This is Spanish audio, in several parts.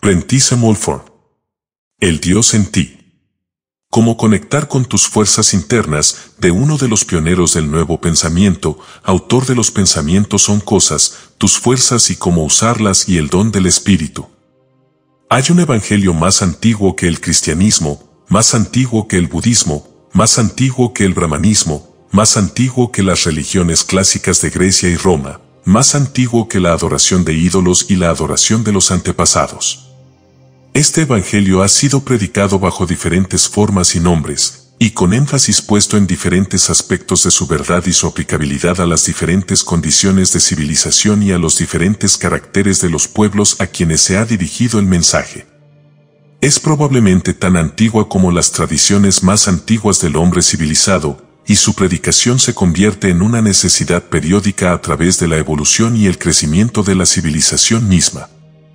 Prentice Mulford. El Dios en ti. Cómo conectar con tus fuerzas internas, de uno de los pioneros del nuevo pensamiento, autor de Los pensamientos son cosas, tus fuerzas y cómo usarlas y el don del espíritu. Hay un evangelio más antiguo que el cristianismo, más antiguo que el budismo, más antiguo que el brahmanismo, más antiguo que las religiones clásicas de Grecia y Roma, más antiguo que la adoración de ídolos y la adoración de los antepasados. Este evangelio ha sido predicado bajo diferentes formas y nombres, y con énfasis puesto en diferentes aspectos de su verdad y su aplicabilidad a las diferentes condiciones de civilización y a los diferentes caracteres de los pueblos a quienes se ha dirigido el mensaje. Es probablemente tan antigua como las tradiciones más antiguas del hombre civilizado, y su predicación se convierte en una necesidad periódica a través de la evolución y el crecimiento de la civilización misma.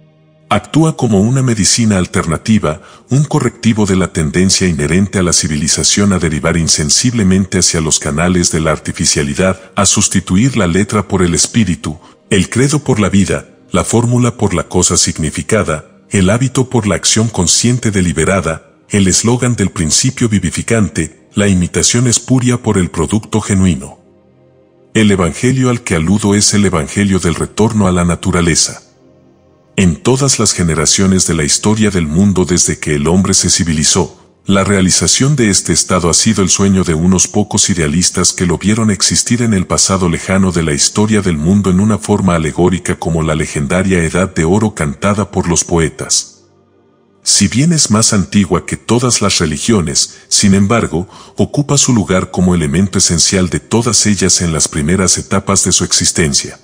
Actúa como una medicina alternativa, un correctivo de la tendencia inherente a la civilización a derivar insensiblemente hacia los canales de la artificialidad, a sustituir la letra por el espíritu, el credo por la vida, la fórmula por la cosa significada, el hábito por la acción consciente deliberada, el eslogan del principio vivificante, la imitación espuria por el producto genuino. El evangelio al que aludo es el evangelio del retorno a la naturaleza. En todas las generaciones de la historia del mundo desde que el hombre se civilizó, la realización de este estado ha sido el sueño de unos pocos idealistas que lo vieron existir en el pasado lejano de la historia del mundo en una forma alegórica como la legendaria Edad de Oro cantada por los poetas. Si bien es más antigua que todas las religiones, sin embargo, ocupa su lugar como elemento esencial de todas ellas en las primeras etapas de su existencia.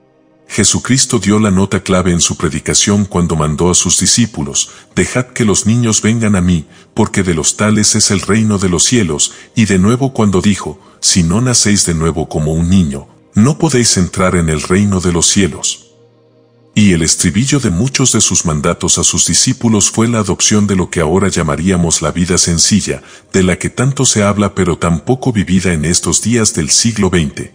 Jesucristo dio la nota clave en su predicación cuando mandó a sus discípulos, «Dejad que los niños vengan a mí, porque de los tales es el reino de los cielos», y de nuevo cuando dijo, «Si no nacéis de nuevo como un niño, no podéis entrar en el reino de los cielos». Y el estribillo de muchos de sus mandatos a sus discípulos fue la adopción de lo que ahora llamaríamos la vida sencilla, de la que tanto se habla pero tan poco vivida en estos días del siglo XX.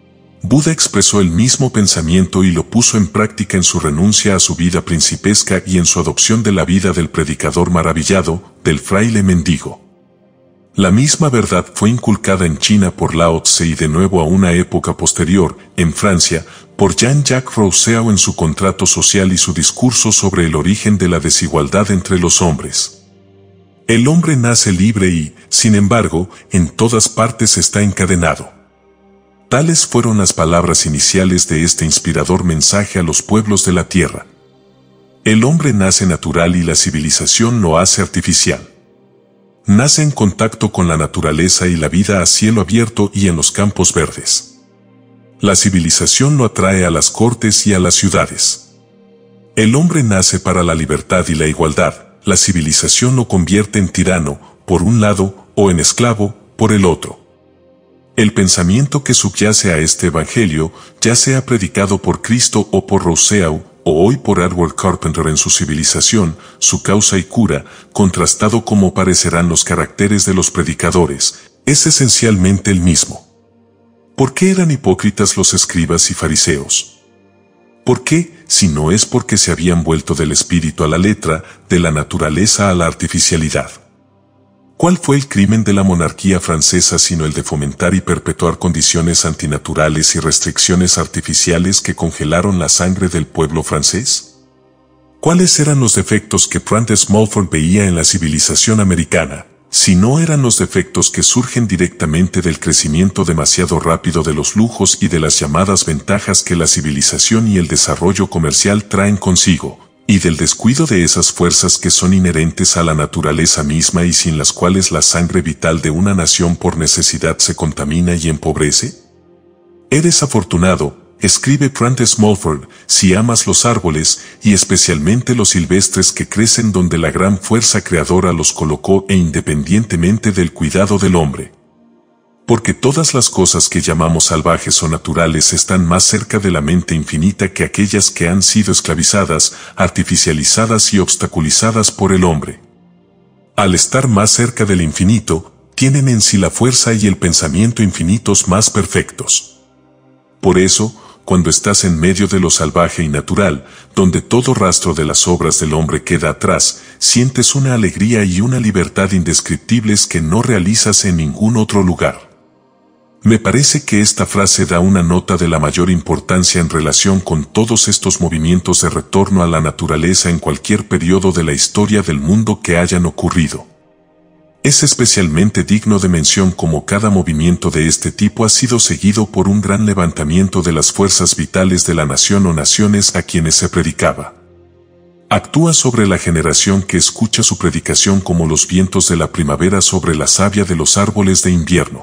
Buda expresó el mismo pensamiento y lo puso en práctica en su renuncia a su vida principesca y en su adopción de la vida del predicador maravillado, del fraile mendigo. La misma verdad fue inculcada en China por Lao Tse y de nuevo a una época posterior, en Francia, por Jean-Jacques Rousseau en su Contrato Social y su discurso sobre el origen de la desigualdad entre los hombres. El hombre nace libre y, sin embargo, en todas partes está encadenado. Tales fueron las palabras iniciales de este inspirador mensaje a los pueblos de la tierra. El hombre nace natural y la civilización lo hace artificial. Nace en contacto con la naturaleza y la vida a cielo abierto y en los campos verdes. La civilización lo atrae a las cortes y a las ciudades. El hombre nace para la libertad y la igualdad, la civilización lo convierte en tirano, por un lado, o en esclavo, por el otro. El pensamiento que subyace a este evangelio, ya sea predicado por Cristo o por Rousseau, o hoy por Edward Carpenter en su Civilización, su causa y cura, contrastado como parecerán los caracteres de los predicadores, es esencialmente el mismo. ¿Por qué eran hipócritas los escribas y fariseos? ¿Por qué, si no es porque se habían vuelto del espíritu a la letra, de la naturaleza a la artificialidad? ¿Cuál fue el crimen de la monarquía francesa sino el de fomentar y perpetuar condiciones antinaturales y restricciones artificiales que congelaron la sangre del pueblo francés? ¿Cuáles eran los defectos que Prentice Mulford veía en la civilización americana, si no eran los defectos que surgen directamente del crecimiento demasiado rápido de los lujos y de las llamadas ventajas que la civilización y el desarrollo comercial traen consigo, y del descuido de esas fuerzas que son inherentes a la naturaleza misma y sin las cuales la sangre vital de una nación por necesidad se contamina y empobrece? Eres afortunado, escribe Prentice Mulford, si amas los árboles, y especialmente los silvestres que crecen donde la gran fuerza creadora los colocó e independientemente del cuidado del hombre. Porque todas las cosas que llamamos salvajes o naturales están más cerca de la mente infinita que aquellas que han sido esclavizadas, artificializadas y obstaculizadas por el hombre. Al estar más cerca del infinito, tienen en sí la fuerza y el pensamiento infinitos más perfectos. Por eso, cuando estás en medio de lo salvaje y natural, donde todo rastro de las obras del hombre queda atrás, sientes una alegría y una libertad indescriptibles que no realizas en ningún otro lugar. Me parece que esta frase da una nota de la mayor importancia en relación con todos estos movimientos de retorno a la naturaleza en cualquier periodo de la historia del mundo que hayan ocurrido. Es especialmente digno de mención como cada movimiento de este tipo ha sido seguido por un gran levantamiento de las fuerzas vitales de la nación o naciones a quienes se predicaba. Actúa sobre la generación que escucha su predicación como los vientos de la primavera sobre la savia de los árboles de invierno.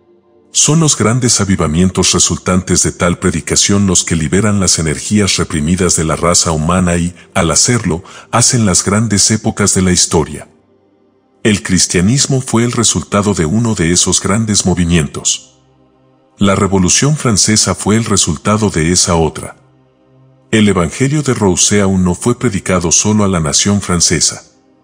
Son los grandes avivamientos resultantes de tal predicación los que liberan las energías reprimidas de la raza humana y, al hacerlo, hacen las grandes épocas de la historia. El cristianismo fue el resultado de uno de esos grandes movimientos. La Revolución Francesa fue el resultado de esa otra. El Evangelio de Rousseau no fue predicado solo a la nación francesa.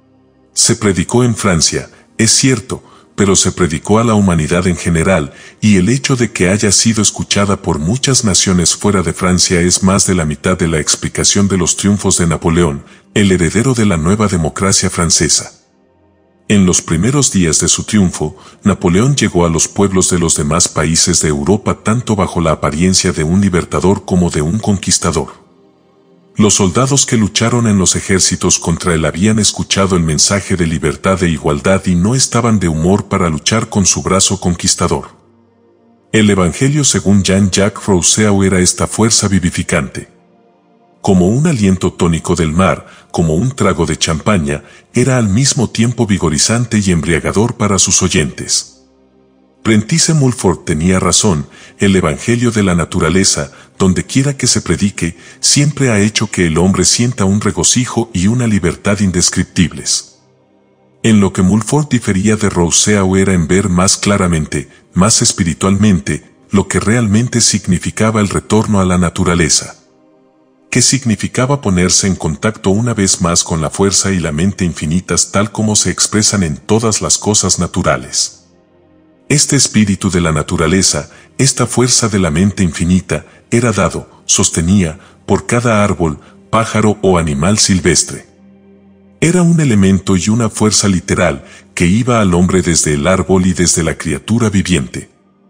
Se predicó en Francia, es cierto, pero se predicó a la humanidad en general, y el hecho de que haya sido escuchada por muchas naciones fuera de Francia es más de la mitad de la explicación de los triunfos de Napoleón, el heredero de la nueva democracia francesa. En los primeros días de su triunfo, Napoleón llegó a los pueblos de los demás países de Europa tanto bajo la apariencia de un libertador como de un conquistador. Los soldados que lucharon en los ejércitos contra él habían escuchado el mensaje de libertad e igualdad y no estaban de humor para luchar con su brazo conquistador. El Evangelio según Jean-Jacques Rousseau era esta fuerza vivificante. Como un aliento tónico del mar, como un trago de champaña, era al mismo tiempo vigorizante y embriagador para sus oyentes. Prentice Mulford tenía razón, el Evangelio de la naturaleza, donde quiera que se predique, siempre ha hecho que el hombre sienta un regocijo y una libertad indescriptibles. En lo que Mulford difería de Rousseau era en ver más claramente, más espiritualmente, lo que realmente significaba el retorno a la naturaleza. Que significaba ponerse en contacto una vez más con la fuerza y la mente infinitas tal como se expresan en todas las cosas naturales. Este espíritu de la naturaleza, esta fuerza de la mente infinita, era dado, sostenía, por cada árbol, pájaro o animal silvestre. Era un elemento y una fuerza literal que iba al hombre desde el árbol y desde la criatura viviente.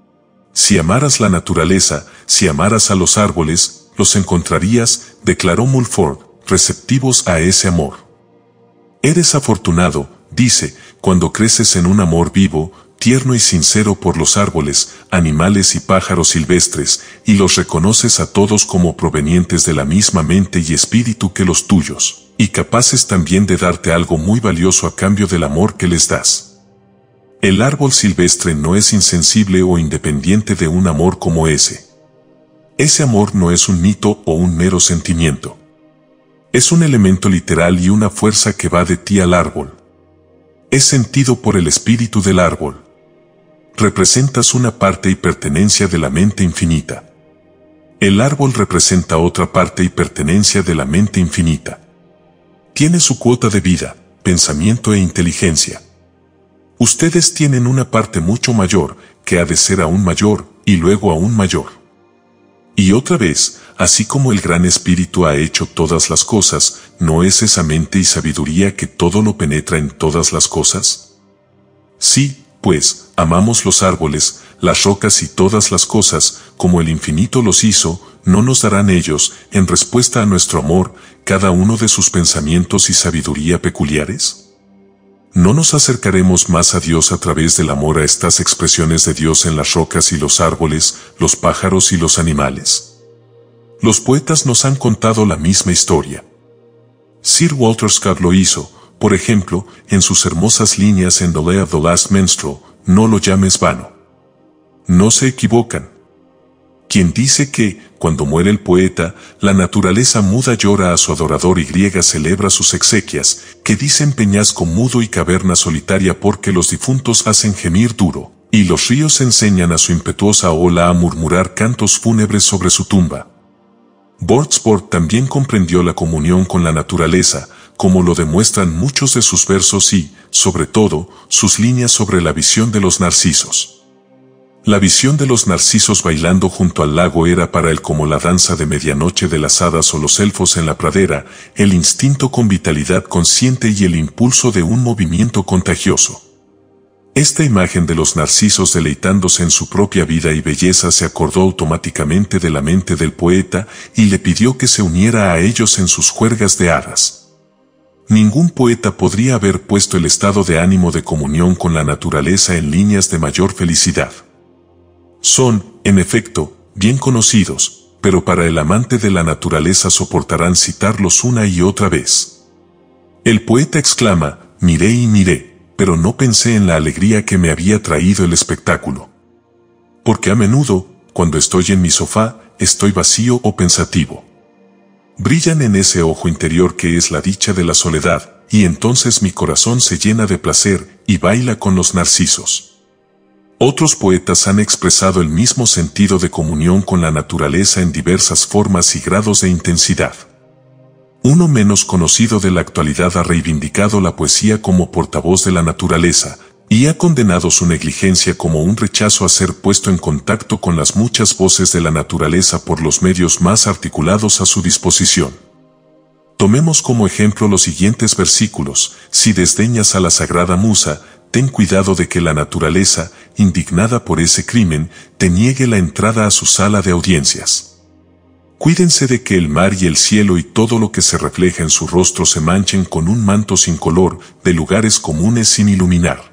Si amaras la naturaleza, si amaras a los árboles, los encontrarías, declaró Mulford, receptivos a ese amor. Eres afortunado, dice, cuando creces en un amor vivo, tierno y sincero por los árboles, animales y pájaros silvestres, y los reconoces a todos como provenientes de la misma mente y espíritu que los tuyos, y capaces también de darte algo muy valioso a cambio del amor que les das. El árbol silvestre no es insensible o independiente de un amor como ese. Ese amor no es un mito o un mero sentimiento. Es un elemento literal y una fuerza que va de ti al árbol. Es sentido por el espíritu del árbol. Representas una parte y pertenencia de la mente infinita. El árbol representa otra parte y pertenencia de la mente infinita. Tiene su cuota de vida, pensamiento e inteligencia. Ustedes tienen una parte mucho mayor, que ha de ser aún mayor, y luego aún mayor. Y otra vez, así como el gran espíritu ha hecho todas las cosas, ¿no es esa mente y sabiduría que todo lo penetra en todas las cosas? Sí, pues, amamos los árboles, las rocas y todas las cosas, como el infinito los hizo, ¿no nos darán ellos, en respuesta a nuestro amor, cada uno de sus pensamientos y sabiduría peculiares? ¿No nos acercaremos más a Dios a través del amor a estas expresiones de Dios en las rocas y los árboles, los pájaros y los animales? Los poetas nos han contado la misma historia. Sir Walter Scott lo hizo, por ejemplo, en sus hermosas líneas en The Lay of the Last Minstrel, no lo llames vano. No se equivocan. Quien dice que, cuando muere el poeta, la naturaleza muda llora a su adorador y griega celebra sus exequias, que dicen peñasco mudo y caverna solitaria porque los difuntos hacen gemir duro, y los ríos enseñan a su impetuosa ola a murmurar cantos fúnebres sobre su tumba. Wordsworth también comprendió la comunión con la naturaleza, como lo demuestran muchos de sus versos y, sobre todo, sus líneas sobre la visión de los narcisos. La visión de los narcisos bailando junto al lago era para él como la danza de medianoche de las hadas o los elfos en la pradera, el instinto con vitalidad consciente y el impulso de un movimiento contagioso. Esta imagen de los narcisos deleitándose en su propia vida y belleza se acordó automáticamente de la mente del poeta y le pidió que se uniera a ellos en sus juergas de hadas. Ningún poeta podría haber puesto el estado de ánimo de comunión con la naturaleza en líneas de mayor felicidad. Son, en efecto, bien conocidos, pero para el amante de la naturaleza soportarán citarlos una y otra vez. El poeta exclama, miré y miré, pero no pensé en la alegría que me había traído el espectáculo. Porque a menudo, cuando estoy en mi sofá, estoy vacío o pensativo. Brillan en ese ojo interior que es la dicha de la soledad, y entonces mi corazón se llena de placer y baila con los narcisos. Otros poetas han expresado el mismo sentido de comunión con la naturaleza en diversas formas y grados de intensidad. Uno menos conocido de la actualidad ha reivindicado la poesía como portavoz de la naturaleza, y ha condenado su negligencia como un rechazo a ser puesto en contacto con las muchas voces de la naturaleza por los medios más articulados a su disposición. Tomemos como ejemplo los siguientes versículos: si desdeñas a la sagrada musa, ten cuidado de que la naturaleza, indignada por ese crimen, te niegue la entrada a su sala de audiencias. Cuídense de que el mar y el cielo y todo lo que se refleja en su rostro se manchen con un manto sin color, de lugares comunes sin iluminar.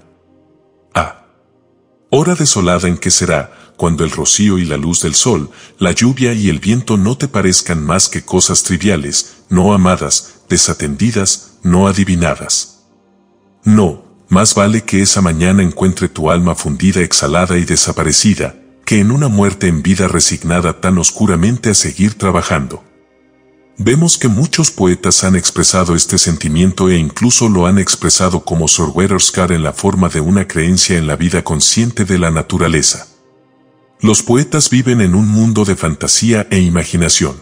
Hora desolada en que será, cuando el rocío y la luz del sol, la lluvia y el viento no te parezcan más que cosas triviales, no amadas, desatendidas, no adivinadas. No, más vale que esa mañana encuentre tu alma fundida, exhalada y desaparecida, que en una muerte en vida resignada tan oscuramente a seguir trabajando. Vemos que muchos poetas han expresado este sentimiento e incluso lo han expresado como Sir Walter Scott en la forma de una creencia en la vida consciente de la naturaleza. Los poetas viven en un mundo de fantasía e imaginación.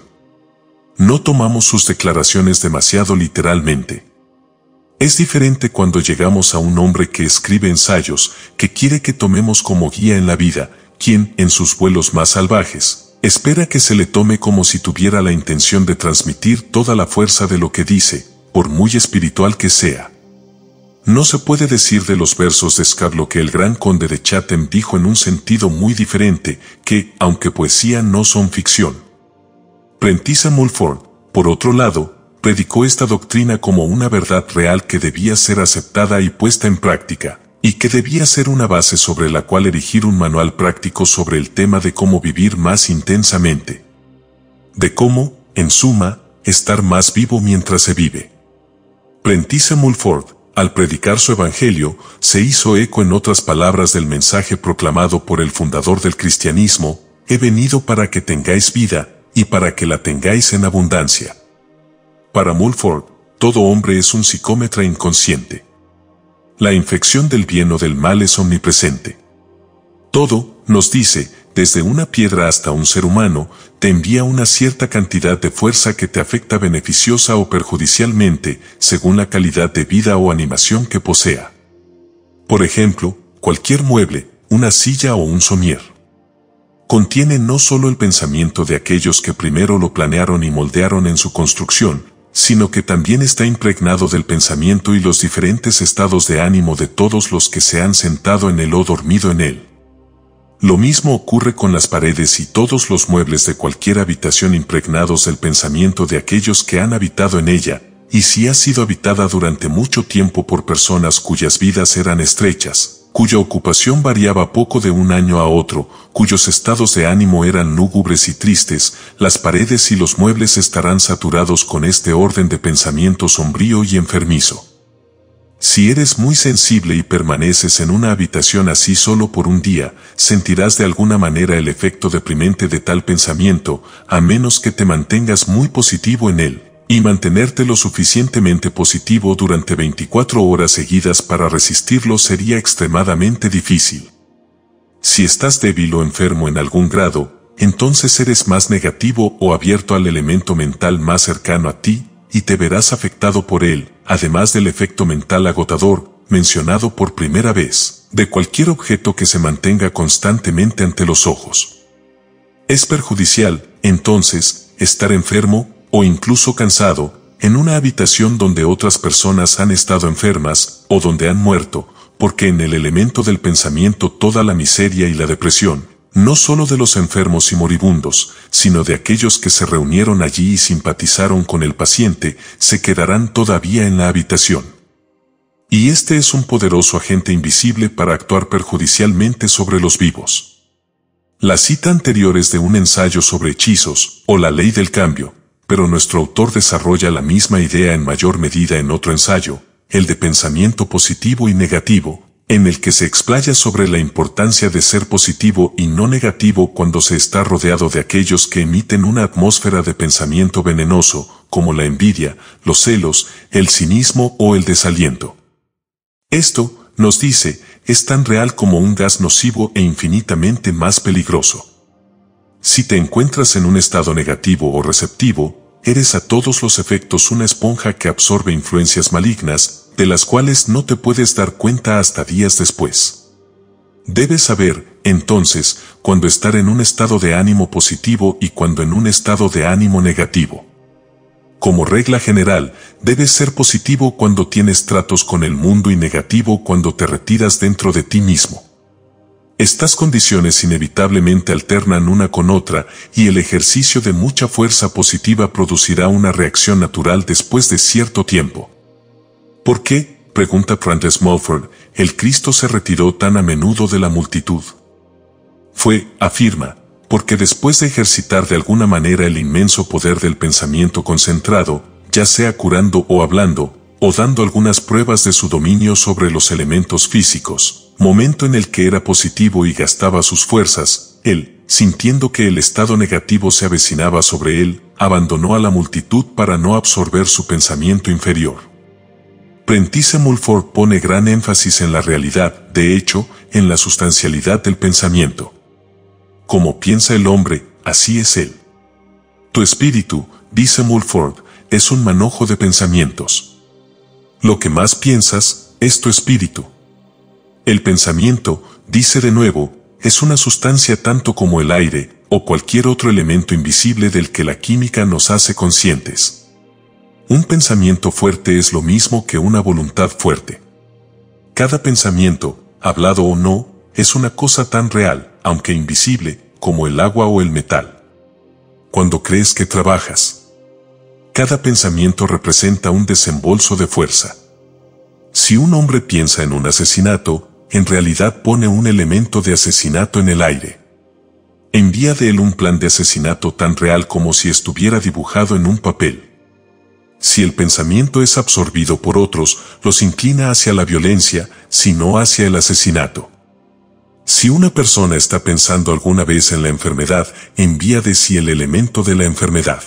No tomamos sus declaraciones demasiado literalmente. Es diferente cuando llegamos a un hombre que escribe ensayos, que quiere que tomemos como guía en la vida, quien, en sus vuelos más salvajes, espera que se le tome como si tuviera la intención de transmitir toda la fuerza de lo que dice, por muy espiritual que sea. No se puede decir de los versos de Scott lo que el gran conde de Chatham dijo en un sentido muy diferente, que, aunque poesía, no son ficción. Prentice Mulford, por otro lado, predicó esta doctrina como una verdad real que debía ser aceptada y puesta en práctica, y que debía ser una base sobre la cual erigir un manual práctico sobre el tema de cómo vivir más intensamente. De cómo, en suma, estar más vivo mientras se vive. Prentice Mulford, al predicar su evangelio, se hizo eco en otras palabras del mensaje proclamado por el fundador del cristianismo: he venido para que tengáis vida, y para que la tengáis en abundancia. Para Mulford, todo hombre es un psicómetra inconsciente. La infección del bien o del mal es omnipresente. Todo, nos dice, desde una piedra hasta un ser humano, te envía una cierta cantidad de fuerza que te afecta beneficiosa o perjudicialmente, según la calidad de vida o animación que posea. Por ejemplo, cualquier mueble, una silla o un somier, contiene no solo el pensamiento de aquellos que primero lo planearon y moldearon en su construcción, sino que también está impregnado del pensamiento y los diferentes estados de ánimo de todos los que se han sentado en él o dormido en él. Lo mismo ocurre con las paredes y todos los muebles de cualquier habitación, impregnados del pensamiento de aquellos que han habitado en ella, y si ha sido habitada durante mucho tiempo por personas cuyas vidas eran estrechas, cuya ocupación variaba poco de un año a otro, cuyos estados de ánimo eran lúgubres y tristes, las paredes y los muebles estarán saturados con este orden de pensamiento sombrío y enfermizo. Si eres muy sensible y permaneces en una habitación así solo por un día, sentirás de alguna manera el efecto deprimente de tal pensamiento, a menos que te mantengas muy positivo en él. Y mantenerte lo suficientemente positivo durante 24 horas seguidas para resistirlo sería extremadamente difícil. Si estás débil o enfermo en algún grado, entonces eres más negativo o abierto al elemento mental más cercano a ti, y te verás afectado por él, además del efecto mental agotador, mencionado por primera vez, de cualquier objeto que se mantenga constantemente ante los ojos. Es perjudicial, entonces, estar enfermo, o incluso cansado, en una habitación donde otras personas han estado enfermas, o donde han muerto, porque en el elemento del pensamiento toda la miseria y la depresión, no solo de los enfermos y moribundos, sino de aquellos que se reunieron allí y simpatizaron con el paciente, se quedarán todavía en la habitación. Y este es un poderoso agente invisible para actuar perjudicialmente sobre los vivos. La cita anterior es de un ensayo sobre hechizos, o la ley del cambio, pero nuestro autor desarrolla la misma idea en mayor medida en otro ensayo, el de pensamiento positivo y negativo, en el que se explaya sobre la importancia de ser positivo y no negativo cuando se está rodeado de aquellos que emiten una atmósfera de pensamiento venenoso, como la envidia, los celos, el cinismo o el desaliento. Esto, nos dice, es tan real como un gas nocivo e infinitamente más peligroso. Si te encuentras en un estado negativo o receptivo, eres a todos los efectos una esponja que absorbe influencias malignas, de las cuales no te puedes dar cuenta hasta días después. Debes saber, entonces, cuándo estar en un estado de ánimo positivo y cuándo en un estado de ánimo negativo. Como regla general, debes ser positivo cuando tienes tratos con el mundo y negativo cuando te retiras dentro de ti mismo. Estas condiciones inevitablemente alternan una con otra y el ejercicio de mucha fuerza positiva producirá una reacción natural después de cierto tiempo. ¿Por qué?, pregunta Frances Mulford, el Cristo se retiró tan a menudo de la multitud. Fue, afirma, porque después de ejercitar de alguna manera el inmenso poder del pensamiento concentrado, ya sea curando o hablando, o dando algunas pruebas de su dominio sobre los elementos físicos, momento en el que era positivo y gastaba sus fuerzas, él, sintiendo que el estado negativo se avecinaba sobre él, abandonó a la multitud para no absorber su pensamiento inferior. Prentice Mulford pone gran énfasis en la realidad, de hecho, en la sustancialidad del pensamiento. Como piensa el hombre, así es él. Tu espíritu, dice Mulford, es un manojo de pensamientos. Lo que más piensas, es tu espíritu. El pensamiento, dice de nuevo, es una sustancia tanto como el aire, o cualquier otro elemento invisible del que la química nos hace conscientes. Un pensamiento fuerte es lo mismo que una voluntad fuerte. Cada pensamiento, hablado o no, es una cosa tan real, aunque invisible, como el agua o el metal. Cuando crees que trabajas, cada pensamiento representa un desembolso de fuerza. Si un hombre piensa en un asesinato, en realidad pone un elemento de asesinato en el aire. Envía de él un plan de asesinato tan real como si estuviera dibujado en un papel. Si el pensamiento es absorbido por otros, los inclina hacia la violencia, sino hacia el asesinato. Si una persona está pensando alguna vez en la enfermedad, envía de sí el elemento de la enfermedad.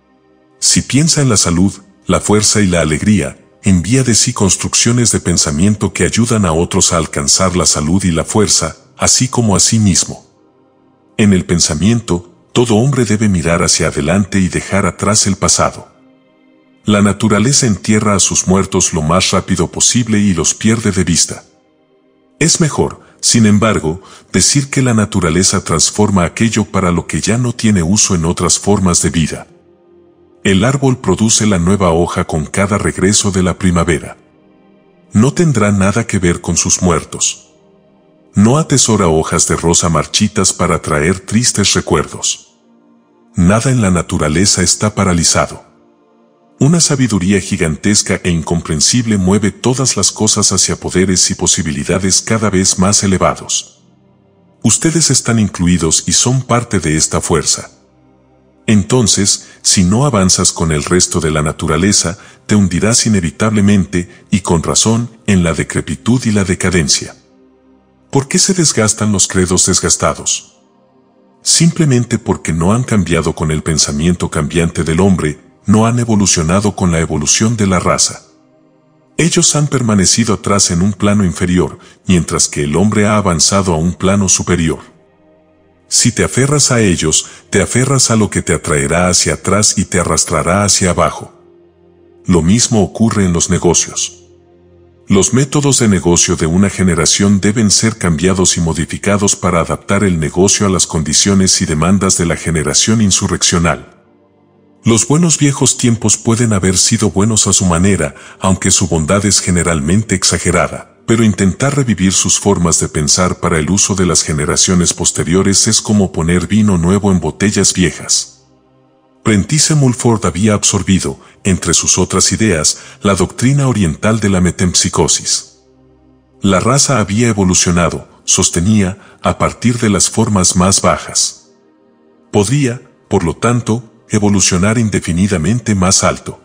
Si piensa en la salud, la fuerza y la alegría, envía de sí construcciones de pensamiento que ayudan a otros a alcanzar la salud y la fuerza, así como a sí mismo. En el pensamiento, todo hombre debe mirar hacia adelante y dejar atrás el pasado. La naturaleza entierra a sus muertos lo más rápido posible y los pierde de vista. Es mejor, sin embargo, decir que la naturaleza transforma aquello para lo que ya no tiene uso en otras formas de vida. El árbol produce la nueva hoja con cada regreso de la primavera. No tendrá nada que ver con sus muertos. No atesora hojas de rosa marchitas para traer tristes recuerdos. Nada en la naturaleza está paralizado. Una sabiduría gigantesca e incomprensible mueve todas las cosas hacia poderes y posibilidades cada vez más elevados. Ustedes están incluidos y son parte de esta fuerza. Entonces, si no avanzas con el resto de la naturaleza, te hundirás inevitablemente, y con razón, en la decrepitud y la decadencia. ¿Por qué se desgastan los credos desgastados? Simplemente porque no han cambiado con el pensamiento cambiante del hombre, no han evolucionado con la evolución de la raza. Ellos han permanecido atrás en un plano inferior, mientras que el hombre ha avanzado a un plano superior. Si te aferras a ellos, te aferras a lo que te atraerá hacia atrás y te arrastrará hacia abajo. Lo mismo ocurre en los negocios. Los métodos de negocio de una generación deben ser cambiados y modificados para adaptar el negocio a las condiciones y demandas de la generación insurreccional. Los buenos viejos tiempos pueden haber sido buenos a su manera, aunque su bondad es generalmente exagerada, pero intentar revivir sus formas de pensar para el uso de las generaciones posteriores es como poner vino nuevo en botellas viejas. Prentice Mulford había absorbido, entre sus otras ideas, la doctrina oriental de la metempsicosis. La raza había evolucionado, sostenía, a partir de las formas más bajas. Podría, por lo tanto, evolucionar indefinidamente más alto.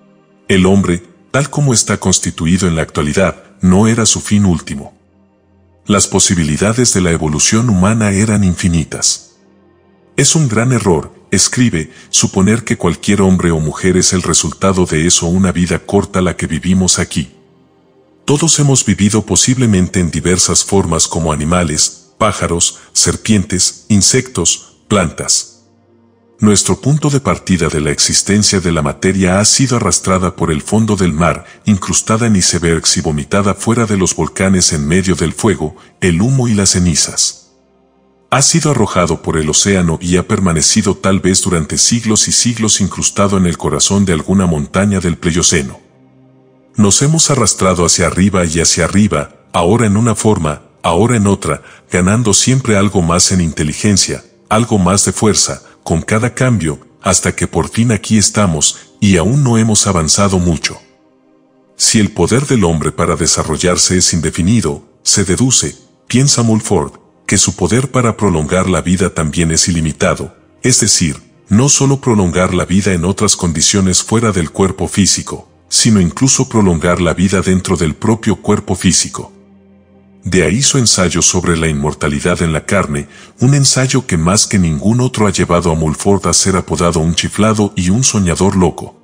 El hombre, tal como está constituido en la actualidad, no era su fin último. Las posibilidades de la evolución humana eran infinitas. Es un gran error, escribe, suponer que cualquier hombre o mujer es el resultado de eso, una vida corta la que vivimos aquí. Todos hemos vivido posiblemente en diversas formas como animales, pájaros, serpientes, insectos, plantas. Nuestro punto de partida de la existencia de la materia ha sido arrastrada por el fondo del mar, incrustada en icebergs y vomitada fuera de los volcanes en medio del fuego, el humo y las cenizas. Ha sido arrojado por el océano y ha permanecido tal vez durante siglos y siglos incrustado en el corazón de alguna montaña del Pleioceno. Nos hemos arrastrado hacia arriba y hacia arriba, ahora en una forma, ahora en otra, ganando siempre algo más en inteligencia, algo más de fuerza, con cada cambio, hasta que por fin aquí estamos, y aún no hemos avanzado mucho. Si el poder del hombre para desarrollarse es indefinido, se deduce, piensa Mulford, que su poder para prolongar la vida también es ilimitado, es decir, no solo prolongar la vida en otras condiciones fuera del cuerpo físico, sino incluso prolongar la vida dentro del propio cuerpo físico. De ahí su ensayo sobre la inmortalidad en la carne, un ensayo que más que ningún otro ha llevado a Mulford a ser apodado un chiflado y un soñador loco.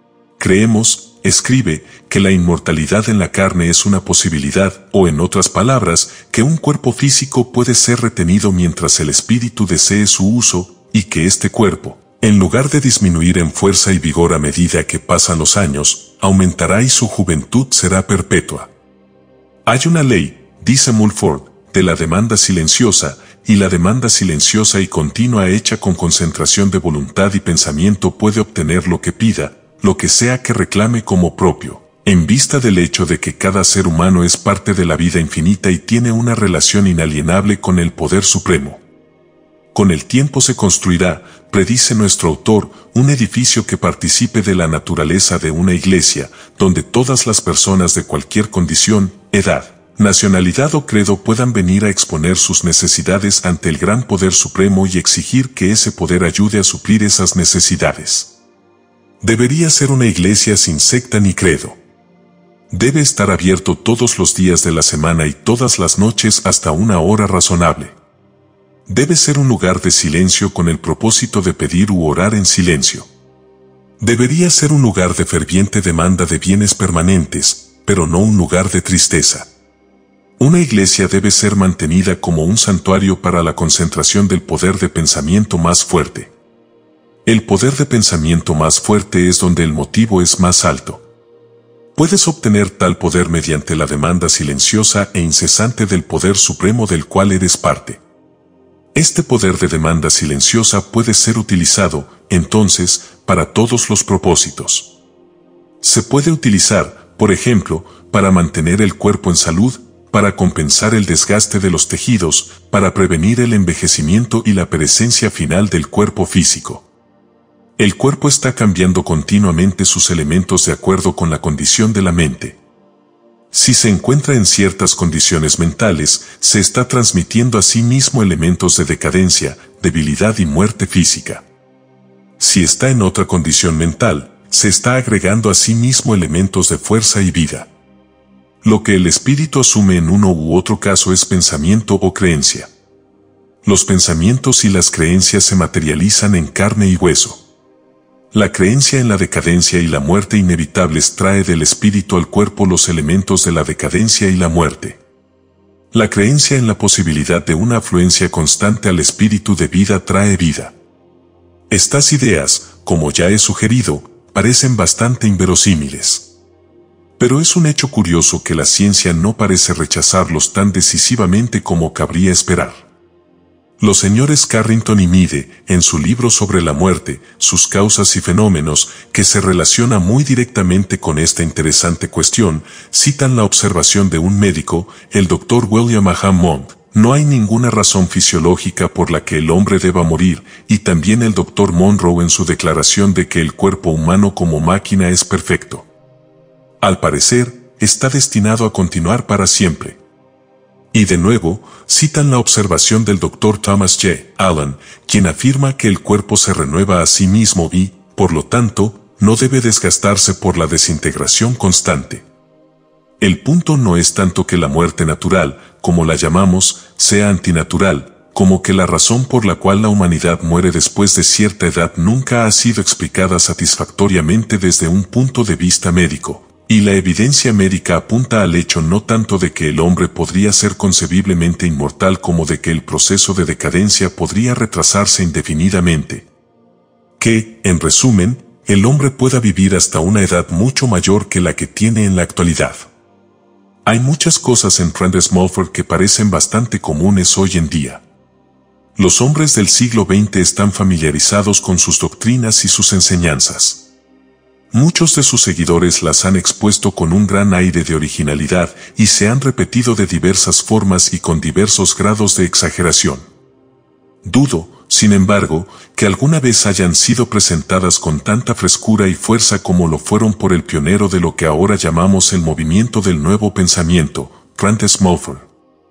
Creemos, escribe, que la inmortalidad en la carne es una posibilidad, o en otras palabras, que un cuerpo físico puede ser retenido mientras el espíritu desee su uso, y que este cuerpo, en lugar de disminuir en fuerza y vigor a medida que pasan los años, aumentará y su juventud será perpetua. Hay una ley, dice Mulford, de la demanda silenciosa, y la demanda silenciosa y continua hecha con concentración de voluntad y pensamiento puede obtener lo que pida, lo que sea que reclame como propio, en vista del hecho de que cada ser humano es parte de la vida infinita y tiene una relación inalienable con el poder supremo. Con el tiempo se construirá, predice nuestro autor, un edificio que participe de la naturaleza de una iglesia, donde todas las personas de cualquier condición, edad, nacionalidad o credo puedan venir a exponer sus necesidades ante el gran poder supremo y exigir que ese poder ayude a suplir esas necesidades. Debería ser una iglesia sin secta ni credo. Debe estar abierto todos los días de la semana y todas las noches hasta una hora razonable. Debe ser un lugar de silencio con el propósito de pedir u orar en silencio. Debería ser un lugar de ferviente demanda de bienes permanentes, pero no un lugar de tristeza. Una iglesia debe ser mantenida como un santuario para la concentración del poder de pensamiento más fuerte. El poder de pensamiento más fuerte es donde el motivo es más alto. Puedes obtener tal poder mediante la demanda silenciosa e incesante del poder supremo del cual eres parte. Este poder de demanda silenciosa puede ser utilizado, entonces, para todos los propósitos. Se puede utilizar, por ejemplo, para mantener el cuerpo en salud, para compensar el desgaste de los tejidos, para prevenir el envejecimiento y la perecencia final del cuerpo físico. El cuerpo está cambiando continuamente sus elementos de acuerdo con la condición de la mente. Si se encuentra en ciertas condiciones mentales, se está transmitiendo a sí mismo elementos de decadencia, debilidad y muerte física. Si está en otra condición mental, se está agregando a sí mismo elementos de fuerza y vida. Lo que el espíritu asume en uno u otro caso es pensamiento o creencia. Los pensamientos y las creencias se materializan en carne y hueso. La creencia en la decadencia y la muerte inevitables trae del espíritu al cuerpo los elementos de la decadencia y la muerte. La creencia en la posibilidad de una afluencia constante al espíritu de vida trae vida. Estas ideas, como ya he sugerido, parecen bastante inverosímiles. Pero es un hecho curioso que la ciencia no parece rechazarlos tan decisivamente como cabría esperar. Los señores Carrington y Meade, en su libro sobre la muerte, sus causas y fenómenos, que se relaciona muy directamente con esta interesante cuestión, citan la observación de un médico, el Dr. William Hammond. No hay ninguna razón fisiológica por la que el hombre deba morir, y también el Dr. Monroe en su declaración de que el cuerpo humano como máquina es perfecto. Al parecer, está destinado a continuar para siempre. Y de nuevo, citan la observación del Dr. Thomas J. Allen, quien afirma que el cuerpo se renueva a sí mismo y, por lo tanto, no debe desgastarse por la desintegración constante. El punto no es tanto que la muerte natural, como la llamamos, sea antinatural, como que la razón por la cual la humanidad muere después de cierta edad nunca ha sido explicada satisfactoriamente desde un punto de vista médico. Y la evidencia médica apunta al hecho no tanto de que el hombre podría ser concebiblemente inmortal como de que el proceso de decadencia podría retrasarse indefinidamente. Que, en resumen, el hombre pueda vivir hasta una edad mucho mayor que la que tiene en la actualidad. Hay muchas cosas en Rand Smallford que parecen bastante comunes hoy en día. Los hombres del siglo XX están familiarizados con sus doctrinas y sus enseñanzas. Muchos de sus seguidores las han expuesto con un gran aire de originalidad y se han repetido de diversas formas y con diversos grados de exageración. Dudo, sin embargo, que alguna vez hayan sido presentadas con tanta frescura y fuerza como lo fueron por el pionero de lo que ahora llamamos el movimiento del nuevo pensamiento, Rand Smallford.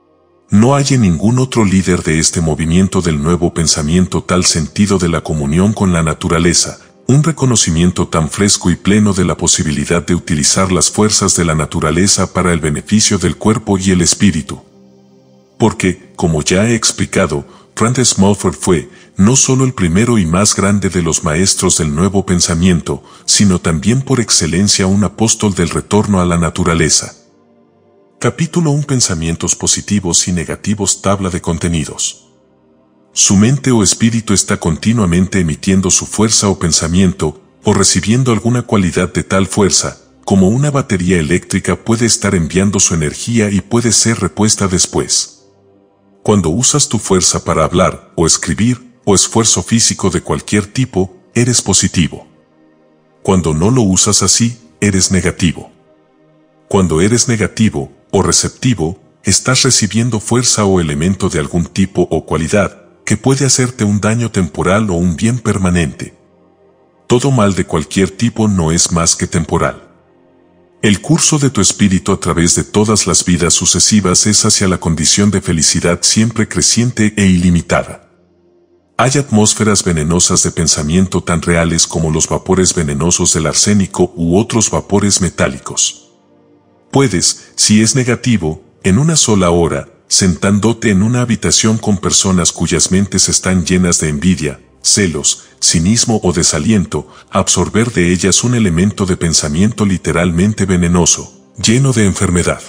No hay en ningún otro líder de este movimiento del nuevo pensamiento tal sentido de la comunión con la naturaleza, un reconocimiento tan fresco y pleno de la posibilidad de utilizar las fuerzas de la naturaleza para el beneficio del cuerpo y el espíritu. Porque, como ya he explicado, Rand Smallford fue, no solo el primero y más grande de los maestros del nuevo pensamiento, sino también por excelencia un apóstol del retorno a la naturaleza. Capítulo 1. Pensamientos positivos y negativos. Tabla de contenidos. Su mente o espíritu está continuamente emitiendo su fuerza o pensamiento, o recibiendo alguna cualidad de tal fuerza, como una batería eléctrica puede estar enviando su energía y puede ser repuesta después. Cuando usas tu fuerza para hablar, o escribir, o esfuerzo físico de cualquier tipo, eres positivo. Cuando no lo usas así, eres negativo. Cuando eres negativo, o receptivo, estás recibiendo fuerza o elemento de algún tipo o cualidad, que puede hacerte un daño temporal o un bien permanente. Todo mal de cualquier tipo no es más que temporal. El curso de tu espíritu a través de todas las vidas sucesivas es hacia la condición de felicidad siempre creciente e ilimitada. Hay atmósferas venenosas de pensamiento tan reales como los vapores venenosos del arsénico u otros vapores metálicos. Puedes, si es negativo, en una sola hora, sentándote en una habitación con personas cuyas mentes están llenas de envidia, celos, cinismo o desaliento, absorber de ellas un elemento de pensamiento literalmente venenoso, lleno de enfermedad.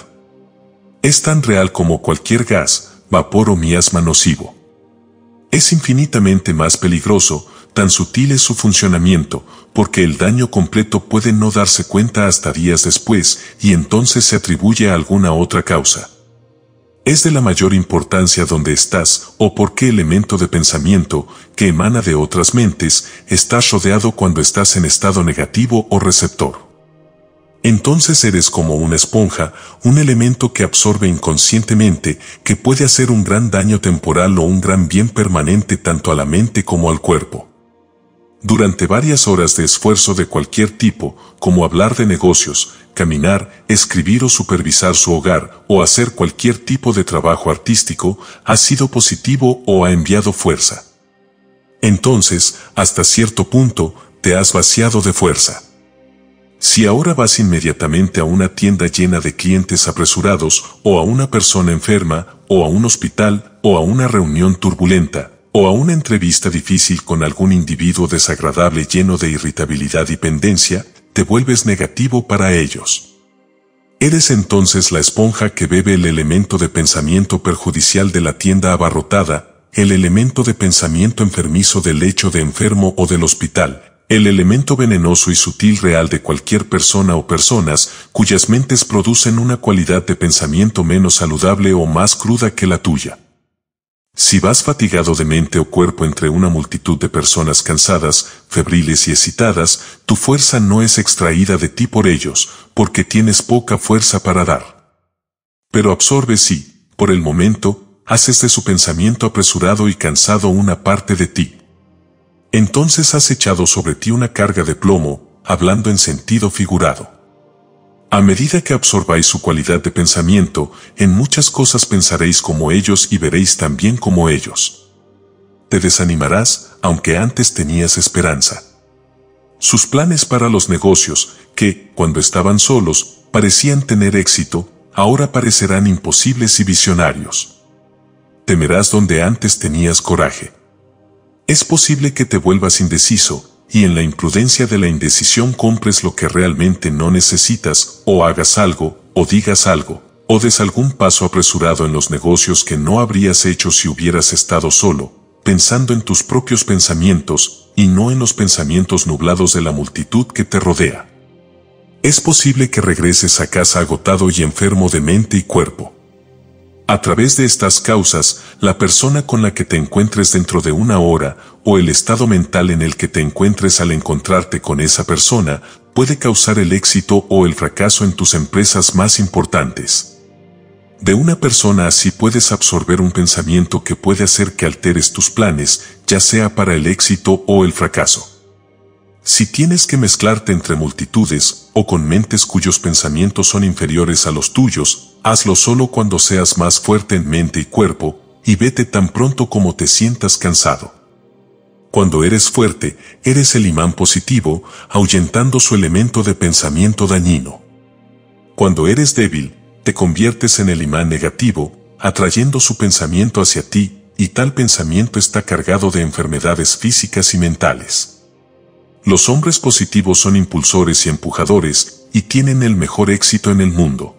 Es tan real como cualquier gas, vapor o miasma nocivo. Es infinitamente más peligroso, tan sutil es su funcionamiento, porque el daño completo puede no darse cuenta hasta días después y entonces se atribuye a alguna otra causa. Es de la mayor importancia dónde estás o por qué elemento de pensamiento, que emana de otras mentes, estás rodeado cuando estás en estado negativo o receptor. Entonces eres como una esponja, un elemento que absorbe inconscientemente, que puede hacer un gran daño temporal o un gran bien permanente tanto a la mente como al cuerpo. Durante varias horas de esfuerzo de cualquier tipo, como hablar de negocios, caminar, escribir o supervisar su hogar, o hacer cualquier tipo de trabajo artístico, ha sido positivo o ha enviado fuerza. Entonces, hasta cierto punto, te has vaciado de fuerza. Si ahora vas inmediatamente a una tienda llena de clientes apresurados, o a una persona enferma, o a un hospital, o a una reunión turbulenta, o a una entrevista difícil con algún individuo desagradable lleno de irritabilidad y pendencia, te vuelves negativo para ellos. Eres entonces la esponja que bebe el elemento de pensamiento perjudicial de la tienda abarrotada, el elemento de pensamiento enfermizo del lecho de enfermo o del hospital, El elemento venenoso y sutil real de cualquier persona o personas cuyas mentes producen una cualidad de pensamiento menos saludable o más cruda que la tuya. Si vas fatigado de mente o cuerpo entre una multitud de personas cansadas, febriles y excitadas, tu fuerza no es extraída de ti por ellos, porque tienes poca fuerza para dar. Pero absorbes y, por el momento, haces de su pensamiento apresurado y cansado una parte de ti. Entonces has echado sobre ti una carga de plomo, hablando en sentido figurado. A medida que absorbáis su cualidad de pensamiento, en muchas cosas pensaréis como ellos y veréis también como ellos. Te desanimarás, aunque antes tenías esperanza. Sus planes para los negocios, que, cuando estaban solos, parecían tener éxito, ahora parecerán imposibles y visionarios. Temerás donde antes tenías coraje. Es posible que te vuelvas indeciso, y en la imprudencia de la indecisión compres lo que realmente no necesitas, o hagas algo, o digas algo, o des algún paso apresurado en los negocios que no habrías hecho si hubieras estado solo, pensando en tus propios pensamientos, y no en los pensamientos nublados de la multitud que te rodea. Es posible que regreses a casa agotado y enfermo de mente y cuerpo. A través de estas causas, la persona con la que te encuentres dentro de una hora, o el estado mental en el que te encuentres al encontrarte con esa persona, puede causar el éxito o el fracaso en tus empresas más importantes. De una persona así puedes absorber un pensamiento que puede hacer que alteres tus planes, ya sea para el éxito o el fracaso. Si tienes que mezclarte entre multitudes, o con mentes cuyos pensamientos son inferiores a los tuyos, hazlo solo cuando seas más fuerte en mente y cuerpo, y vete tan pronto como te sientas cansado. Cuando eres fuerte, eres el imán positivo, ahuyentando su elemento de pensamiento dañino. Cuando eres débil, te conviertes en el imán negativo, atrayendo su pensamiento hacia ti, y tal pensamiento está cargado de enfermedades físicas y mentales. Los hombres positivos son impulsores y empujadores, y tienen el mejor éxito en el mundo.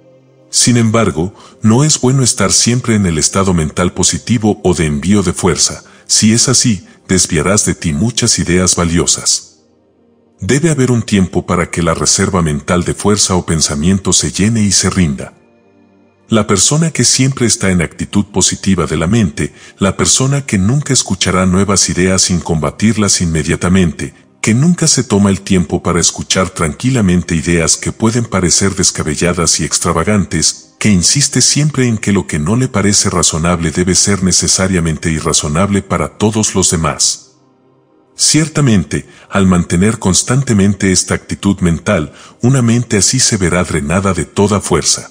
Sin embargo, no es bueno estar siempre en el estado mental positivo o de envío de fuerza. Si es así, desviarás de ti muchas ideas valiosas. Debe haber un tiempo para que la reserva mental de fuerza o pensamiento se llene y se rinda. La persona que siempre está en actitud positiva de la mente, la persona que nunca escuchará nuevas ideas sin combatirlas inmediatamente, que nunca se toma el tiempo para escuchar tranquilamente ideas que pueden parecer descabelladas y extravagantes, que insiste siempre en que lo que no le parece razonable debe ser necesariamente irrazonable para todos los demás. Ciertamente, al mantener constantemente esta actitud mental, una mente así se verá drenada de toda fuerza.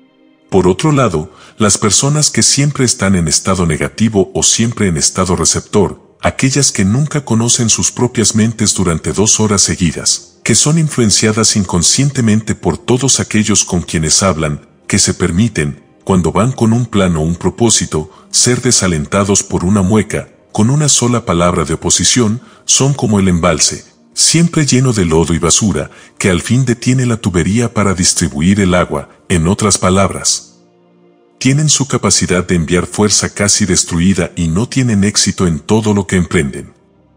Por otro lado, las personas que siempre están en estado negativo o siempre en estado receptor, aquellas que nunca conocen sus propias mentes durante 2 horas seguidas, que son influenciadas inconscientemente por todos aquellos con quienes hablan, que se permiten, cuando van con un plan o un propósito, ser desalentados por una mueca, con una sola palabra de oposición, son como el embalse, siempre lleno de lodo y basura, que al fin detiene la tubería para distribuir el agua. En otras palabras, tienen su capacidad de enviar fuerza casi destruida y no tienen éxito en todo lo que emprenden.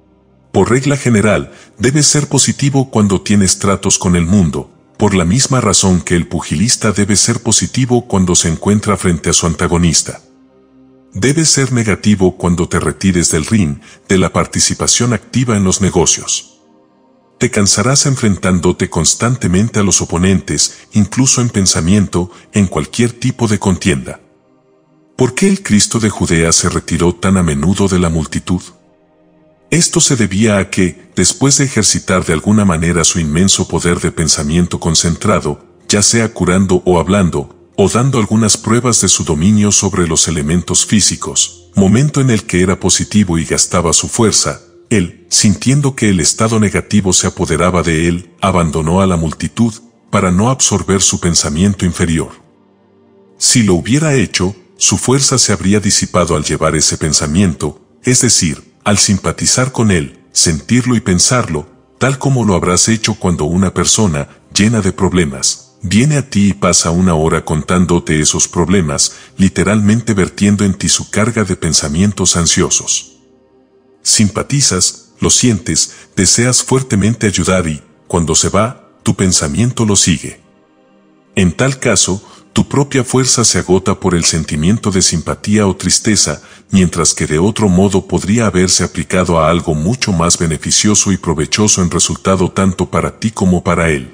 Por regla general, debes ser positivo cuando tienes tratos con el mundo, por la misma razón que el pugilista debe ser positivo cuando se encuentra frente a su antagonista. Debes ser negativo cuando te retires del ring, de la participación activa en los negocios. Te cansarás enfrentándote constantemente a los oponentes, incluso en pensamiento, en cualquier tipo de contienda. ¿Por qué el Cristo de Judea se retiró tan a menudo de la multitud? Esto se debía a que, después de ejercitar de alguna manera su inmenso poder de pensamiento concentrado, ya sea curando o hablando, o dando algunas pruebas de su dominio sobre los elementos físicos, momento en el que era positivo y gastaba su fuerza, él, sintiendo que el estado negativo se apoderaba de él, abandonó a la multitud, para no absorber su pensamiento inferior. Si lo hubiera hecho, su fuerza se habría disipado al llevar ese pensamiento, es decir, al simpatizar con él, sentirlo y pensarlo, tal como lo habrás hecho cuando una persona, llena de problemas, viene a ti y pasa una hora contándote esos problemas, literalmente vertiendo en ti su carga de pensamientos ansiosos. Simpatizas, lo sientes, deseas fuertemente ayudar y, cuando se va, tu pensamiento lo sigue. En tal caso, tu propia fuerza se agota por el sentimiento de simpatía o tristeza, mientras que de otro modo podría haberse aplicado a algo mucho más beneficioso y provechoso en resultado tanto para ti como para él.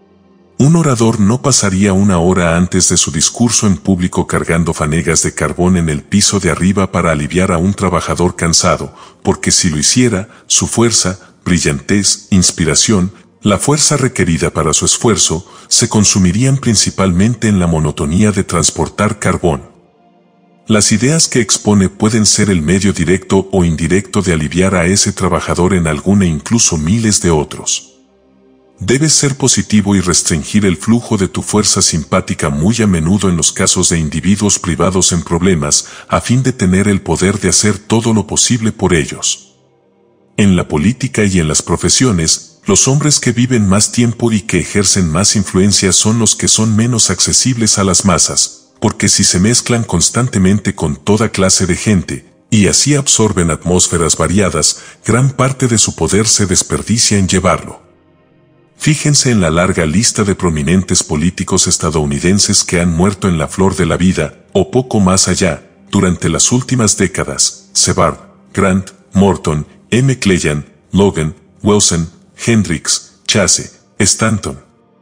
Un orador no pasaría una hora antes de su discurso en público cargando fanegas de carbón en el piso de arriba para aliviar a un trabajador cansado, porque si lo hiciera, su fuerza, brillantez, inspiración, la fuerza requerida para su esfuerzo, se consumirían principalmente en la monotonía de transportar carbón. Las ideas que expone pueden ser el medio directo o indirecto de aliviar a ese trabajador en algún e incluso miles de otros. Debes ser positivo y restringir el flujo de tu fuerza simpática muy a menudo en los casos de individuos privados en problemas, a fin de tener el poder de hacer todo lo posible por ellos. En la política y en las profesiones, los hombres que viven más tiempo y que ejercen más influencia son los que son menos accesibles a las masas, porque si se mezclan constantemente con toda clase de gente, y así absorben atmósferas variadas, gran parte de su poder se desperdicia en llevarlo. Fíjense en la larga lista de prominentes políticos estadounidenses que han muerto en la flor de la vida, o poco más allá, durante las últimas décadas: Sevard, Grant, Morton, McClellan, Logan, Wilson, Hendricks, Chase, Stanton.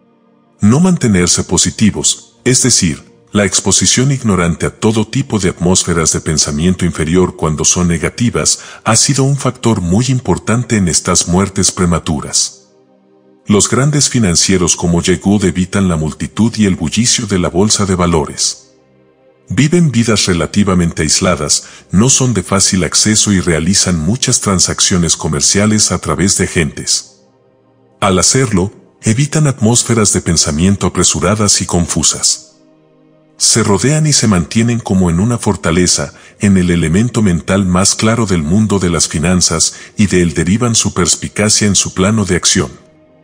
No mantenerse positivos, es decir, la exposición ignorante a todo tipo de atmósferas de pensamiento inferior cuando son negativas, ha sido un factor muy importante en estas muertes prematuras. Los grandes financieros como Jay Gould evitan la multitud y el bullicio de la bolsa de valores. Viven vidas relativamente aisladas, no son de fácil acceso y realizan muchas transacciones comerciales a través de agentes. Al hacerlo, evitan atmósferas de pensamiento apresuradas y confusas. Se rodean y se mantienen como en una fortaleza, en el elemento mental más claro del mundo de las finanzas, y de él derivan su perspicacia en su plano de acción.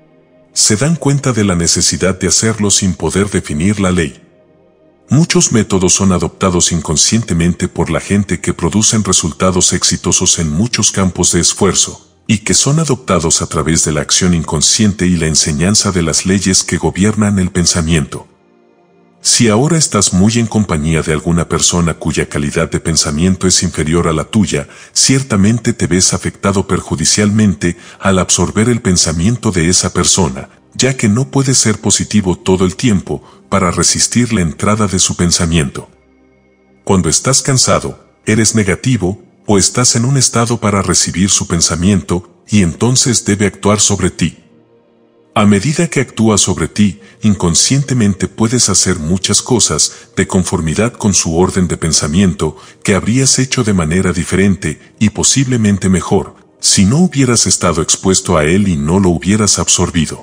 Se dan cuenta de la necesidad de hacerlo sin poder definir la ley. Muchos métodos son adoptados inconscientemente por la gente que producen resultados exitosos en muchos campos de esfuerzo, y que son adoptados a través de la acción inconsciente y la enseñanza de las leyes que gobiernan el pensamiento. Si ahora estás muy en compañía de alguna persona cuya calidad de pensamiento es inferior a la tuya, ciertamente te ves afectado perjudicialmente al absorber el pensamiento de esa persona, ya que no puedes ser positivo todo el tiempo para resistir la entrada de su pensamiento. Cuando estás cansado, eres negativo, o estás en un estado para recibir su pensamiento, y entonces debe actuar sobre ti. A medida que actúa sobre ti, inconscientemente puedes hacer muchas cosas de conformidad con su orden de pensamiento que habrías hecho de manera diferente y posiblemente mejor, si no hubieras estado expuesto a él y no lo hubieras absorbido.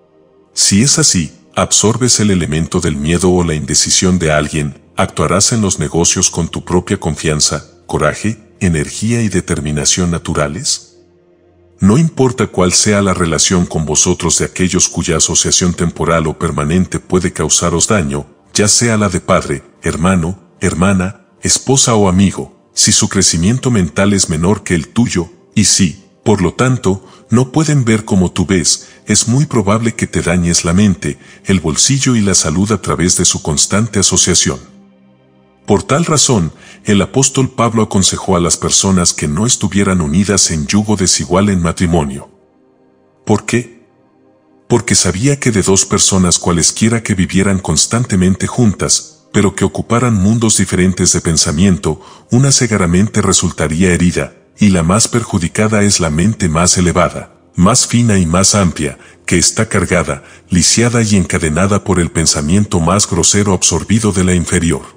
Si es así, absorbes el elemento del miedo o la indecisión de alguien, actuarás en los negocios con tu propia confianza, coraje, energía y determinación naturales. No importa cuál sea la relación con vosotros de aquellos cuya asociación temporal o permanente puede causaros daño, ya sea la de padre, hermano, hermana, esposa o amigo, si su crecimiento mental es menor que el tuyo, y si, por lo tanto, no pueden ver como tú ves, es muy probable que te dañes la mente, el bolsillo y la salud a través de su constante asociación. Por tal razón, el apóstol Pablo aconsejó a las personas que no estuvieran unidas en yugo desigual en matrimonio. ¿Por qué? Porque sabía que de dos personas cualesquiera que vivieran constantemente juntas, pero que ocuparan mundos diferentes de pensamiento, una segaramente resultaría herida, y la más perjudicada es la mente más elevada, más fina y más amplia, que está cargada, lisiada y encadenada por el pensamiento más grosero absorbido de la inferior.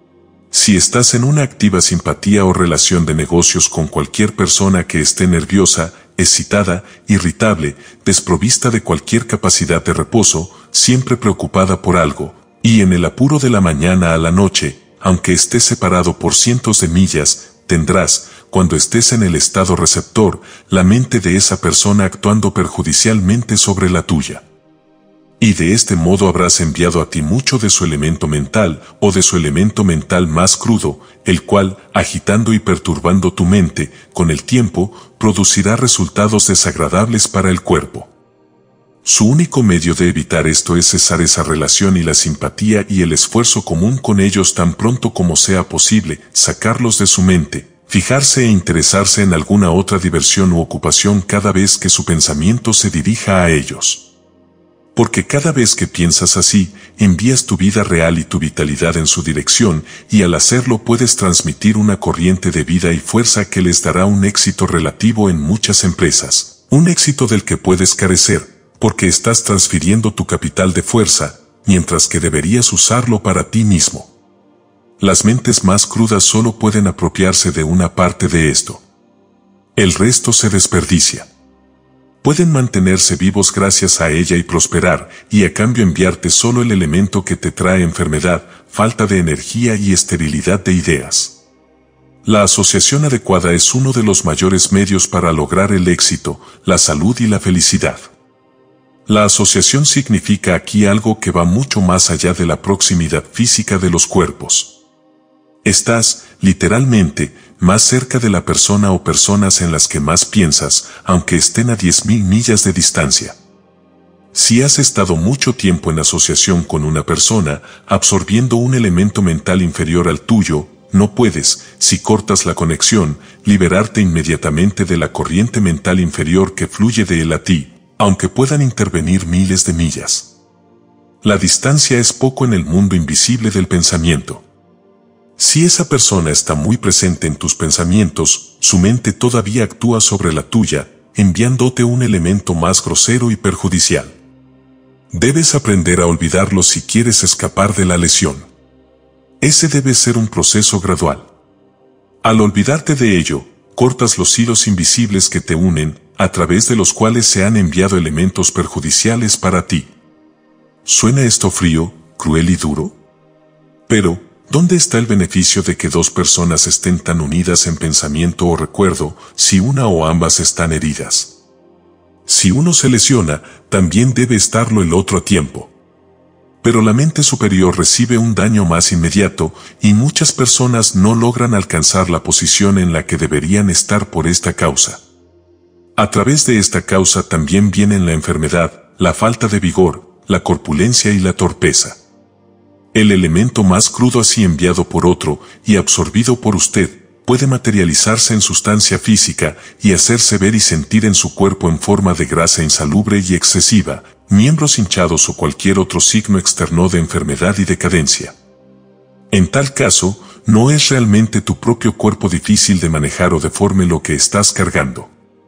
Si estás en una activa simpatía o relación de negocios con cualquier persona que esté nerviosa, excitada, irritable, desprovista de cualquier capacidad de reposo, siempre preocupada por algo, y en el apuro de la mañana a la noche, aunque estés separado por cientos de millas, tendrás, cuando estés en el estado receptor, la mente de esa persona actuando perjudicialmente sobre la tuya. Y de este modo habrás enviado a ti mucho de su elemento mental, o de su elemento mental más crudo, el cual, agitando y perturbando tu mente, con el tiempo, producirá resultados desagradables para el cuerpo. Su único medio de evitar esto es cesar esa relación y la simpatía y el esfuerzo común con ellos tan pronto como sea posible, sacarlos de su mente, fijarse e interesarse en alguna otra diversión u ocupación cada vez que su pensamiento se dirija a ellos. Porque cada vez que piensas así, envías tu vida real y tu vitalidad en su dirección, y al hacerlo puedes transmitir una corriente de vida y fuerza que les dará un éxito relativo en muchas empresas, un éxito del que puedes carecer, porque estás transfiriendo tu capital de fuerza, mientras que deberías usarlo para ti mismo. Las mentes más crudas solo pueden apropiarse de una parte de esto. El resto se desperdicia. Pueden mantenerse vivos gracias a ella y prosperar, y a cambio enviarte solo el elemento que te trae enfermedad, falta de energía y esterilidad de ideas. La asociación adecuada es uno de los mayores medios para lograr el éxito, la salud y la felicidad. La asociación significa aquí algo que va mucho más allá de la proximidad física de los cuerpos. Estás, literalmente, más cerca de la persona o personas en las que más piensas, aunque estén a 10.000 millas de distancia. Si has estado mucho tiempo en asociación con una persona, absorbiendo un elemento mental inferior al tuyo, no puedes, si cortas la conexión, liberarte inmediatamente de la corriente mental inferior que fluye de él a ti, aunque puedan intervenir miles de millas. La distancia es poco en el mundo invisible del pensamiento. Si esa persona está muy presente en tus pensamientos, su mente todavía actúa sobre la tuya, enviándote un elemento más grosero y perjudicial. Debes aprender a olvidarlo si quieres escapar de la lesión. Ese debe ser un proceso gradual. Al olvidarte de ello, cortas los hilos invisibles que te unen, a través de los cuales se han enviado elementos perjudiciales para ti. ¿Suena esto frío, cruel y duro? Pero, ¿dónde está el beneficio de que dos personas estén tan unidas en pensamiento o recuerdo, si una o ambas están heridas? Si uno se lesiona, también debe estarlo el otro a tiempo. Pero la mente superior recibe un daño más inmediato, y muchas personas no logran alcanzar la posición en la que deberían estar por esta causa. A través de esta causa también vienen la enfermedad, la falta de vigor, la corpulencia y la torpeza. El elemento más crudo así enviado por otro y absorbido por usted, puede materializarse en sustancia física y hacerse ver y sentir en su cuerpo en forma de grasa insalubre y excesiva, miembros hinchados o cualquier otro signo externo de enfermedad y decadencia. En tal caso, no es realmente tu propio cuerpo difícil de manejar o deforme lo que estás cargando.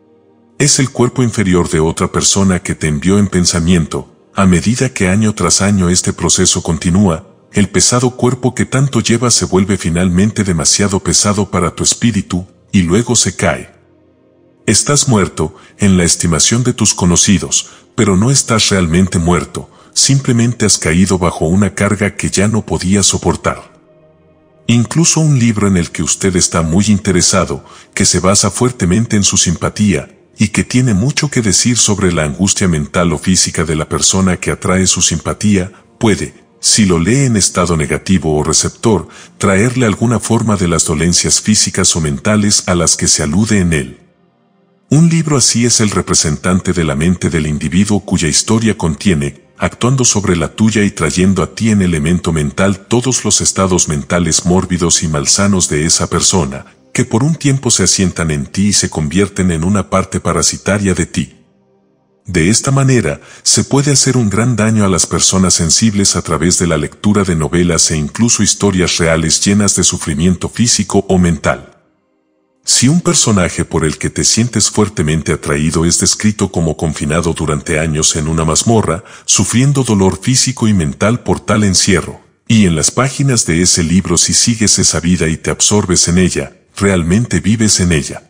Es el cuerpo inferior de otra persona que te envió en pensamiento. A medida que año tras año este proceso continúa, el pesado cuerpo que tanto llevas se vuelve finalmente demasiado pesado para tu espíritu, y luego se cae. Estás muerto, en la estimación de tus conocidos, pero no estás realmente muerto, simplemente has caído bajo una carga que ya no podías soportar. Incluso un libro en el que usted está muy interesado, que se basa fuertemente en su simpatía, y que tiene mucho que decir sobre la angustia mental o física de la persona que atrae su simpatía, puede, si lo lee en estado negativo o receptor, traerle alguna forma de las dolencias físicas o mentales a las que se alude en él. Un libro así es el representante de la mente del individuo cuya historia contiene, actuando sobre la tuya y trayendo a ti en elemento mental todos los estados mentales mórbidos y malsanos de esa persona, que por un tiempo se asientan en ti y se convierten en una parte parasitaria de ti. De esta manera, se puede hacer un gran daño a las personas sensibles a través de la lectura de novelas e incluso historias reales llenas de sufrimiento físico o mental. Si un personaje por el que te sientes fuertemente atraído es descrito como confinado durante años en una mazmorra, sufriendo dolor físico y mental por tal encierro, y en las páginas de ese libro si sigues esa vida y te absorbes en ella, realmente vives en ella.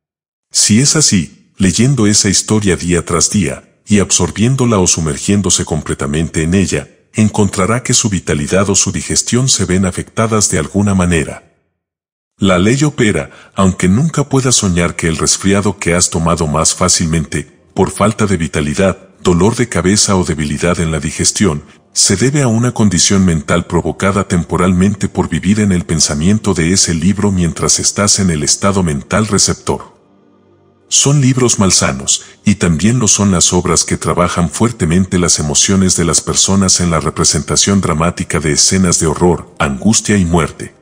Si es así, leyendo esa historia día tras día, y absorbiéndola o sumergiéndose completamente en ella, encontrará que su vitalidad o su digestión se ven afectadas de alguna manera. La ley opera, aunque nunca puedas soñar que el resfriado que has tomado más fácilmente, por falta de vitalidad, dolor de cabeza o debilidad en la digestión, se debe a una condición mental provocada temporalmente por vivir en el pensamiento de ese libro mientras estás en el estado mental receptor. Son libros malsanos, y también lo son las obras que trabajan fuertemente las emociones de las personas en la representación dramática de escenas de horror, angustia y muerte.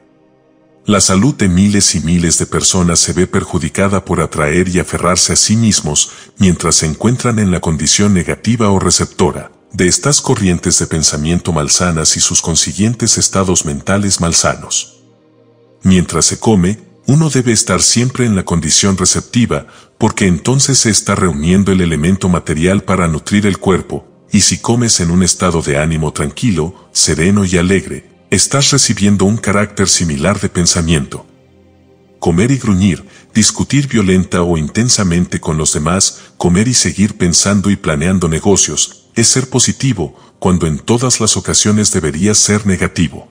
La salud de miles y miles de personas se ve perjudicada por atraer y aferrarse a sí mismos mientras se encuentran en la condición negativa o receptora de estas corrientes de pensamiento malsanas y sus consiguientes estados mentales malsanos. Mientras se come, uno debe estar siempre en la condición receptiva, porque entonces se está reuniendo el elemento material para nutrir el cuerpo, y si comes en un estado de ánimo tranquilo, sereno y alegre, estás recibiendo un carácter similar de pensamiento. Comer y gruñir, discutir violenta o intensamente con los demás, comer y seguir pensando y planeando negocios, es ser positivo, cuando en todas las ocasiones deberías ser negativo.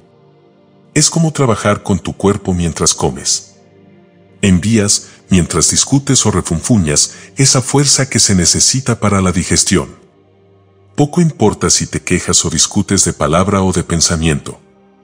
Es como trabajar con tu cuerpo mientras comes. Envías, mientras discutes o refunfuñas, esa fuerza que se necesita para la digestión. Poco importa si te quejas o discutes de palabra o de pensamiento.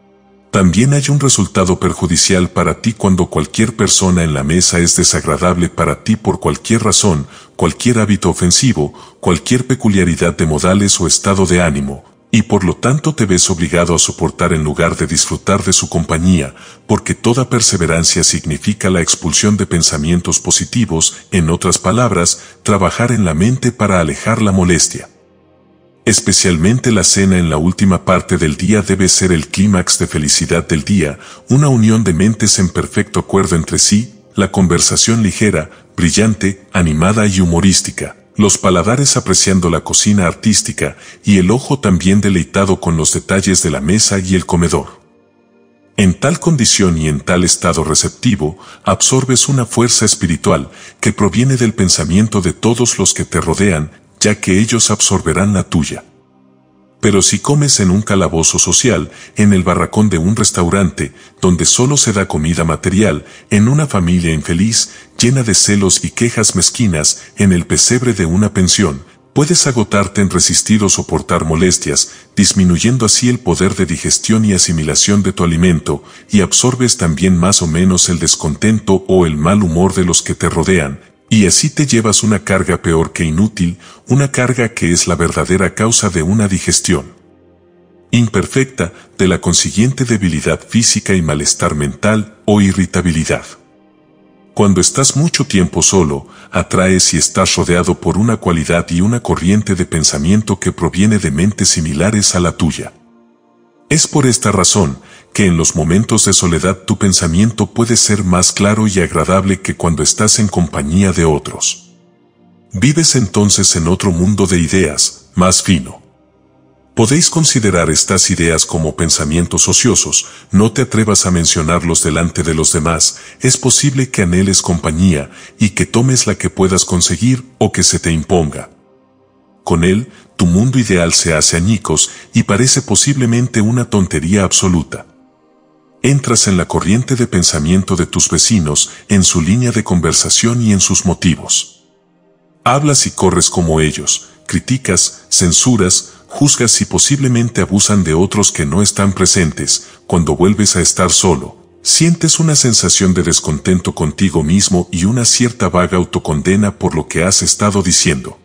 También hay un resultado perjudicial para ti cuando cualquier persona en la mesa es desagradable para ti por cualquier razón, cualquier hábito ofensivo, cualquier peculiaridad de modales o estado de ánimo, y por lo tanto te ves obligado a soportar en lugar de disfrutar de su compañía, porque toda perseverancia significa la expulsión de pensamientos positivos, en otras palabras, trabajar en la mente para alejar la molestia. Especialmente la cena en la última parte del día debe ser el clímax de felicidad del día, una unión de mentes en perfecto acuerdo entre sí, la conversación ligera, brillante, animada y humorística, los paladares apreciando la cocina artística y el ojo también deleitado con los detalles de la mesa y el comedor. En tal condición y en tal estado receptivo, absorbes una fuerza espiritual que proviene del pensamiento de todos los que te rodean, ya que ellos absorberán la tuya. Pero si comes en un calabozo social, en el barracón de un restaurante, donde solo se da comida material, en una familia infeliz, llena de celos y quejas mezquinas, en el pesebre de una pensión, puedes agotarte en resistir o soportar molestias, disminuyendo así el poder de digestión y asimilación de tu alimento, y absorbes también más o menos el descontento o el mal humor de los que te rodean, y así te llevas una carga peor que inútil, una carga que es la verdadera causa de una digestión imperfecta, de la consiguiente debilidad física y malestar mental o irritabilidad. Cuando estás mucho tiempo solo, atraes y estás rodeado por una cualidad y una corriente de pensamiento que proviene de mentes similares a la tuya. Es por esta razón que en los momentos de soledad tu pensamiento puede ser más claro y agradable que cuando estás en compañía de otros. Vives entonces en otro mundo de ideas, más fino. Podéis considerar estas ideas como pensamientos ociosos, no te atrevas a mencionarlos delante de los demás, es posible que anheles compañía y que tomes la que puedas conseguir o que se te imponga. Con él, tu mundo ideal se hace añicos y parece posiblemente una tontería absoluta. Entras en la corriente de pensamiento de tus vecinos, en su línea de conversación y en sus motivos. Hablas y corres como ellos, criticas, censuras, juzgas y posiblemente abusan de otros que no están presentes. Cuando vuelves a estar solo, sientes una sensación de descontento contigo mismo y una cierta vaga autocondena por lo que has estado diciendo.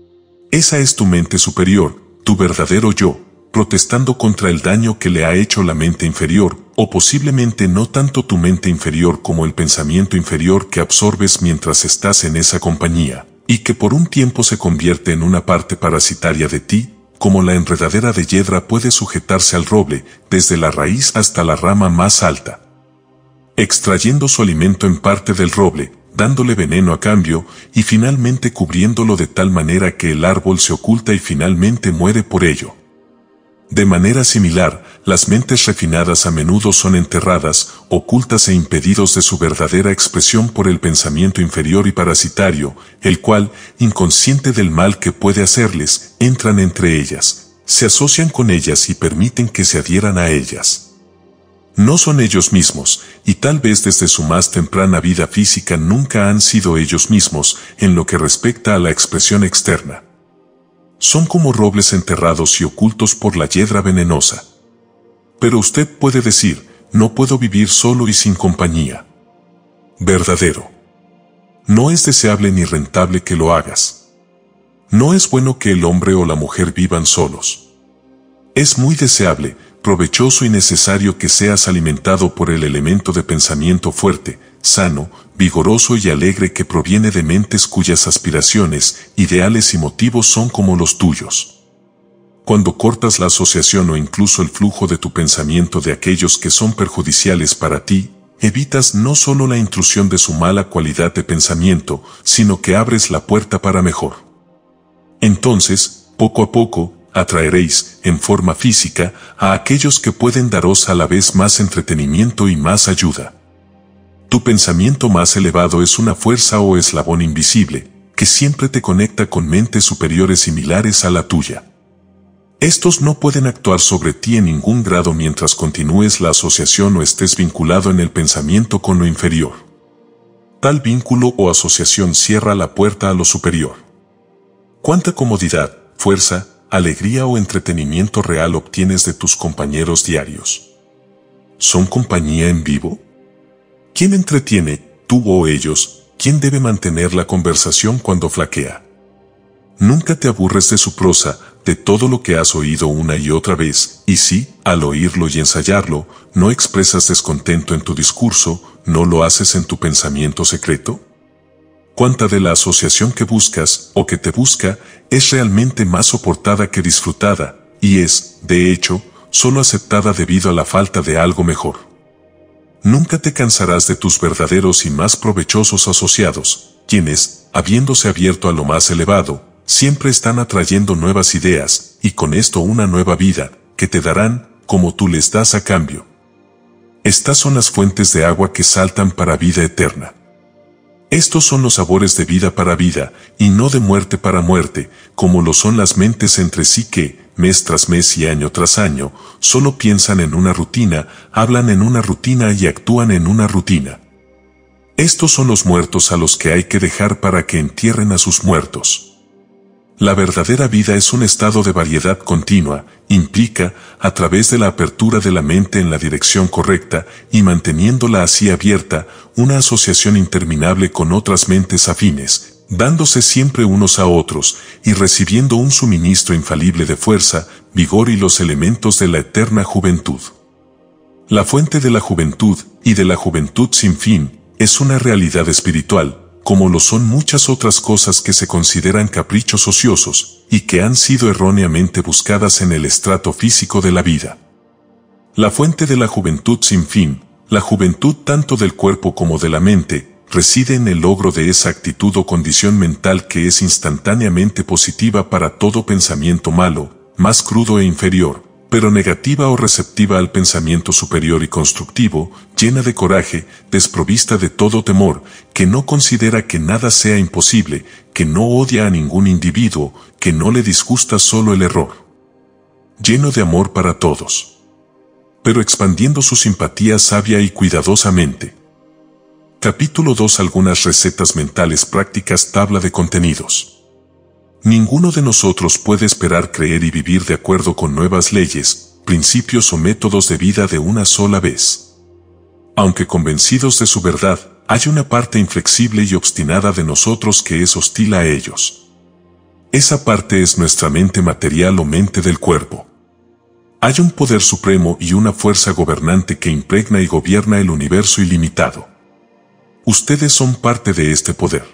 Esa es tu mente superior, tu verdadero yo, protestando contra el daño que le ha hecho la mente inferior, o posiblemente no tanto tu mente inferior como el pensamiento inferior que absorbes mientras estás en esa compañía, y que por un tiempo se convierte en una parte parasitaria de ti, como la enredadera de hiedra puede sujetarse al roble, desde la raíz hasta la rama más alta, extrayendo su alimento en parte del roble, dándole veneno a cambio, y finalmente cubriéndolo de tal manera que el árbol se oculta y finalmente muere por ello. De manera similar, las mentes refinadas a menudo son enterradas, ocultas e impedidos de su verdadera expresión por el pensamiento inferior y parasitario, el cual, inconsciente del mal que puede hacerles, entran entre ellas, se asocian con ellas y permiten que se adhieran a ellas. No son ellos mismos, y tal vez desde su más temprana vida física nunca han sido ellos mismos, en lo que respecta a la expresión externa. Son como robles enterrados y ocultos por la hiedra venenosa. Pero usted puede decir, no puedo vivir solo y sin compañía. Verdadero. No es deseable ni rentable que lo hagas. No es bueno que el hombre o la mujer vivan solos. Es muy deseable, provechoso y necesario que seas alimentado por el elemento de pensamiento fuerte, sano, vigoroso y alegre que proviene de mentes cuyas aspiraciones, ideales y motivos son como los tuyos. Cuando cortas la asociación o incluso el flujo de tu pensamiento de aquellos que son perjudiciales para ti, evitas no solo la intrusión de su mala cualidad de pensamiento, sino que abres la puerta para mejor. Entonces, poco a poco, atraeréis, en forma física, a aquellos que pueden daros a la vez más entretenimiento y más ayuda. Tu pensamiento más elevado es una fuerza o eslabón invisible, que siempre te conecta con mentes superiores similares a la tuya. Estos no pueden actuar sobre ti en ningún grado mientras continúes la asociación o estés vinculado en el pensamiento con lo inferior. Tal vínculo o asociación cierra la puerta a lo superior. ¿Cuánta comodidad, fuerza, alegría o entretenimiento real obtienes de tus compañeros diarios? ¿Son compañía en vivo? ¿Quién entretiene, tú o ellos? ¿Quién debe mantener la conversación cuando flaquea? Nunca te aburres de su prosa, de todo lo que has oído una y otra vez, y si, al oírlo y ensayarlo, no expresas descontento en tu discurso, ¿no lo haces en tu pensamiento secreto? ¿Cuánta de la asociación que buscas, o que te busca, es realmente más soportada que disfrutada, y es, de hecho, solo aceptada debido a la falta de algo mejor? Nunca te cansarás de tus verdaderos y más provechosos asociados, quienes, habiéndose abierto a lo más elevado, siempre están atrayendo nuevas ideas, y con esto una nueva vida, que te darán, como tú les das a cambio. Estas son las fuentes de agua que saltan para vida eterna. Estos son los sabores de vida para vida, y no de muerte para muerte, como lo son las mentes entre sí que, mes tras mes y año tras año, solo piensan en una rutina, hablan en una rutina y actúan en una rutina. Estos son los muertos a los que hay que dejar para que entierren a sus muertos. La verdadera vida es un estado de variedad continua, implica, a través de la apertura de la mente en la dirección correcta y manteniéndola así abierta, una asociación interminable con otras mentes afines, dándose siempre unos a otros y recibiendo un suministro infalible de fuerza, vigor y los elementos de la eterna juventud. La fuente de la juventud y de la juventud sin fin es una realidad espiritual, como lo son muchas otras cosas que se consideran caprichos ociosos, y que han sido erróneamente buscadas en el estrato físico de la vida. La fuente de la juventud sin fin, la juventud tanto del cuerpo como de la mente, reside en el logro de esa actitud o condición mental que es instantáneamente positiva para todo pensamiento malo, más crudo e inferior, pero negativa o receptiva al pensamiento superior y constructivo, llena de coraje, desprovista de todo temor, que no considera que nada sea imposible, que no odia a ningún individuo, que no le disgusta solo el error. Lleno de amor para todos, pero expandiendo su simpatía sabia y cuidadosamente. Capítulo 2. Algunas recetas mentales prácticas. Tabla de contenidos. Ninguno de nosotros puede esperar creer y vivir de acuerdo con nuevas leyes, principios o métodos de vida de una sola vez. Aunque convencidos de su verdad, hay una parte inflexible y obstinada de nosotros que es hostil a ellos. Esa parte es nuestra mente material o mente del cuerpo. Hay un poder supremo y una fuerza gobernante que impregna y gobierna el universo ilimitado. Ustedes son parte de este poder.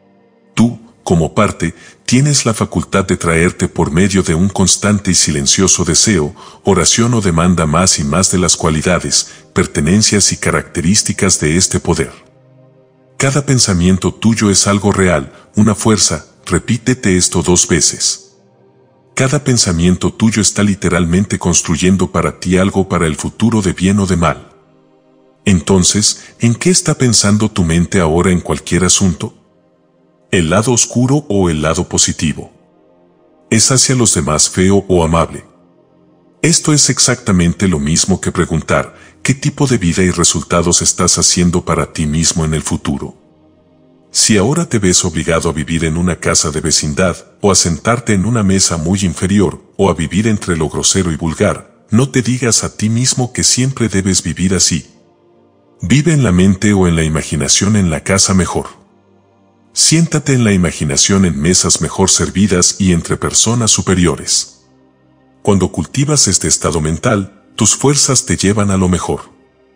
Tú, como parte, tienes la facultad de traerte por medio de un constante y silencioso deseo, oración o demanda más y más de las cualidades, pertenencias y características de este poder. Cada pensamiento tuyo es algo real, una fuerza, repítete esto 2 veces. Cada pensamiento tuyo está literalmente construyendo para ti algo para el futuro de bien o de mal. Entonces, ¿en qué está pensando tu mente ahora en cualquier asunto? ¿El lado oscuro o el lado positivo? ¿Es hacia los demás feo o amable? Esto es exactamente lo mismo que preguntar, ¿qué tipo de vida y resultados estás haciendo para ti mismo en el futuro? Si ahora te ves obligado a vivir en una casa de vecindad, o a sentarte en una mesa muy inferior, o a vivir entre lo grosero y vulgar, no te digas a ti mismo que siempre debes vivir así. Vive en la mente o en la imaginación en la casa mejor. Siéntate en la imaginación en mesas mejor servidas y entre personas superiores. Cuando cultivas este estado mental, tus fuerzas te llevan a lo mejor.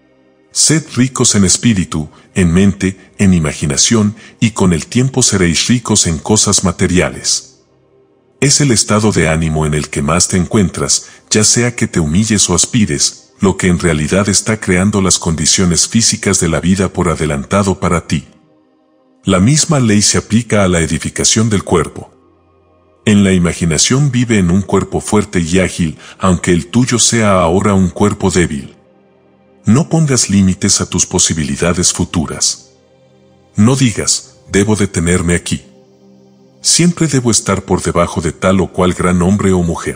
Sed ricos en espíritu, en mente, en imaginación, y con el tiempo seréis ricos en cosas materiales. Es el estado de ánimo en el que más te encuentras, ya sea que te humilles o aspires, lo que en realidad está creando las condiciones físicas de la vida por adelantado para ti. La misma ley se aplica a la edificación del cuerpo. En la imaginación vive en un cuerpo fuerte y ágil, aunque el tuyo sea ahora un cuerpo débil. No pongas límites a tus posibilidades futuras. No digas, debo detenerme aquí. Siempre debo estar por debajo de tal o cual gran hombre o mujer.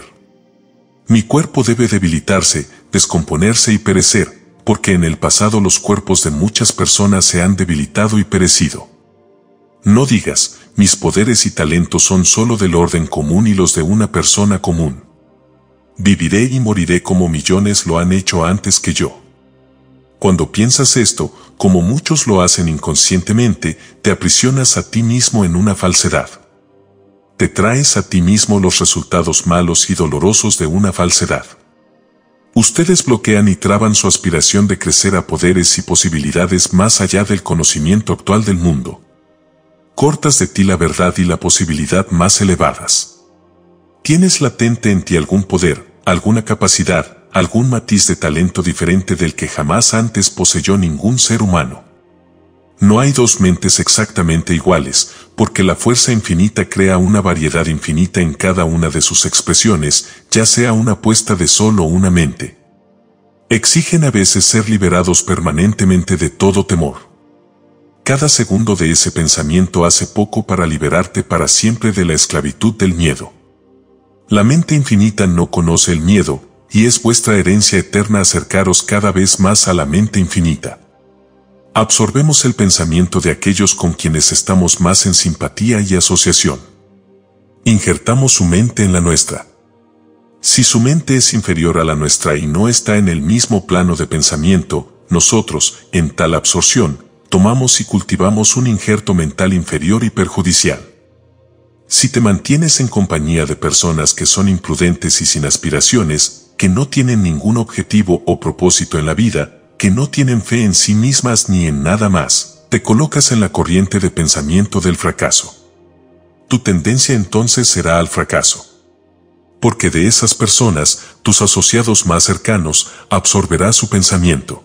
Mi cuerpo debe debilitarse, descomponerse y perecer, porque en el pasado los cuerpos de muchas personas se han debilitado y perecido. No digas, mis poderes y talentos son solo del orden común y los de una persona común. Viviré y moriré como millones lo han hecho antes que yo. Cuando piensas esto, como muchos lo hacen inconscientemente, te aprisionas a ti mismo en una falsedad. Te traes a ti mismo los resultados malos y dolorosos de una falsedad. Ustedes bloquean y traban su aspiración de crecer a poderes y posibilidades más allá del conocimiento actual del mundo. Cortas de ti la verdad y la posibilidad más elevadas. Tienes latente en ti algún poder, alguna capacidad, algún matiz de talento diferente del que jamás antes poseyó ningún ser humano. No hay dos mentes exactamente iguales, porque la fuerza infinita crea una variedad infinita en cada una de sus expresiones, ya sea una puesta de sol o una mente. Exigen a veces ser liberados permanentemente de todo temor. Cada segundo de ese pensamiento hace poco para liberarte para siempre de la esclavitud del miedo. La mente infinita no conoce el miedo, y es vuestra herencia eterna acercaros cada vez más a la mente infinita. Absorbemos el pensamiento de aquellos con quienes estamos más en simpatía y asociación. Injertamos su mente en la nuestra. Si su mente es inferior a la nuestra y no está en el mismo plano de pensamiento, nosotros, en tal absorción, tomamos y cultivamos un injerto mental inferior y perjudicial. Si te mantienes en compañía de personas que son imprudentes y sin aspiraciones, que no tienen ningún objetivo o propósito en la vida, que no tienen fe en sí mismas ni en nada más, te colocas en la corriente de pensamiento del fracaso. Tu tendencia entonces será al fracaso. Porque de esas personas, tus asociados más cercanos, absorberás su pensamiento.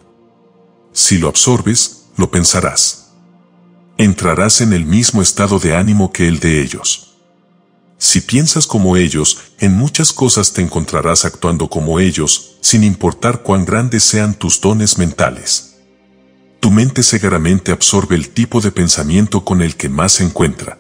Si lo absorbes, lo pensarás. Entrarás en el mismo estado de ánimo que el de ellos. Si piensas como ellos, en muchas cosas te encontrarás actuando como ellos, sin importar cuán grandes sean tus dones mentales. Tu mente cegaramente absorbe el tipo de pensamiento con el que más se encuentra.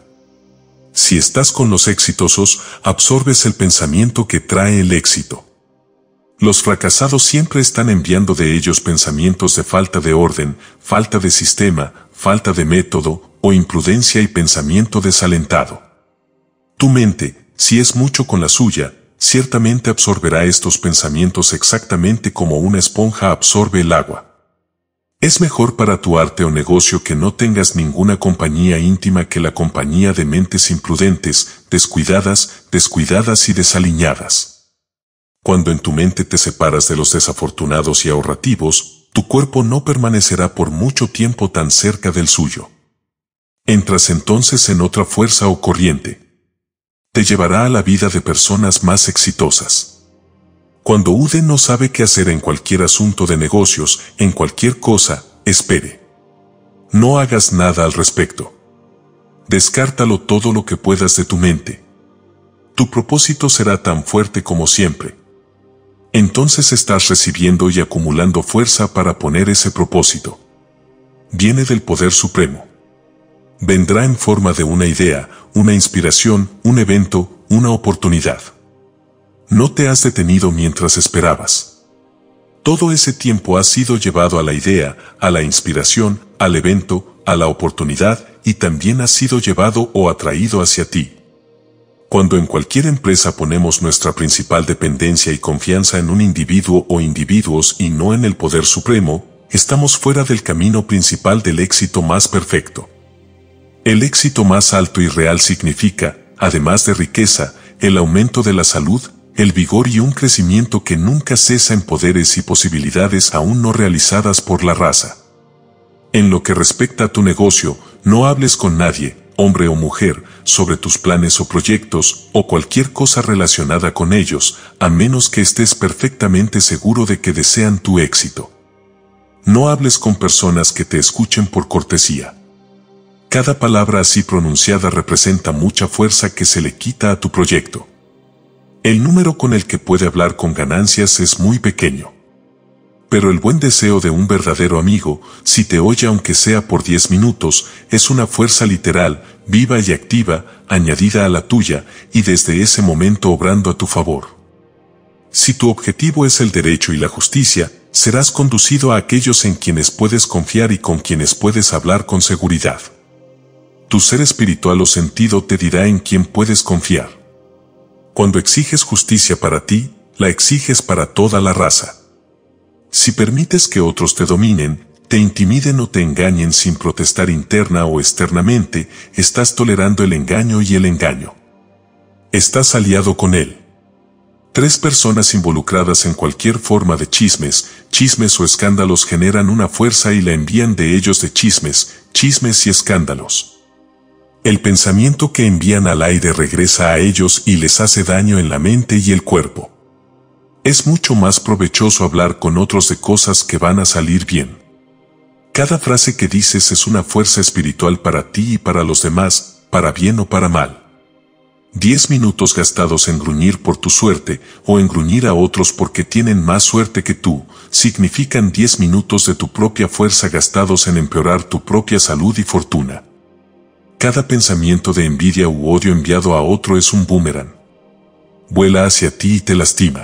Si estás con los exitosos, absorbes el pensamiento que trae el éxito. Los fracasados siempre están enviando de ellos pensamientos de falta de orden, falta de sistema, falta de método, o imprudencia y pensamiento desalentado. Tu mente, si es mucho con la suya, ciertamente absorberá estos pensamientos exactamente como una esponja absorbe el agua. Es mejor para tu arte o negocio que no tengas ninguna compañía íntima que la compañía de mentes imprudentes, descuidadas y desaliñadas. Cuando en tu mente te separas de los desafortunados y ahorrativos, tu cuerpo no permanecerá por mucho tiempo tan cerca del suyo. Entras entonces en otra fuerza o corriente. Te llevará a la vida de personas más exitosas. Cuando Ude no sabe qué hacer en cualquier asunto de negocios, en cualquier cosa, espere. No hagas nada al respecto. Descártalo todo lo que puedas de tu mente. Tu propósito será tan fuerte como siempre. Entonces estás recibiendo y acumulando fuerza para poner ese propósito. Viene del Poder Supremo. Vendrá en forma de una idea, una inspiración, un evento, una oportunidad. No te has detenido mientras esperabas. Todo ese tiempo has sido llevado a la idea, a la inspiración, al evento, a la oportunidad, y también has sido llevado o atraído hacia ti. Cuando en cualquier empresa ponemos nuestra principal dependencia y confianza en un individuo o individuos y no en el poder supremo, estamos fuera del camino principal del éxito más perfecto. El éxito más alto y real significa, además de riqueza, el aumento de la salud, el vigor y un crecimiento que nunca cesa en poderes y posibilidades aún no realizadas por la raza. En lo que respecta a tu negocio, no hables con nadie, hombre o mujer, sobre tus planes o proyectos, o cualquier cosa relacionada con ellos, a menos que estés perfectamente seguro de que desean tu éxito. No hables con personas que te escuchen por cortesía. Cada palabra así pronunciada representa mucha fuerza que se le quita a tu proyecto. El número con el que puede hablar con ganancias es muy pequeño. Pero el buen deseo de un verdadero amigo, si te oye aunque sea por 10 minutos, es una fuerza literal, viva y activa, añadida a la tuya, y desde ese momento obrando a tu favor. Si tu objetivo es el derecho y la justicia, serás conducido a aquellos en quienes puedes confiar y con quienes puedes hablar con seguridad. Tu ser espiritual o sentido te dirá en quién puedes confiar. Cuando exiges justicia para ti, la exiges para toda la raza. Si permites que otros te dominen, te intimiden o te engañen sin protestar interna o externamente, estás tolerando el engaño y el engaño. Estás aliado con él. 3 personas involucradas en cualquier forma de chismes o escándalos generan una fuerza y la envían de ellos de chismes y escándalos. El pensamiento que envían al aire regresa a ellos y les hace daño en la mente y el cuerpo. Es mucho más provechoso hablar con otros de cosas que van a salir bien. Cada frase que dices es una fuerza espiritual para ti y para los demás, para bien o para mal. 10 minutos gastados en gruñir por tu suerte, o en gruñir a otros porque tienen más suerte que tú, significan 10 minutos de tu propia fuerza gastados en empeorar tu propia salud y fortuna. Cada pensamiento de envidia u odio enviado a otro es un boomerang. Vuela hacia ti y te lastima.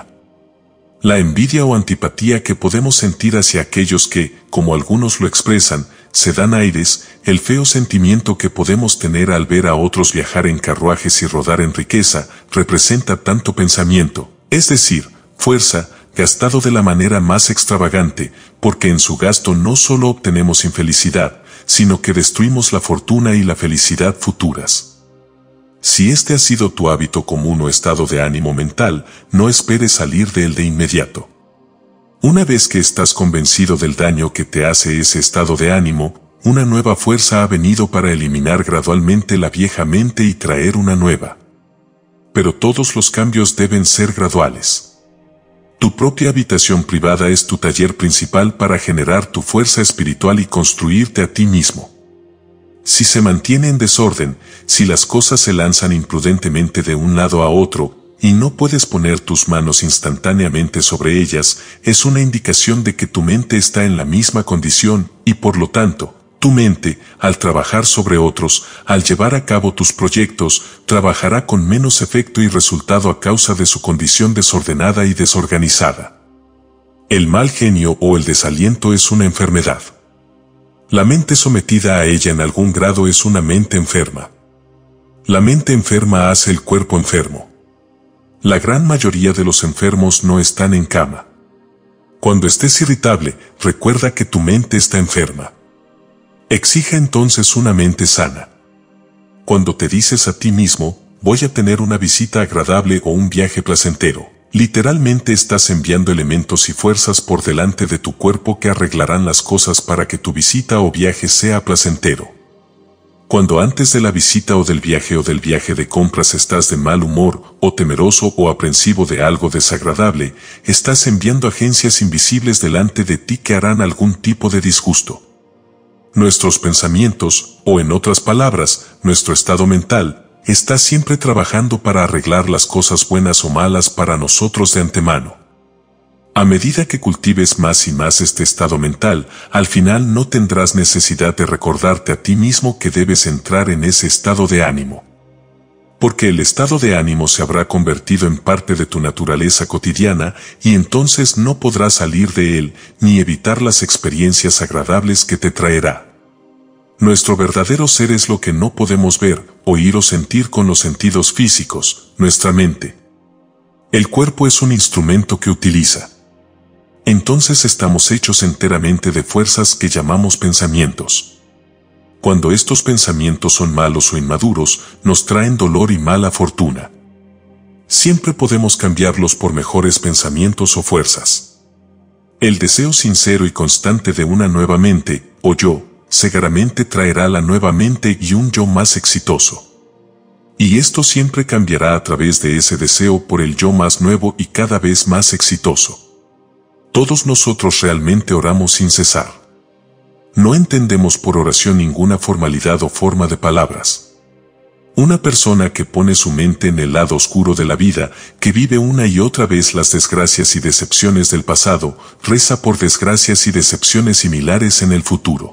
La envidia o antipatía que podemos sentir hacia aquellos que, como algunos lo expresan, se dan aires, el feo sentimiento que podemos tener al ver a otros viajar en carruajes y rodar en riqueza, representa tanto pensamiento, es decir, fuerza, gastado de la manera más extravagante, porque en su gasto no solo obtenemos infelicidad, sino que destruimos la fortuna y la felicidad futuras. Si este ha sido tu hábito común o estado de ánimo mental, no esperes salir de él de inmediato. Una vez que estás convencido del daño que te hace ese estado de ánimo, una nueva fuerza ha venido para eliminar gradualmente la vieja mente y traer una nueva. Pero todos los cambios deben ser graduales. Tu propia habitación privada es tu taller principal para generar tu fuerza espiritual y construirte a ti mismo. Si se mantiene en desorden, si las cosas se lanzan imprudentemente de un lado a otro, y no puedes poner tus manos instantáneamente sobre ellas, es una indicación de que tu mente está en la misma condición, y por lo tanto, tu mente, al trabajar sobre otros, al llevar a cabo tus proyectos, trabajará con menos efecto y resultado a causa de su condición desordenada y desorganizada. El mal genio o el desaliento es una enfermedad. La mente sometida a ella en algún grado es una mente enferma. La mente enferma hace el cuerpo enfermo. La gran mayoría de los enfermos no están en cama. Cuando estés irritable, recuerda que tu mente está enferma. Exija entonces una mente sana. Cuando te dices a ti mismo, voy a tener una visita agradable o un viaje placentero, literalmente estás enviando elementos y fuerzas por delante de tu cuerpo que arreglarán las cosas para que tu visita o viaje sea placentero. Cuando antes de la visita o del viaje de compras estás de mal humor, o temeroso o aprensivo de algo desagradable, estás enviando agencias invisibles delante de ti que harán algún tipo de disgusto. Nuestros pensamientos, o en otras palabras, nuestro estado mental, está siempre trabajando para arreglar las cosas buenas o malas para nosotros de antemano. A medida que cultives más y más este estado mental, al final no tendrás necesidad de recordarte a ti mismo que debes entrar en ese estado de ánimo. Porque el estado de ánimo se habrá convertido en parte de tu naturaleza cotidiana y entonces no podrás salir de él ni evitar las experiencias agradables que te traerá. Nuestro verdadero ser es lo que no podemos ver, oír o sentir con los sentidos físicos, nuestra mente. El cuerpo es un instrumento que utiliza. Entonces estamos hechos enteramente de fuerzas que llamamos pensamientos. Cuando estos pensamientos son malos o inmaduros, nos traen dolor y mala fortuna. Siempre podemos cambiarlos por mejores pensamientos o fuerzas. El deseo sincero y constante de una nueva mente, o yo, seguramente traerá la nueva mente y un yo más exitoso. Y esto siempre cambiará a través de ese deseo por el yo más nuevo y cada vez más exitoso. Todos nosotros realmente oramos sin cesar. No entendemos por oración ninguna formalidad o forma de palabras. Una persona que pone su mente en el lado oscuro de la vida, que vive una y otra vez las desgracias y decepciones del pasado, reza por desgracias y decepciones similares en el futuro.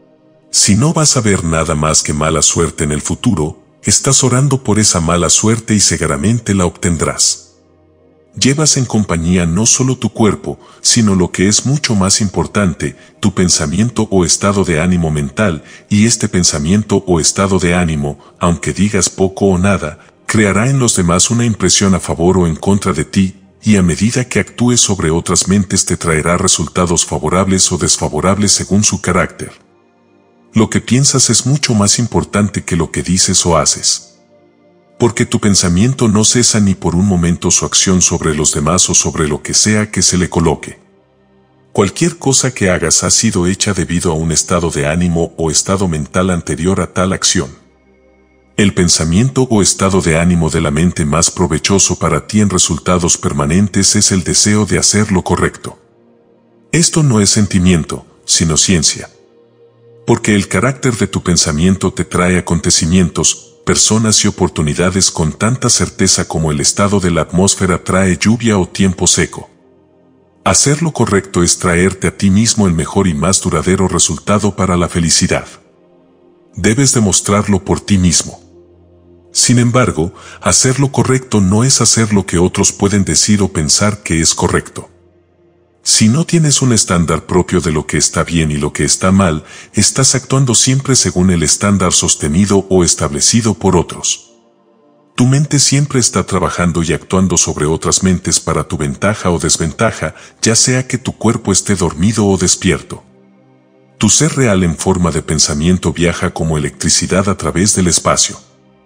Si no vas a ver nada más que mala suerte en el futuro, estás orando por esa mala suerte y seguramente la obtendrás. Llevas en compañía no solo tu cuerpo, sino lo que es mucho más importante, tu pensamiento o estado de ánimo mental, y este pensamiento o estado de ánimo, aunque digas poco o nada, creará en los demás una impresión a favor o en contra de ti, y a medida que actúes sobre otras mentes te traerá resultados favorables o desfavorables según su carácter. Lo que piensas es mucho más importante que lo que dices o haces. Porque tu pensamiento no cesa ni por un momento su acción sobre los demás o sobre lo que sea que se le coloque. Cualquier cosa que hagas ha sido hecha debido a un estado de ánimo o estado mental anterior a tal acción. El pensamiento o estado de ánimo de la mente más provechoso para ti en resultados permanentes es el deseo de hacer lo correcto. Esto no es sentimiento, sino ciencia. Porque el carácter de tu pensamiento te trae acontecimientos, personas y oportunidades con tanta certeza como el estado de la atmósfera trae lluvia o tiempo seco. Hacer lo correcto es traerte a ti mismo el mejor y más duradero resultado para la felicidad. Debes demostrarlo por ti mismo. Sin embargo, hacer lo correcto no es hacer lo que otros pueden decir o pensar que es correcto. Si no tienes un estándar propio de lo que está bien y lo que está mal, estás actuando siempre según el estándar sostenido o establecido por otros. Tu mente siempre está trabajando y actuando sobre otras mentes para tu ventaja o desventaja, ya sea que tu cuerpo esté dormido o despierto. Tu ser real en forma de pensamiento viaja como electricidad a través del espacio.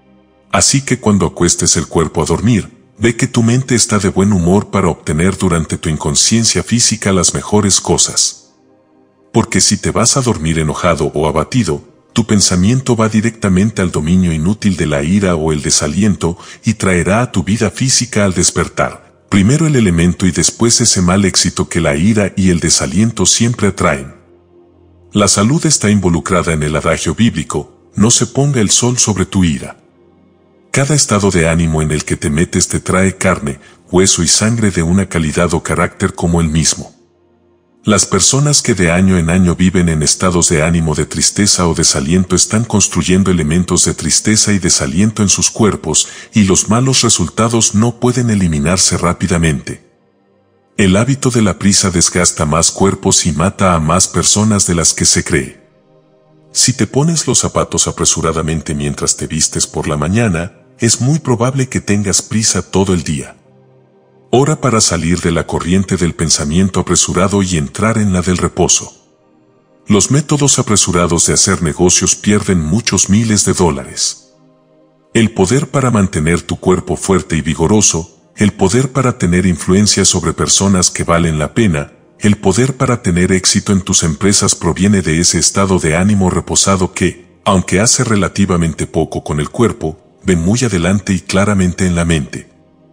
Así que cuando acuestes el cuerpo a dormir, ve que tu mente está de buen humor para obtener durante tu inconsciencia física las mejores cosas. Porque si te vas a dormir enojado o abatido, tu pensamiento va directamente al dominio inútil de la ira o el desaliento y traerá a tu vida física al despertar, primero el elemento y después ese mal éxito que la ira y el desaliento siempre atraen. La salud está involucrada en el adagio bíblico, no se ponga el sol sobre tu ira. Cada estado de ánimo en el que te metes te trae carne, hueso y sangre de una calidad o carácter como el mismo. Las personas que de año en año viven en estados de ánimo de tristeza o desaliento están construyendo elementos de tristeza y desaliento en sus cuerpos, y los malos resultados no pueden eliminarse rápidamente. El hábito de la prisa desgasta más cuerpos y mata a más personas de las que se cree. Si te pones los zapatos apresuradamente mientras te vistes por la mañana, es muy probable que tengas prisa todo el día. Ora para salir de la corriente del pensamiento apresurado y entrar en la del reposo. Los métodos apresurados de hacer negocios pierden muchos miles de dólares. El poder para mantener tu cuerpo fuerte y vigoroso, el poder para tener influencia sobre personas que valen la pena, el poder para tener éxito en tus empresas proviene de ese estado de ánimo reposado que, aunque hace relativamente poco con el cuerpo, ve muy adelante y claramente en la mente.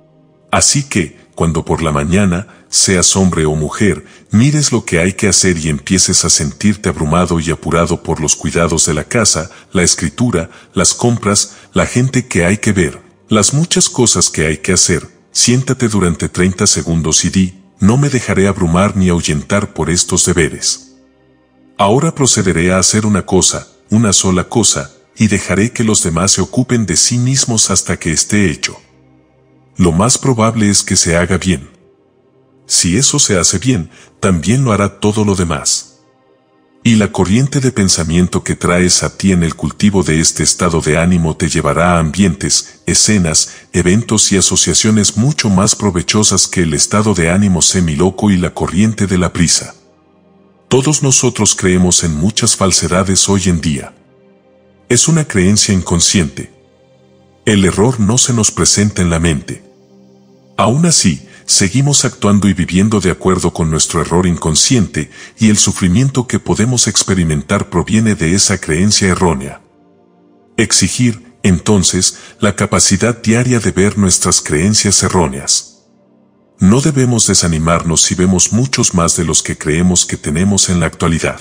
Así que, cuando por la mañana, seas hombre o mujer, mires lo que hay que hacer y empieces a sentirte abrumado y apurado por los cuidados de la casa, la escritura, las compras, la gente que hay que ver, las muchas cosas que hay que hacer, siéntate durante 30 segundos y di, no me dejaré abrumar ni ahuyentar por estos deberes. Ahora procederé a hacer una cosa, una sola cosa, y dejaré que los demás se ocupen de sí mismos hasta que esté hecho. Lo más probable es que se haga bien. Si eso se hace bien, también lo hará todo lo demás. Y la corriente de pensamiento que traes a ti en el cultivo de este estado de ánimo te llevará a ambientes, escenas, eventos y asociaciones mucho más provechosas que el estado de ánimo semiloco y la corriente de la prisa. Todos nosotros creemos en muchas falsedades hoy en día. Es una creencia inconsciente. El error no se nos presenta en la mente. Aún así, seguimos actuando y viviendo de acuerdo con nuestro error inconsciente, y el sufrimiento que podemos experimentar proviene de esa creencia errónea. Exigir, entonces, la capacidad diaria de ver nuestras creencias erróneas. No debemos desanimarnos si vemos muchos más de los que creemos que tenemos en la actualidad.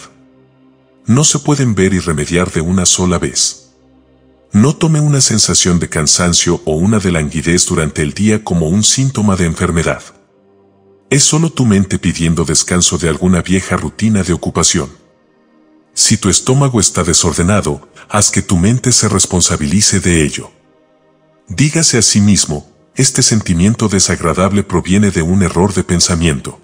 No se pueden ver y remediar de una sola vez. No tome una sensación de cansancio o una de languidez durante el día como un síntoma de enfermedad. Es solo tu mente pidiendo descanso de alguna vieja rutina de ocupación. Si tu estómago está desordenado, haz que tu mente se responsabilice de ello. Dígase a sí mismo: este sentimiento desagradable proviene de un error de pensamiento.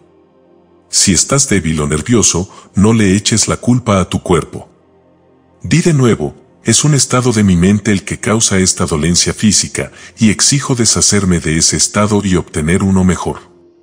Si estás débil o nervioso, no le eches la culpa a tu cuerpo. Di de nuevo: es un estado de mi mente el que causa esta dolencia física, y exijo deshacerme de ese estado y obtener uno mejor.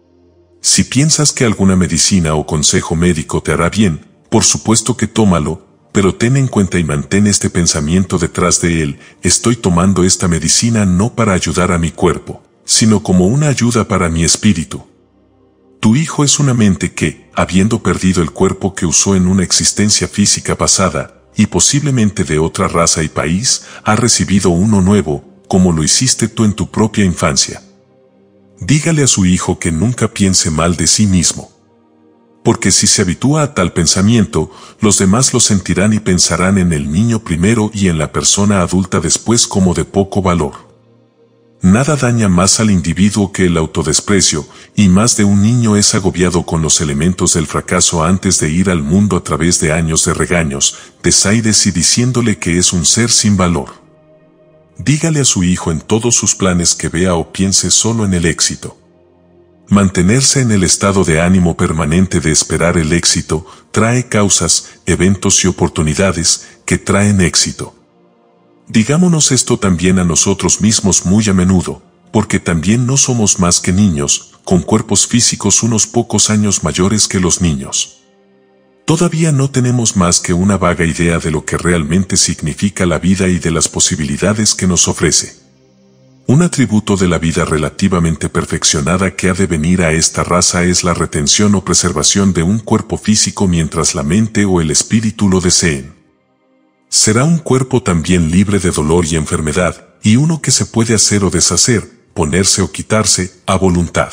Si piensas que alguna medicina o consejo médico te hará bien, por supuesto que tómalo, pero ten en cuenta y mantén este pensamiento detrás de él: estoy tomando esta medicina no para ayudar a mi cuerpo, sino como una ayuda para mi espíritu. Tu hijo es una mente que, habiendo perdido el cuerpo que usó en una existencia física pasada, y posiblemente de otra raza y país, ha recibido uno nuevo, como lo hiciste tú en tu propia infancia. Dígale a su hijo que nunca piense mal de sí mismo. Porque si se habitúa a tal pensamiento, los demás lo sentirán y pensarán en el niño primero y en la persona adulta después como de poco valor. Nada daña más al individuo que el autodesprecio, y más de un niño es agobiado con los elementos del fracaso antes de ir al mundo a través de años de regaños, desaires y diciéndole que es un ser sin valor. Dígale a su hijo en todos sus planes que vea o piense solo en el éxito. Mantenerse en el estado de ánimo permanente de esperar el éxito trae causas, eventos y oportunidades que traen éxito. Digámonos esto también a nosotros mismos muy a menudo, porque también no somos más que niños, con cuerpos físicos unos pocos años mayores que los niños. Todavía no tenemos más que una vaga idea de lo que realmente significa la vida y de las posibilidades que nos ofrece. Un atributo de la vida relativamente perfeccionada que ha de venir a esta raza es la retención o preservación de un cuerpo físico mientras la mente o el espíritu lo deseen. Será un cuerpo también libre de dolor y enfermedad, y uno que se puede hacer o deshacer, ponerse o quitarse, a voluntad.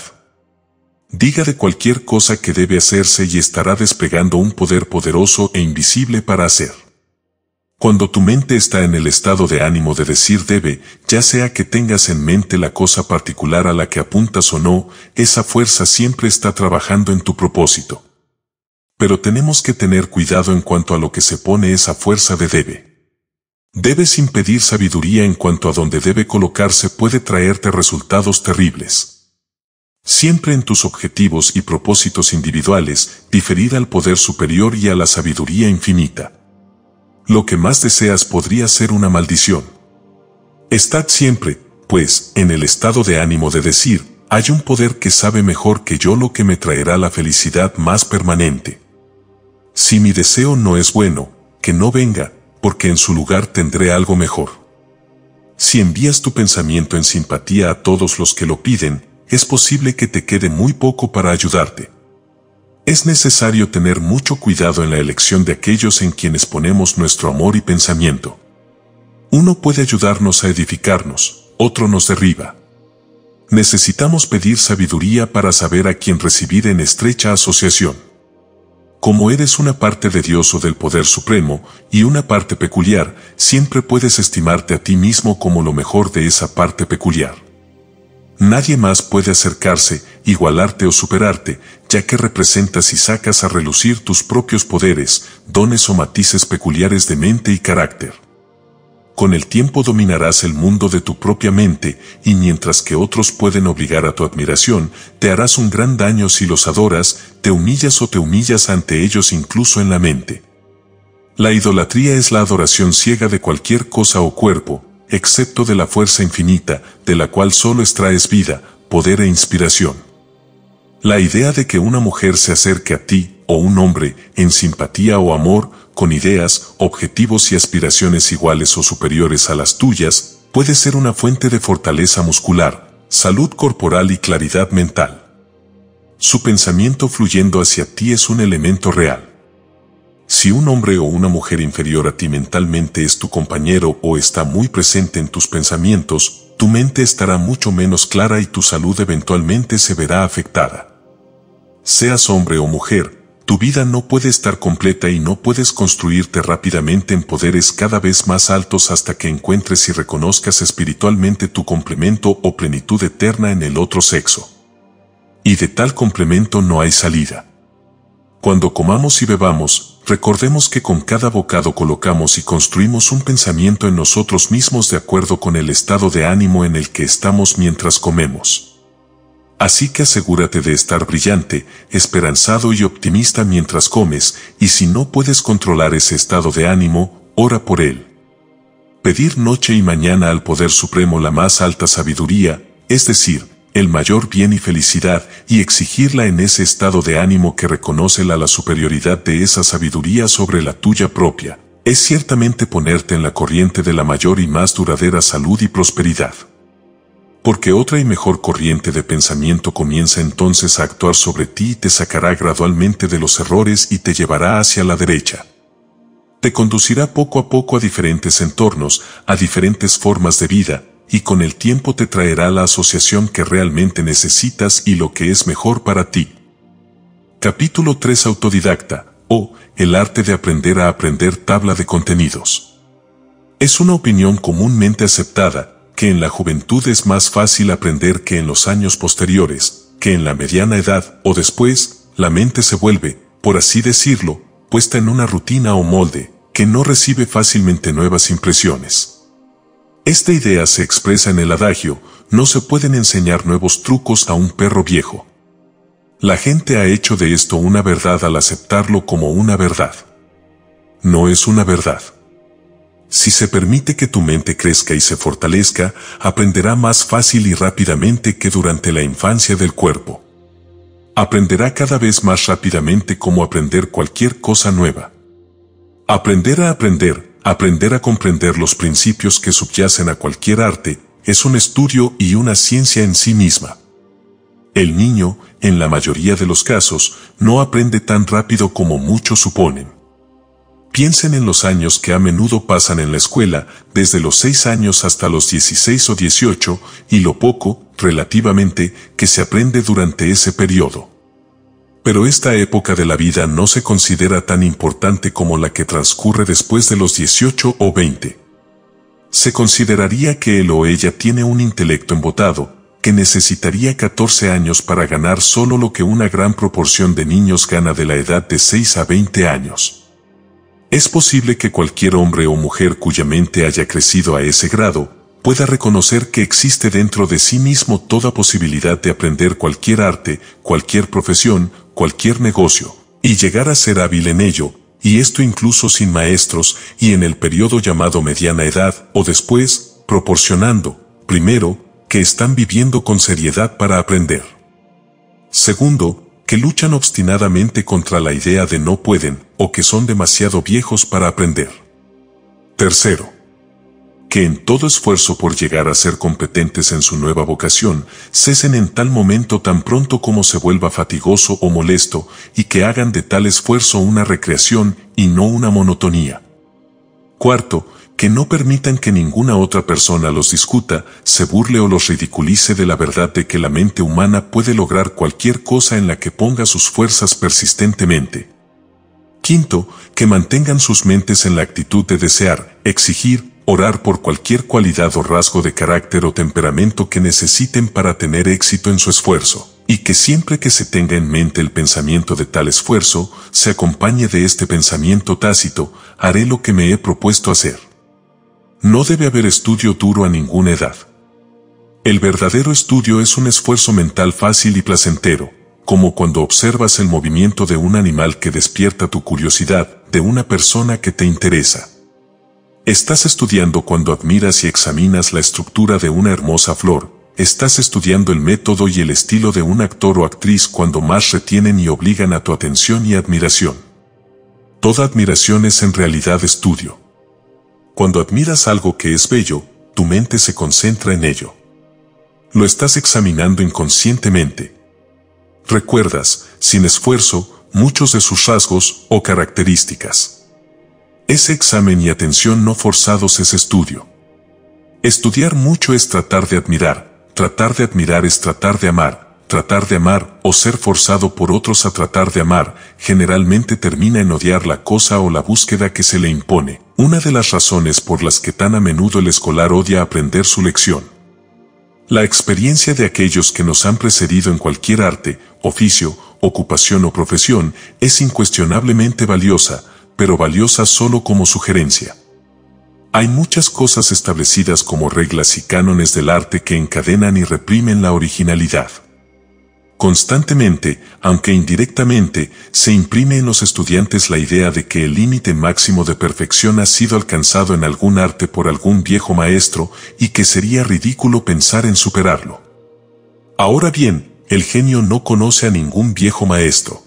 Diga de cualquier cosa que debe hacerse y estará desplegando un poder poderoso e invisible para hacer. Cuando tu mente está en el estado de ánimo de decir debe, ya sea que tengas en mente la cosa particular a la que apuntas o no, esa fuerza siempre está trabajando en tu propósito. Pero tenemos que tener cuidado en cuanto a lo que se pone esa fuerza de debe. Debes impedir sabiduría en cuanto a donde debe colocarse puede traerte resultados terribles. Siempre en tus objetivos y propósitos individuales, diferir al poder superior y a la sabiduría infinita. Lo que más deseas podría ser una maldición. Estad siempre, pues, en el estado de ánimo de decir, hay un poder que sabe mejor que yo lo que me traerá la felicidad más permanente. Si mi deseo no es bueno, que no venga, porque en su lugar tendré algo mejor. Si envías tu pensamiento en simpatía a todos los que lo piden, es posible que te quede muy poco para ayudarte. Es necesario tener mucho cuidado en la elección de aquellos en quienes ponemos nuestro amor y pensamiento. Uno puede ayudarnos a edificarnos, otro nos derriba. Necesitamos pedir sabiduría para saber a quién recibir en estrecha asociación. Como eres una parte de Dios o del poder supremo, y una parte peculiar, siempre puedes estimarte a ti mismo como lo mejor de esa parte peculiar. Nadie más puede acercarse, igualarte o superarte, ya que representas y sacas a relucir tus propios poderes, dones o matices peculiares de mente y carácter. Con el tiempo dominarás el mundo de tu propia mente, y mientras que otros pueden obligar a tu admiración, te harás un gran daño si los adoras, te humillas o te humillas ante ellos incluso en la mente. La idolatría es la adoración ciega de cualquier cosa o cuerpo, excepto de la fuerza infinita, de la cual solo extraes vida, poder e inspiración. La idea de que una mujer se acerque a ti, o un hombre, en simpatía o amor, con ideas, objetivos y aspiraciones iguales o superiores a las tuyas, puede ser una fuente de fortaleza muscular, salud corporal y claridad mental. Su pensamiento fluyendo hacia ti es un elemento real. Si un hombre o una mujer inferior a ti mentalmente es tu compañero o está muy presente en tus pensamientos, tu mente estará mucho menos clara y tu salud eventualmente se verá afectada. Seas hombre o mujer, tu vida no puede estar completa y no puedes construirte rápidamente en poderes cada vez más altos hasta que encuentres y reconozcas espiritualmente tu complemento o plenitud eterna en el otro sexo. Y de tal complemento no hay salida. Cuando comamos y bebamos, recordemos que con cada bocado colocamos y construimos un pensamiento en nosotros mismos de acuerdo con el estado de ánimo en el que estamos mientras comemos. Así que asegúrate de estar brillante, esperanzado y optimista mientras comes, y si no puedes controlar ese estado de ánimo, ora por él. Pedir noche y mañana al Poder Supremo la más alta sabiduría, es decir, el mayor bien y felicidad, y exigirla en ese estado de ánimo que reconoce la superioridad de esa sabiduría sobre la tuya propia, es ciertamente ponerte en la corriente de la mayor y más duradera salud y prosperidad. Porque otra y mejor corriente de pensamiento comienza entonces a actuar sobre ti y te sacará gradualmente de los errores y te llevará hacia la derecha. Te conducirá poco a poco a diferentes entornos, a diferentes formas de vida, y con el tiempo te traerá la asociación que realmente necesitas y lo que es mejor para ti. Capítulo 3 Autodidacta, o el arte de aprender a aprender tabla de contenidos. Es una opinión comúnmente aceptada, que en la juventud es más fácil aprender que en los años posteriores, que en la mediana edad o después, la mente se vuelve, por así decirlo, puesta en una rutina o molde, que no recibe fácilmente nuevas impresiones. Esta idea se expresa en el adagio, no se pueden enseñar nuevos trucos a un perro viejo. La gente ha hecho de esto una verdad al aceptarlo como una verdad. No es una verdad. Si se permite que tu mente crezca y se fortalezca, aprenderá más fácil y rápidamente que durante la infancia del cuerpo. Aprenderá cada vez más rápidamente cómo aprender cualquier cosa nueva. Aprender a comprender los principios que subyacen a cualquier arte, es un estudio y una ciencia en sí misma. El niño, en la mayoría de los casos, no aprende tan rápido como muchos suponen. Piensen en los años que a menudo pasan en la escuela, desde los 6 años hasta los 16 o 18, y lo poco, relativamente, que se aprende durante ese periodo. Pero esta época de la vida no se considera tan importante como la que transcurre después de los 18 o 20. Se consideraría que él o ella tiene un intelecto embotado, que necesitaría 14 años para ganar solo lo que una gran proporción de niños gana de la edad de 6 a 20 años. Es posible que cualquier hombre o mujer cuya mente haya crecido a ese grado, pueda reconocer que existe dentro de sí mismo toda posibilidad de aprender cualquier arte, cualquier profesión, cualquier negocio, y llegar a ser hábil en ello, y esto incluso sin maestros, y en el periodo llamado mediana edad, o después, proporcionando, primero, que están viviendo con seriedad para aprender. Segundo, que luchan obstinadamente contra la idea de no pueden, o que son demasiado viejos para aprender. Tercero, que en todo esfuerzo por llegar a ser competentes en su nueva vocación, cesen en tal momento tan pronto como se vuelva fatigoso o molesto, y que hagan de tal esfuerzo una recreación y no una monotonía. Cuarto, que no permitan que ninguna otra persona los discuta, se burle o los ridiculice de la verdad de que la mente humana puede lograr cualquier cosa en la que ponga sus fuerzas persistentemente. Quinto, que mantengan sus mentes en la actitud de desear, exigir, orar por cualquier cualidad o rasgo de carácter o temperamento que necesiten para tener éxito en su esfuerzo, y que siempre que se tenga en mente el pensamiento de tal esfuerzo, se acompañe de este pensamiento tácito, haré lo que me he propuesto hacer. No debe haber estudio duro a ninguna edad. El verdadero estudio es un esfuerzo mental fácil y placentero, como cuando observas el movimiento de un animal que despierta tu curiosidad, de una persona que te interesa. Estás estudiando cuando admiras y examinas la estructura de una hermosa flor. Estás estudiando el método y el estilo de un actor o actriz cuando más retienen y obligan a tu atención y admiración. Toda admiración es en realidad estudio. Cuando admiras algo que es bello, tu mente se concentra en ello. Lo estás examinando inconscientemente. Recuerdas, sin esfuerzo, muchos de sus rasgos o características. Ese examen y atención no forzados es estudio. Estudiar mucho es tratar de admirar es tratar de amar o ser forzado por otros a tratar de amar, generalmente termina en odiar la cosa o la búsqueda que se le impone, una de las razones por las que tan a menudo el escolar odia aprender su lección. La experiencia de aquellos que nos han precedido en cualquier arte, oficio, ocupación o profesión es incuestionablemente valiosa, pero valiosa solo como sugerencia. Hay muchas cosas establecidas como reglas y cánones del arte que encadenan y reprimen la originalidad. Constantemente, aunque indirectamente, se imprime en los estudiantes la idea de que el límite máximo de perfección ha sido alcanzado en algún arte por algún viejo maestro y que sería ridículo pensar en superarlo. Ahora bien, el genio no conoce a ningún viejo maestro.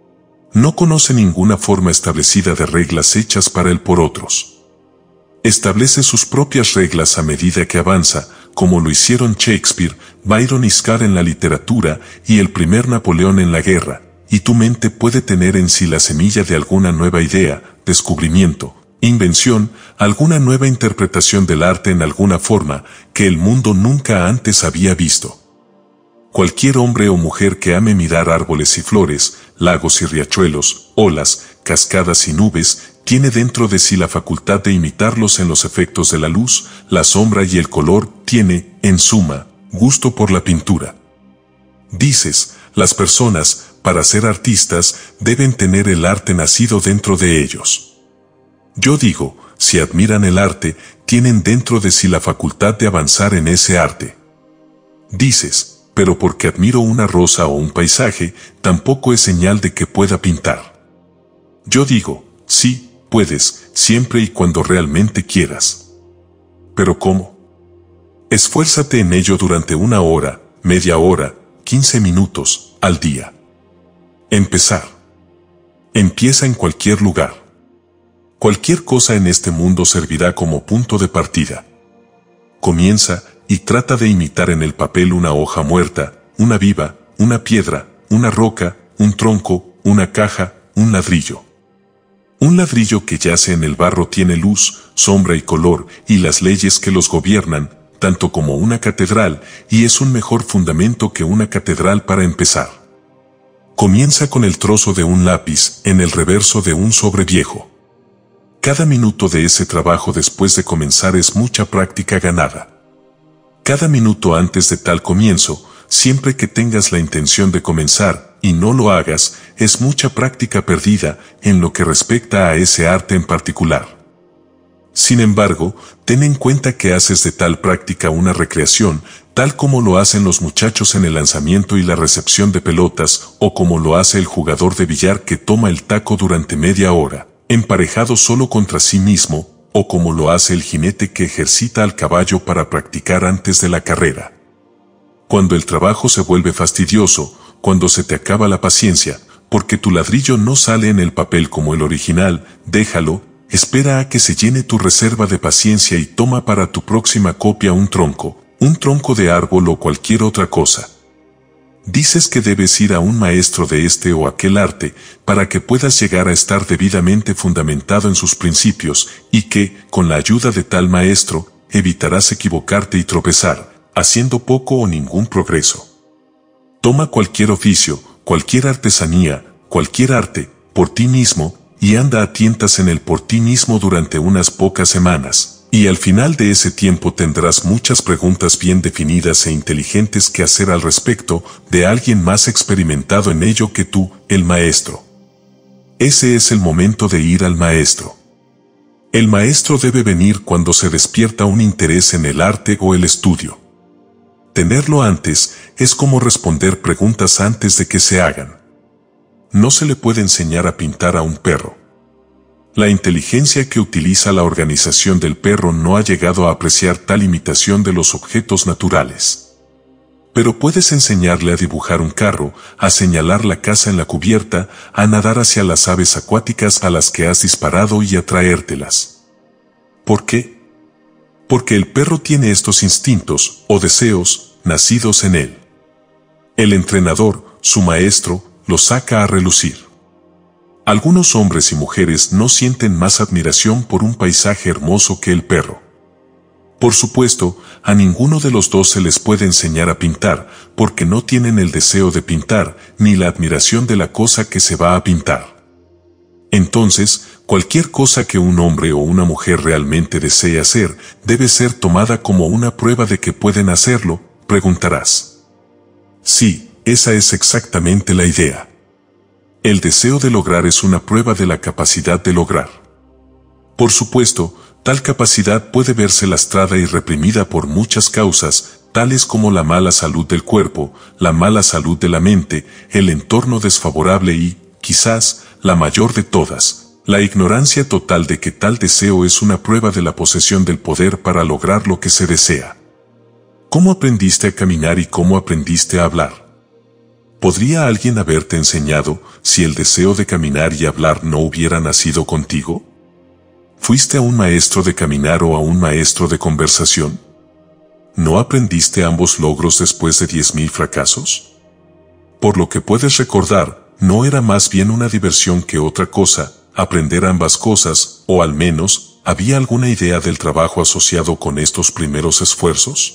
No conoce ninguna forma establecida de reglas hechas para él por otros. Establece sus propias reglas a medida que avanza, como lo hicieron Shakespeare, Byron y Scott en la literatura y el primer Napoleón en la guerra, y tu mente puede tener en sí la semilla de alguna nueva idea, descubrimiento, invención, alguna nueva interpretación del arte en alguna forma que el mundo nunca antes había visto. Cualquier hombre o mujer que ame mirar árboles y flores, lagos y riachuelos, olas, cascadas y nubes, tiene dentro de sí la facultad de imitarlos en los efectos de la luz, la sombra y el color, tiene, en suma, gusto por la pintura. Dices, las personas, para ser artistas, deben tener el arte nacido dentro de ellos. Yo digo, si admiran el arte, tienen dentro de sí la facultad de avanzar en ese arte. Dices, pero porque admiro una rosa o un paisaje, tampoco es señal de que pueda pintar. Yo digo, sí, puedes, siempre y cuando realmente quieras. ¿Pero cómo? Esfuérzate en ello durante 1 hora, media hora, 15 minutos, al día. Empezar. Empieza en cualquier lugar. Cualquier cosa en este mundo servirá como punto de partida. Comienza y trata de imitar en el papel una hoja muerta, una viva, una piedra, una roca, un tronco, una caja, un ladrillo. Un ladrillo que yace en el barro tiene luz, sombra y color, y las leyes que los gobiernan, tanto como una catedral, y es un mejor fundamento que una catedral para empezar. Comienza con el trozo de un lápiz en el reverso de un sobre viejo. Cada minuto de ese trabajo después de comenzar es mucha práctica ganada. Cada minuto antes de tal comienzo, siempre que tengas la intención de comenzar, y no lo hagas, es mucha práctica perdida en lo que respecta a ese arte en particular. Sin embargo, ten en cuenta que haces de tal práctica una recreación, tal como lo hacen los muchachos en el lanzamiento y la recepción de pelotas, o como lo hace el jugador de billar que toma el taco durante media hora, emparejado solo contra sí mismo, o como lo hace el jinete que ejercita al caballo para practicar antes de la carrera. Cuando el trabajo se vuelve fastidioso, cuando se te acaba la paciencia, porque tu ladrillo no sale en el papel como el original, déjalo, espera a que se llene tu reserva de paciencia y toma para tu próxima copia un tronco de árbol o cualquier otra cosa. Dices que debes ir a un maestro de este o aquel arte para que puedas llegar a estar debidamente fundamentado en sus principios y que, con la ayuda de tal maestro, evitarás equivocarte y tropezar, haciendo poco o ningún progreso. Toma cualquier oficio, cualquier artesanía, cualquier arte, por ti mismo, y anda a tientas en él por ti mismo durante unas pocas semanas, y al final de ese tiempo tendrás muchas preguntas bien definidas e inteligentes que hacer al respecto de alguien más experimentado en ello que tú, el maestro. Ese es el momento de ir al maestro. El maestro debe venir cuando se despierta un interés en el arte o el estudio. Tenerlo antes es como responder preguntas antes de que se hagan. No se le puede enseñar a pintar a un perro. La inteligencia que utiliza la organización del perro no ha llegado a apreciar tal imitación de los objetos naturales. Pero puedes enseñarle a dibujar un carro, a señalar la casa en la cubierta, a nadar hacia las aves acuáticas a las que has disparado y a traértelas. ¿Por qué? Porque el perro tiene estos instintos o deseos nacidos en él. El entrenador, su maestro, los saca a relucir. Algunos hombres y mujeres no sienten más admiración por un paisaje hermoso que el perro. Por supuesto, a ninguno de los dos se les puede enseñar a pintar, porque no tienen el deseo de pintar, ni la admiración de la cosa que se va a pintar. Entonces, cualquier cosa que un hombre o una mujer realmente desee hacer, debe ser tomada como una prueba de que pueden hacerlo, preguntarás. Sí, esa es exactamente la idea. El deseo de lograr es una prueba de la capacidad de lograr. Por supuesto, tal capacidad puede verse lastrada y reprimida por muchas causas, tales como la mala salud del cuerpo, la mala salud de la mente, el entorno desfavorable y, quizás, la mayor de todas, la ignorancia total de que tal deseo es una prueba de la posesión del poder para lograr lo que se desea. ¿Cómo aprendiste a caminar y cómo aprendiste a hablar? ¿Podría alguien haberte enseñado si el deseo de caminar y hablar no hubiera nacido contigo? ¿Fuiste a un maestro de caminar o a un maestro de conversación? ¿No aprendiste ambos logros después de 10.000 fracasos? Por lo que puedes recordar, ¿no era más bien una diversión que otra cosa, aprender ambas cosas, o al menos, había alguna idea del trabajo asociado con estos primeros esfuerzos?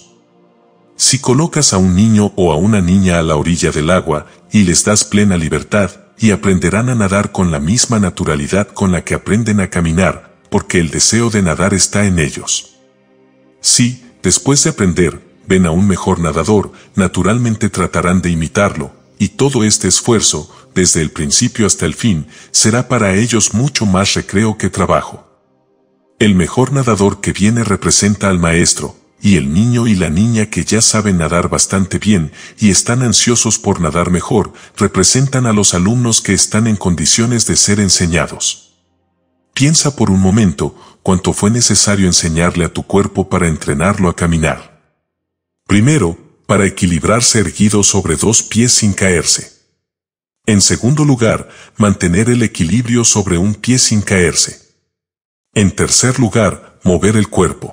Si colocas a un niño o a una niña a la orilla del agua y les das plena libertad, y aprenderán a nadar con la misma naturalidad con la que aprenden a caminar, porque el deseo de nadar está en ellos. Si, después de aprender, ven a un mejor nadador, naturalmente tratarán de imitarlo, y todo este esfuerzo, desde el principio hasta el fin, será para ellos mucho más recreo que trabajo. El mejor nadador que viene representa al maestro, y el niño y la niña que ya saben nadar bastante bien y están ansiosos por nadar mejor, representan a los alumnos que están en condiciones de ser enseñados. Piensa por un momento cuánto fue necesario enseñarle a tu cuerpo para entrenarlo a caminar. Primero, para equilibrarse erguido sobre dos pies sin caerse. En segundo lugar, mantener el equilibrio sobre un pie sin caerse. En tercer lugar, mover el cuerpo.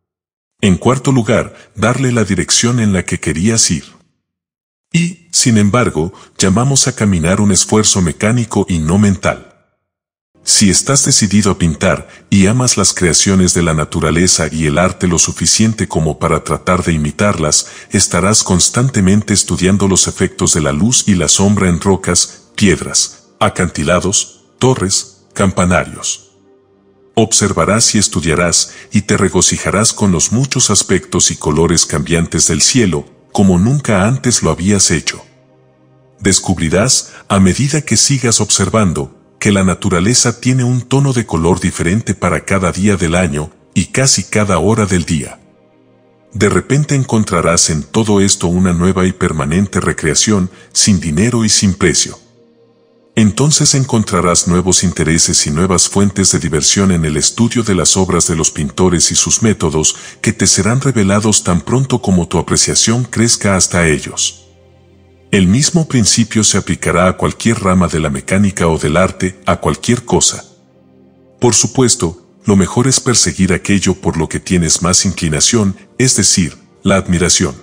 En cuarto lugar, darle la dirección en la que querías ir. Y, sin embargo, llamamos a caminar un esfuerzo mecánico y no mental. Si estás decidido a pintar y amas las creaciones de la naturaleza y el arte lo suficiente como para tratar de imitarlas, estarás constantemente estudiando los efectos de la luz y la sombra en rocas, piedras, acantilados, torres, campanarios. Observarás y estudiarás, y te regocijarás con los muchos aspectos y colores cambiantes del cielo, como nunca antes lo habías hecho. Descubrirás, a medida que sigas observando, que la naturaleza tiene un tono de color diferente para cada día del año, y casi cada hora del día. De repente encontrarás en todo esto una nueva y permanente recreación, sin dinero y sin precio. Entonces encontrarás nuevos intereses y nuevas fuentes de diversión en el estudio de las obras de los pintores y sus métodos, que te serán revelados tan pronto como tu apreciación crezca hasta ellos. El mismo principio se aplicará a cualquier rama de la mecánica o del arte, a cualquier cosa. Por supuesto, lo mejor es perseguir aquello por lo que tienes más inclinación, es decir, la admiración.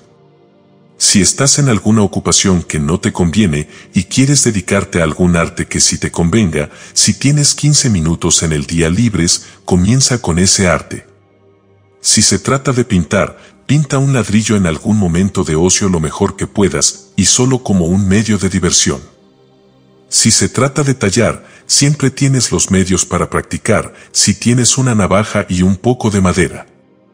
Si estás en alguna ocupación que no te conviene y quieres dedicarte a algún arte que sí te convenga, si tienes 15 minutos en el día libres, comienza con ese arte. Si se trata de pintar, pinta un ladrillo en algún momento de ocio lo mejor que puedas, y solo como un medio de diversión. Si se trata de tallar, siempre tienes los medios para practicar, si tienes una navaja y un poco de madera.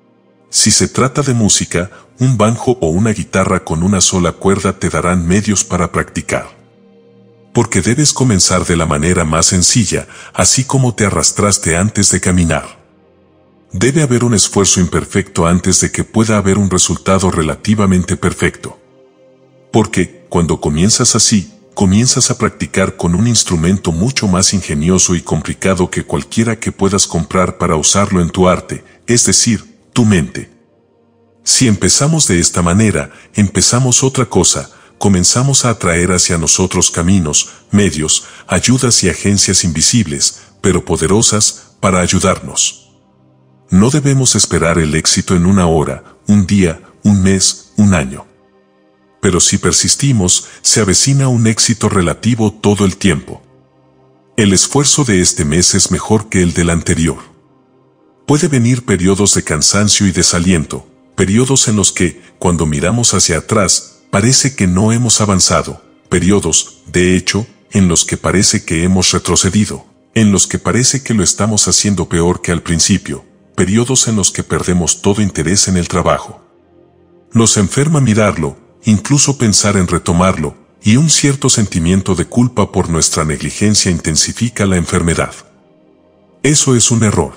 Si se trata de música, un banjo o una guitarra con una sola cuerda te darán medios para practicar. Porque debes comenzar de la manera más sencilla, así como te arrastraste antes de caminar. Debe haber un esfuerzo imperfecto antes de que pueda haber un resultado relativamente perfecto. Porque, cuando comienzas así, comienzas a practicar con un instrumento mucho más ingenioso y complicado que cualquiera que puedas comprar para usarlo en tu arte, es decir, tu mente. Si empezamos de esta manera, empezamos otra cosa, comenzamos a atraer hacia nosotros caminos, medios, ayudas y agencias invisibles, pero poderosas, para ayudarnos. No debemos esperar el éxito en una hora, un día, un mes, un año. Pero si persistimos, se avecina un éxito relativo todo el tiempo. El esfuerzo de este mes es mejor que el del anterior. Puede venir periodos de cansancio y desaliento, periodos en los que, cuando miramos hacia atrás, parece que no hemos avanzado, periodos, de hecho, en los que parece que hemos retrocedido, en los que parece que lo estamos haciendo peor que al principio, periodos en los que perdemos todo interés en el trabajo. Nos enferma mirarlo, incluso pensar en retomarlo, y un cierto sentimiento de culpa por nuestra negligencia intensifica la enfermedad. Eso es un error.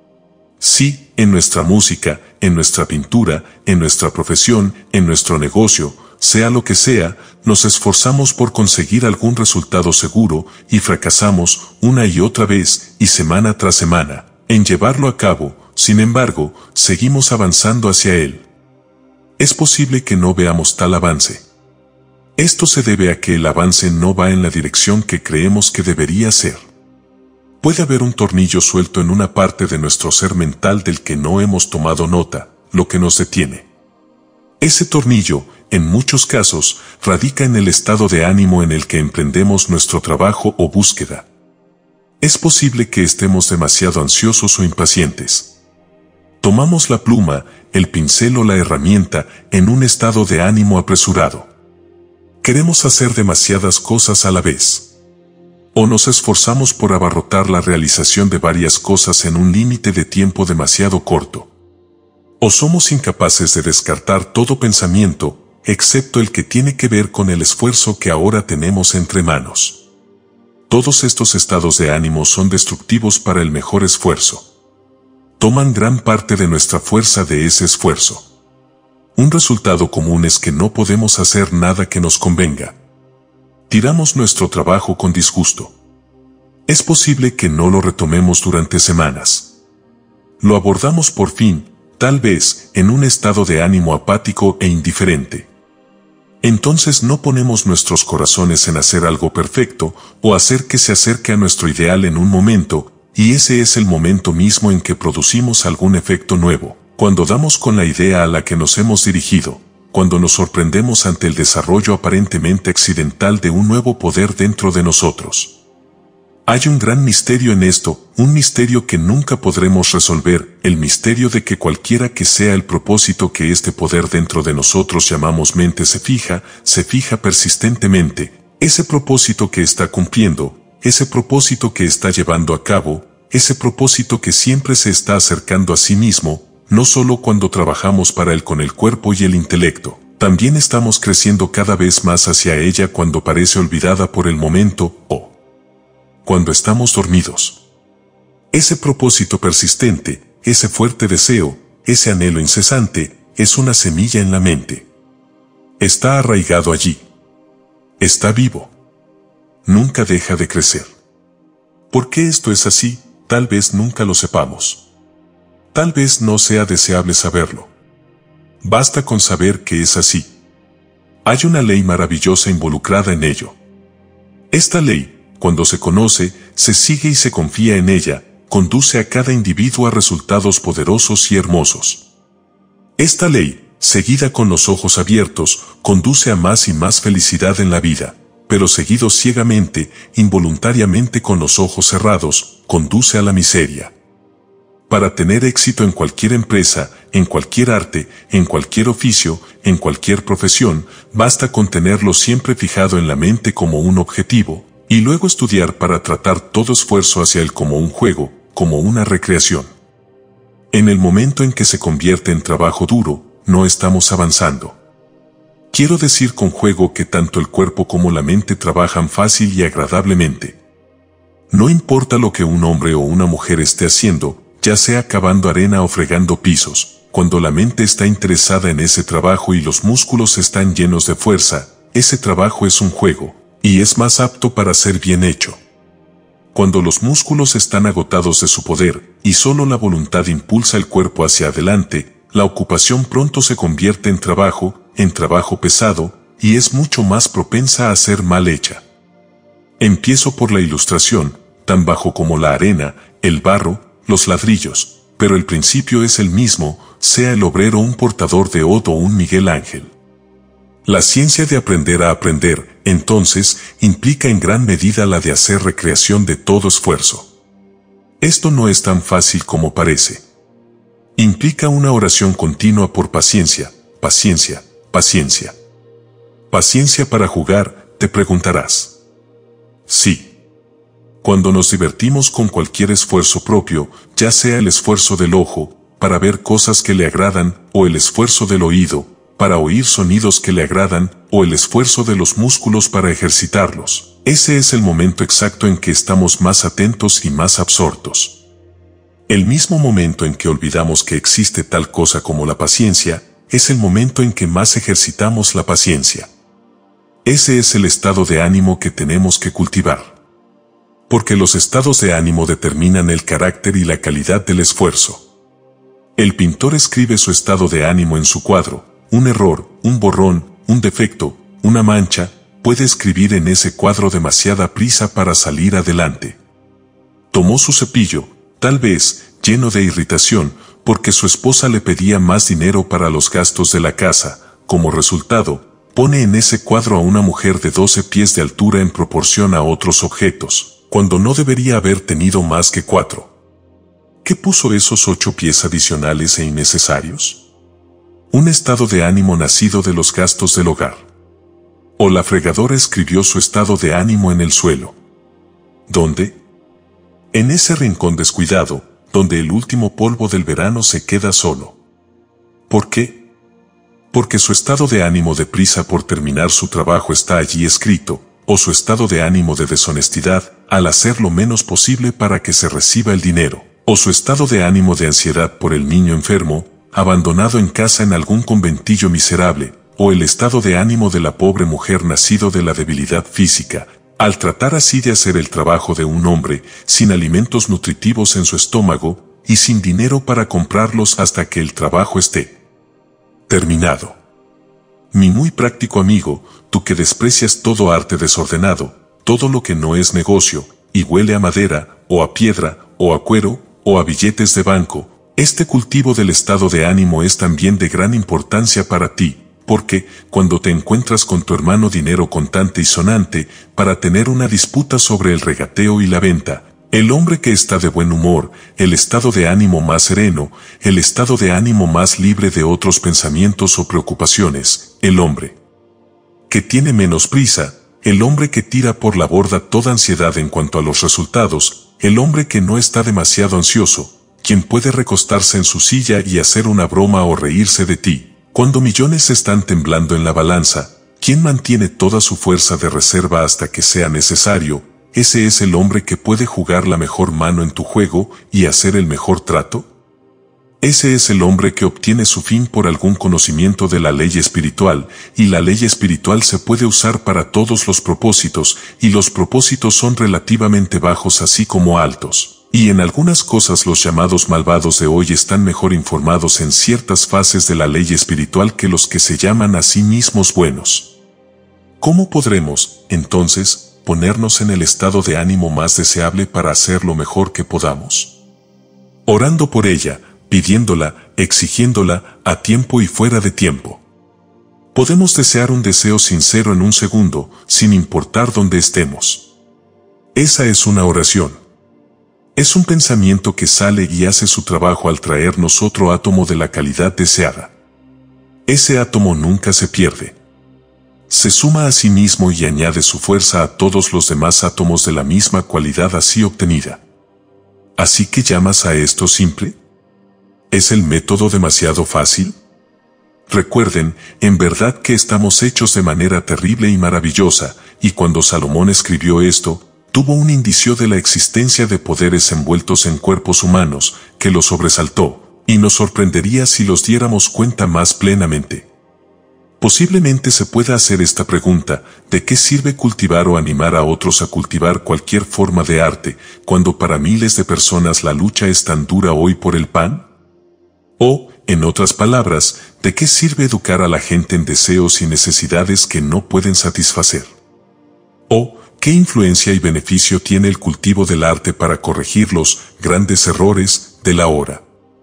Sí, en nuestra música, en nuestra pintura, en nuestra profesión, en nuestro negocio, sea lo que sea, nos esforzamos por conseguir algún resultado seguro y fracasamos una y otra vez y semana tras semana en llevarlo a cabo. Sin embargo, seguimos avanzando hacia él. Es posible que no veamos tal avance. Esto se debe a que el avance no va en la dirección que creemos que debería ser. Puede haber un tornillo suelto en una parte de nuestro ser mental del que no hemos tomado nota, lo que nos detiene. Ese tornillo, en muchos casos, radica en el estado de ánimo en el que emprendemos nuestro trabajo o búsqueda. Es posible que estemos demasiado ansiosos o impacientes. Tomamos la pluma, el pincel o la herramienta en un estado de ánimo apresurado. Queremos hacer demasiadas cosas a la vez. O nos esforzamos por abarrotar la realización de varias cosas en un límite de tiempo demasiado corto. O somos incapaces de descartar todo pensamiento, excepto el que tiene que ver con el esfuerzo que ahora tenemos entre manos. Todos estos estados de ánimo son destructivos para el mejor esfuerzo. Toman gran parte de nuestra fuerza de ese esfuerzo. Un resultado común es que no podemos hacer nada que nos convenga. Tiramos nuestro trabajo con disgusto. Es posible que no lo retomemos durante semanas. Lo abordamos por fin, tal vez, en un estado de ánimo apático e indiferente. Entonces no ponemos nuestros corazones en hacer algo perfecto o hacer que se acerque a nuestro ideal en un momento, y ese es el momento mismo en que producimos algún efecto nuevo, cuando damos con la idea a la que nos hemos dirigido, cuando nos sorprendemos ante el desarrollo aparentemente accidental de un nuevo poder dentro de nosotros. Hay un gran misterio en esto, un misterio que nunca podremos resolver, el misterio de que cualquiera que sea el propósito que este poder dentro de nosotros llamamos mente se fija persistentemente, ese propósito que está cumpliendo, ese propósito que está llevando a cabo, ese propósito que siempre se está acercando a sí mismo, no solo cuando trabajamos para él con el cuerpo y el intelecto, también estamos creciendo cada vez más hacia ella cuando parece olvidada por el momento o cuando estamos dormidos. Ese propósito persistente, ese fuerte deseo, ese anhelo incesante, es una semilla en la mente. Está arraigado allí. Está vivo. Nunca deja de crecer. ¿Por qué esto es así? Tal vez nunca lo sepamos. Tal vez no sea deseable saberlo. Basta con saber que es así. Hay una ley maravillosa involucrada en ello. Esta ley, cuando se conoce, se sigue y se confía en ella, conduce a cada individuo a resultados poderosos y hermosos. Esta ley, seguida con los ojos abiertos, conduce a más y más felicidad en la vida, pero seguido ciegamente, involuntariamente con los ojos cerrados, conduce a la miseria. Para tener éxito en cualquier empresa, en cualquier arte, en cualquier oficio, en cualquier profesión, basta con tenerlo siempre fijado en la mente como un objetivo, y luego estudiar para tratar todo esfuerzo hacia él como un juego, como una recreación. En el momento en que se convierte en trabajo duro, no estamos avanzando. Quiero decir con juego que tanto el cuerpo como la mente trabajan fácil y agradablemente. No importa lo que un hombre o una mujer esté haciendo, ya sea cavando arena o fregando pisos, cuando la mente está interesada en ese trabajo y los músculos están llenos de fuerza, ese trabajo es un juego, y es más apto para ser bien hecho. Cuando los músculos están agotados de su poder, y solo la voluntad impulsa el cuerpo hacia adelante, la ocupación pronto se convierte en trabajo pesado, y es mucho más propensa a ser mal hecha. Empiezo por la ilustración, tan bajo como la arena, el barro, los ladrillos, pero el principio es el mismo, sea el obrero un portador de Od o un Miguel Ángel. La ciencia de aprender a aprender, entonces, implica en gran medida la de hacer recreación de todo esfuerzo. Esto no es tan fácil como parece. Implica una oración continua por paciencia, paciencia, paciencia. ¿Paciencia para jugar?, te preguntarás. Sí. Cuando nos divertimos con cualquier esfuerzo propio, ya sea el esfuerzo del ojo, para ver cosas que le agradan, o el esfuerzo del oído, para oír sonidos que le agradan, o el esfuerzo de los músculos para ejercitarlos, ese es el momento exacto en que estamos más atentos y más absortos. El mismo momento en que olvidamos que existe tal cosa como la paciencia, es el momento en que más ejercitamos la paciencia. Ese es el estado de ánimo que tenemos que cultivar. Porque los estados de ánimo determinan el carácter y la calidad del esfuerzo. El pintor escribe su estado de ánimo en su cuadro. Un error, un borrón, un defecto, una mancha, puede escribir en ese cuadro demasiada prisa para salir adelante. Tomó su cepillo, tal vez, lleno de irritación, porque su esposa le pedía más dinero para los gastos de la casa. Como resultado, pone en ese cuadro a una mujer de 12 pies de altura en proporción a otros objetos, cuando no debería haber tenido más que 4. ¿Qué puso esos 8 pies adicionales e innecesarios? Un estado de ánimo nacido de los gastos del hogar. O la fregadora escribió su estado de ánimo en el suelo. ¿Dónde? En ese rincón descuidado, donde el último polvo del verano se queda solo. ¿Por qué? Porque su estado de ánimo de prisa por terminar su trabajo está allí escrito, o su estado de ánimo de deshonestidad, al hacer lo menos posible para que se reciba el dinero, o su estado de ánimo de ansiedad por el niño enfermo, abandonado en casa en algún conventillo miserable, o el estado de ánimo de la pobre mujer nacido de la debilidad física, al tratar así de hacer el trabajo de un hombre, sin alimentos nutritivos en su estómago, y sin dinero para comprarlos hasta que el trabajo esté terminado. Mi muy práctico amigo, tú que desprecias todo arte desordenado, todo lo que no es negocio, y huele a madera, o a piedra, o a cuero, o a billetes de banco, este cultivo del estado de ánimo es también de gran importancia para ti, porque, cuando te encuentras con tu hermano dinero contante y sonante, para tener una disputa sobre el regateo y la venta, el hombre que está de buen humor, el estado de ánimo más sereno, el estado de ánimo más libre de otros pensamientos o preocupaciones, el hombre que tiene menos prisa, el hombre que tira por la borda toda ansiedad en cuanto a los resultados, el hombre que no está demasiado ansioso, quien puede recostarse en su silla y hacer una broma o reírse de ti, cuando millones están temblando en la balanza, quien mantiene toda su fuerza de reserva hasta que sea necesario. ¿Ese es el hombre que puede jugar la mejor mano en tu juego y hacer el mejor trato? Ese es el hombre que obtiene su fin por algún conocimiento de la ley espiritual, y la ley espiritual se puede usar para todos los propósitos, y los propósitos son relativamente bajos así como altos. Y en algunas cosas los llamados malvados de hoy están mejor informados en ciertas fases de la ley espiritual que los que se llaman a sí mismos buenos. ¿Cómo podremos, entonces, ponernos en el estado de ánimo más deseable para hacer lo mejor que podamos? Orando por ella, pidiéndola, exigiéndola, a tiempo y fuera de tiempo. Podemos desear un deseo sincero en un segundo, sin importar dónde estemos. Esa es una oración. Es un pensamiento que sale y hace su trabajo al traernos otro átomo de la calidad deseada. Ese átomo nunca se pierde. Se suma a sí mismo y añade su fuerza a todos los demás átomos de la misma cualidad así obtenida. ¿Así que llamas a esto simple? ¿Es el método demasiado fácil? Recuerden, en verdad que estamos hechos de manera terrible y maravillosa, y cuando Salomón escribió esto, tuvo un indicio de la existencia de poderes envueltos en cuerpos humanos, que lo sobresaltó, y nos sorprendería si los diéramos cuenta más plenamente. Posiblemente se pueda hacer esta pregunta: ¿de qué sirve cultivar o animar a otros a cultivar cualquier forma de arte, cuando para miles de personas la lucha es tan dura hoy por el pan? O, en otras palabras, ¿de qué sirve educar a la gente en deseos y necesidades que no pueden satisfacer? O, ¿qué influencia y beneficio tiene el cultivo del arte para corregir los grandes errores de la hora?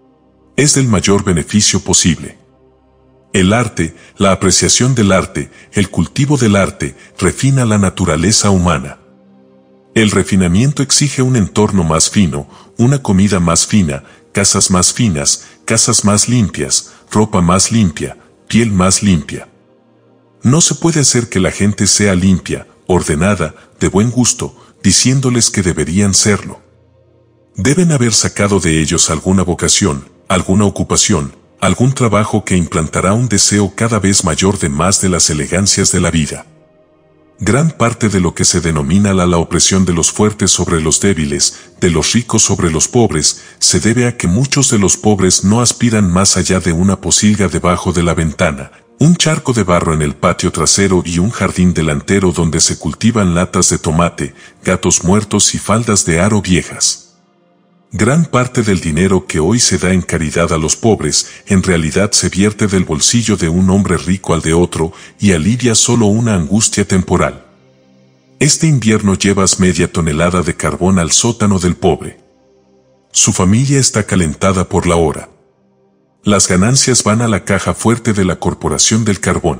Es del mayor beneficio posible. El arte, la apreciación del arte, el cultivo del arte, refina la naturaleza humana. El refinamiento exige un entorno más fino, una comida más fina, casas más finas, casas más limpias, ropa más limpia, piel más limpia. No se puede hacer que la gente sea limpia, ordenada, de buen gusto, diciéndoles que deberían serlo. Deben haber sacado de ellos alguna vocación, alguna ocupación, algún trabajo que implantará un deseo cada vez mayor de más de las elegancias de la vida. Gran parte de lo que se denomina la opresión de los fuertes sobre los débiles, de los ricos sobre los pobres, se debe a que muchos de los pobres no aspiran más allá de una posilga debajo de la ventana, un charco de barro en el patio trasero y un jardín delantero donde se cultivan latas de tomate, gatos muertos y faldas de aro viejas. Gran parte del dinero que hoy se da en caridad a los pobres, en realidad se vierte del bolsillo de un hombre rico al de otro y alivia solo una angustia temporal. Este invierno llevas media tonelada de carbón al sótano del pobre. Su familia está calentada por la hora. Las ganancias van a la caja fuerte de la Corporación del Carbón.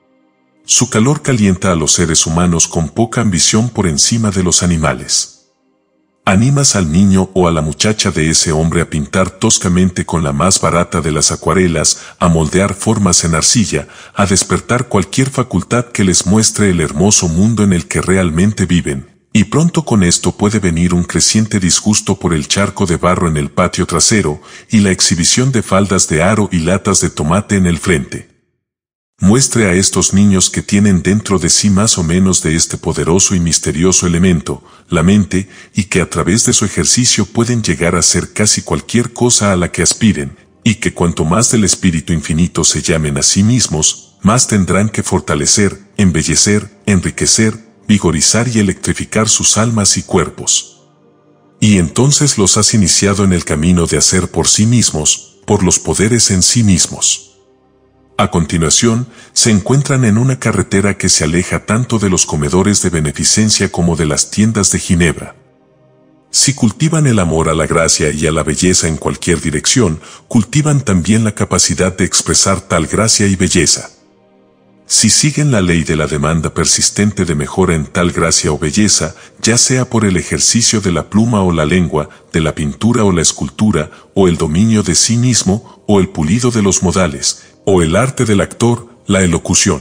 Su calor calienta a los seres humanos con poca ambición por encima de los animales. Animas al niño o a la muchacha de ese hombre a pintar toscamente con la más barata de las acuarelas, a moldear formas en arcilla, a despertar cualquier facultad que les muestre el hermoso mundo en el que realmente viven, y pronto con esto puede venir un creciente disgusto por el charco de barro en el patio trasero y la exhibición de faldas de aro y latas de tomate en el frente. Muestre a estos niños que tienen dentro de sí más o menos de este poderoso y misterioso elemento, la mente, y que a través de su ejercicio pueden llegar a ser casi cualquier cosa a la que aspiren, y que cuanto más del espíritu infinito se llamen a sí mismos, más tendrán que fortalecer, embellecer, enriquecer, vigorizar y electrificar sus almas y cuerpos. Y entonces los has iniciado en el camino de hacer por sí mismos, por los poderes en sí mismos. A continuación, se encuentran en una carretera que se aleja tanto de los comedores de beneficencia como de las tiendas de Ginebra. Si cultivan el amor a la gracia y a la belleza en cualquier dirección, cultivan también la capacidad de expresar tal gracia y belleza. Si siguen la ley de la demanda persistente de mejora en tal gracia o belleza, ya sea por el ejercicio de la pluma o la lengua, de la pintura o la escultura, o el dominio de sí mismo, o el pulido de los modales, o el arte del actor, la elocución.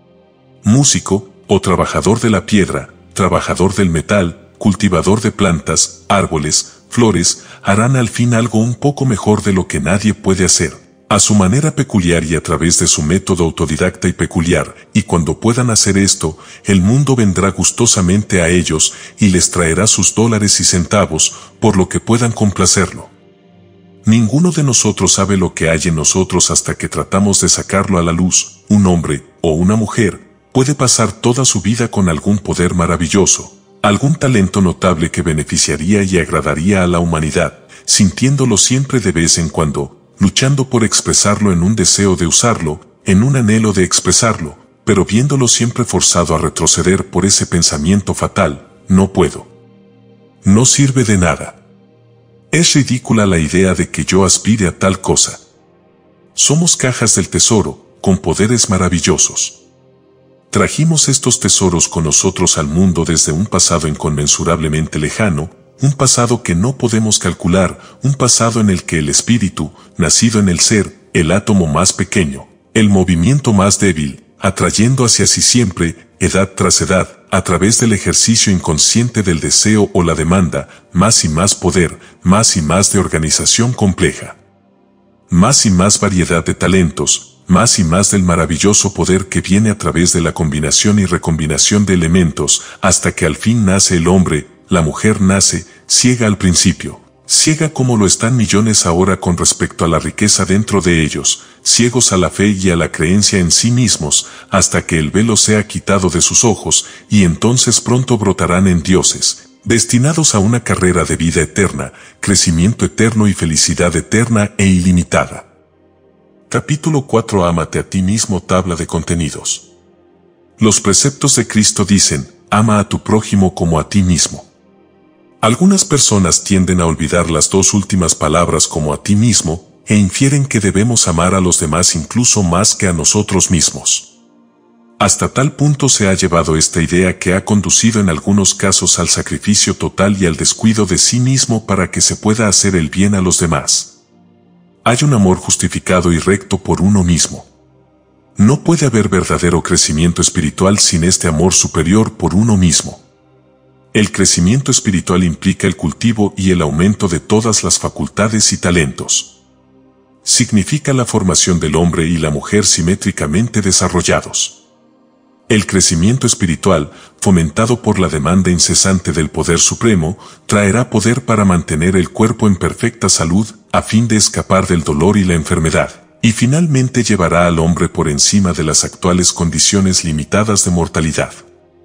Músico, o trabajador de la piedra, trabajador del metal, cultivador de plantas, árboles, flores, harán al fin algo un poco mejor de lo que nadie puede hacer, a su manera peculiar y a través de su método autodidacta y peculiar, y cuando puedan hacer esto, el mundo vendrá gustosamente a ellos y les traerá sus dólares y centavos, por lo que puedan complacerlo. Ninguno de nosotros sabe lo que hay en nosotros hasta que tratamos de sacarlo a la luz. Un hombre, o una mujer, puede pasar toda su vida con algún poder maravilloso, algún talento notable que beneficiaría y agradaría a la humanidad, sintiéndolo siempre de vez en cuando, luchando por expresarlo en un deseo de usarlo, en un anhelo de expresarlo, pero viéndolo siempre forzado a retroceder por ese pensamiento fatal: no puedo. No sirve de nada. Es ridícula la idea de que yo aspire a tal cosa. Somos cajas del tesoro, con poderes maravillosos. Trajimos estos tesoros con nosotros al mundo desde un pasado inconmensurablemente lejano, un pasado que no podemos calcular, un pasado en el que el espíritu, nacido en el ser, el átomo más pequeño, el movimiento más débil, atrayendo hacia sí siempre, edad tras edad, a través del ejercicio inconsciente del deseo o la demanda, más y más poder, más y más de organización compleja. Más y más variedad de talentos, más y más del maravilloso poder que viene a través de la combinación y recombinación de elementos, hasta que al fin nace el hombre, la mujer nace ciega al principio, ciega como lo están millones ahora con respecto a la riqueza dentro de ellos, ciegos a la fe y a la creencia en sí mismos, hasta que el velo sea quitado de sus ojos, y entonces pronto brotarán en dioses, destinados a una carrera de vida eterna, crecimiento eterno y felicidad eterna e ilimitada. Capítulo 4. Ámate a ti mismo. Tabla de contenidos. Los preceptos de Cristo dicen, ama a tu prójimo como a ti mismo. Algunas personas tienden a olvidar las dos últimas palabras como a ti mismo, e infieren que debemos amar a los demás incluso más que a nosotros mismos. Hasta tal punto se ha llevado esta idea que ha conducido en algunos casos al sacrificio total y al descuido de sí mismo para que se pueda hacer el bien a los demás. Hay un amor justificado y recto por uno mismo. No puede haber verdadero crecimiento espiritual sin este amor superior por uno mismo. El crecimiento espiritual implica el cultivo y el aumento de todas las facultades y talentos. Significa la formación del hombre y la mujer simétricamente desarrollados. El crecimiento espiritual, fomentado por la demanda incesante del poder supremo, traerá poder para mantener el cuerpo en perfecta salud, a fin de escapar del dolor y la enfermedad, y finalmente llevará al hombre por encima de las actuales condiciones limitadas de mortalidad.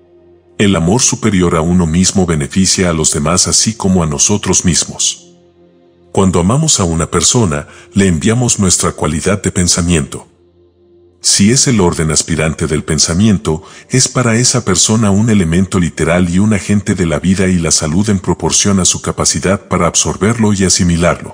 El amor superior a uno mismo beneficia a los demás así como a nosotros mismos. Cuando amamos a una persona, le enviamos nuestra cualidad de pensamiento. Si es el orden aspirante del pensamiento, es para esa persona un elemento literal y un agente de la vida y la salud en proporción a su capacidad para absorberlo y asimilarlo.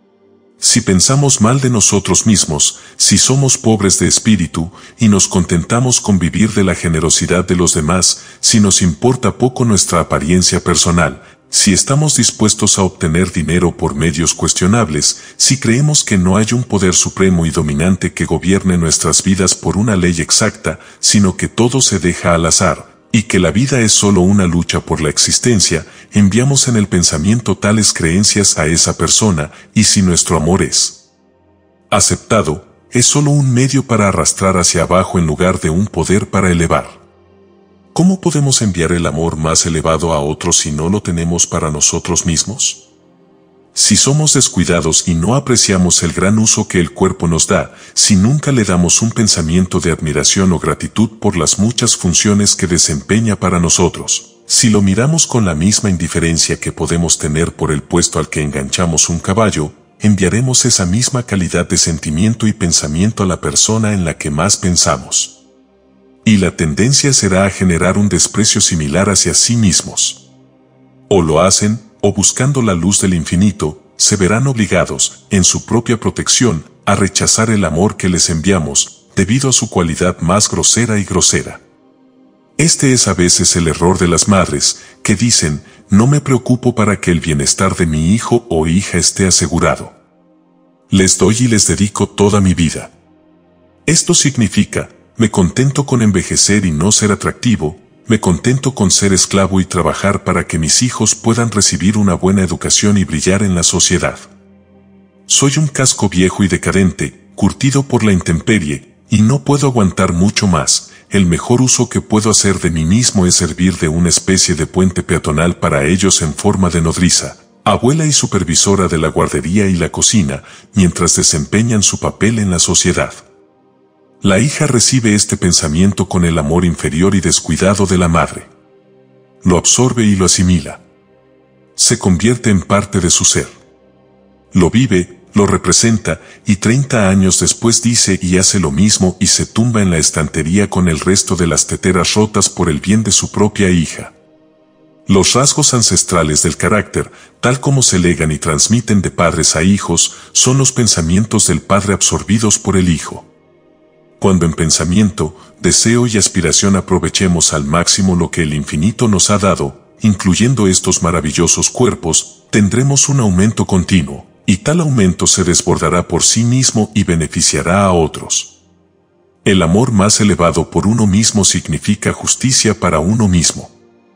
Si pensamos mal de nosotros mismos, si somos pobres de espíritu y nos contentamos con vivir de la generosidad de los demás, si nos importa poco nuestra apariencia personal, si estamos dispuestos a obtener dinero por medios cuestionables, si creemos que no hay un poder supremo y dominante que gobierne nuestras vidas por una ley exacta, sino que todo se deja al azar, y que la vida es solo una lucha por la existencia, enviamos en el pensamiento tales creencias a esa persona, y si nuestro amor es aceptado, es solo un medio para arrastrar hacia abajo en lugar de un poder para elevar. ¿Cómo podemos enviar el amor más elevado a otros si no lo tenemos para nosotros mismos? Si somos descuidados y no apreciamos el gran uso que el cuerpo nos da, si nunca le damos un pensamiento de admiración o gratitud por las muchas funciones que desempeña para nosotros, si lo miramos con la misma indiferencia que podemos tener por el puesto al que enganchamos un caballo, enviaremos esa misma calidad de sentimiento y pensamiento a la persona en la que más pensamos. Y la tendencia será a generar un desprecio similar hacia sí mismos. O lo hacen, o buscando la luz del infinito, se verán obligados, en su propia protección, a rechazar el amor que les enviamos, debido a su cualidad más grosera y grosera. Este es a veces el error de las madres, que dicen, no me preocupo para que el bienestar de mi hijo o hija esté asegurado. Les doy y les dedico toda mi vida. Esto significa, me contento con envejecer y no ser atractivo, me contento con ser esclavo y trabajar para que mis hijos puedan recibir una buena educación y brillar en la sociedad. Soy un casco viejo y decadente, curtido por la intemperie, y no puedo aguantar mucho más. El mejor uso que puedo hacer de mí mismo es servir de una especie de puente peatonal para ellos en forma de nodriza, abuela y supervisora de la guardería y la cocina, mientras desempeñan su papel en la sociedad. La hija recibe este pensamiento con el amor inferior y descuidado de la madre. Lo absorbe y lo asimila. Se convierte en parte de su ser. Lo vive, lo representa, y 30 años después dice y hace lo mismo y se tumba en la estantería con el resto de las teteras rotas por el bien de su propia hija. Los rasgos ancestrales del carácter, tal como se legan y transmiten de padres a hijos, son los pensamientos del padre absorbidos por el hijo. Cuando en pensamiento, deseo y aspiración aprovechemos al máximo lo que el infinito nos ha dado, incluyendo estos maravillosos cuerpos, tendremos un aumento continuo, y tal aumento se desbordará por sí mismo y beneficiará a otros. El amor más elevado por uno mismo significa justicia para uno mismo.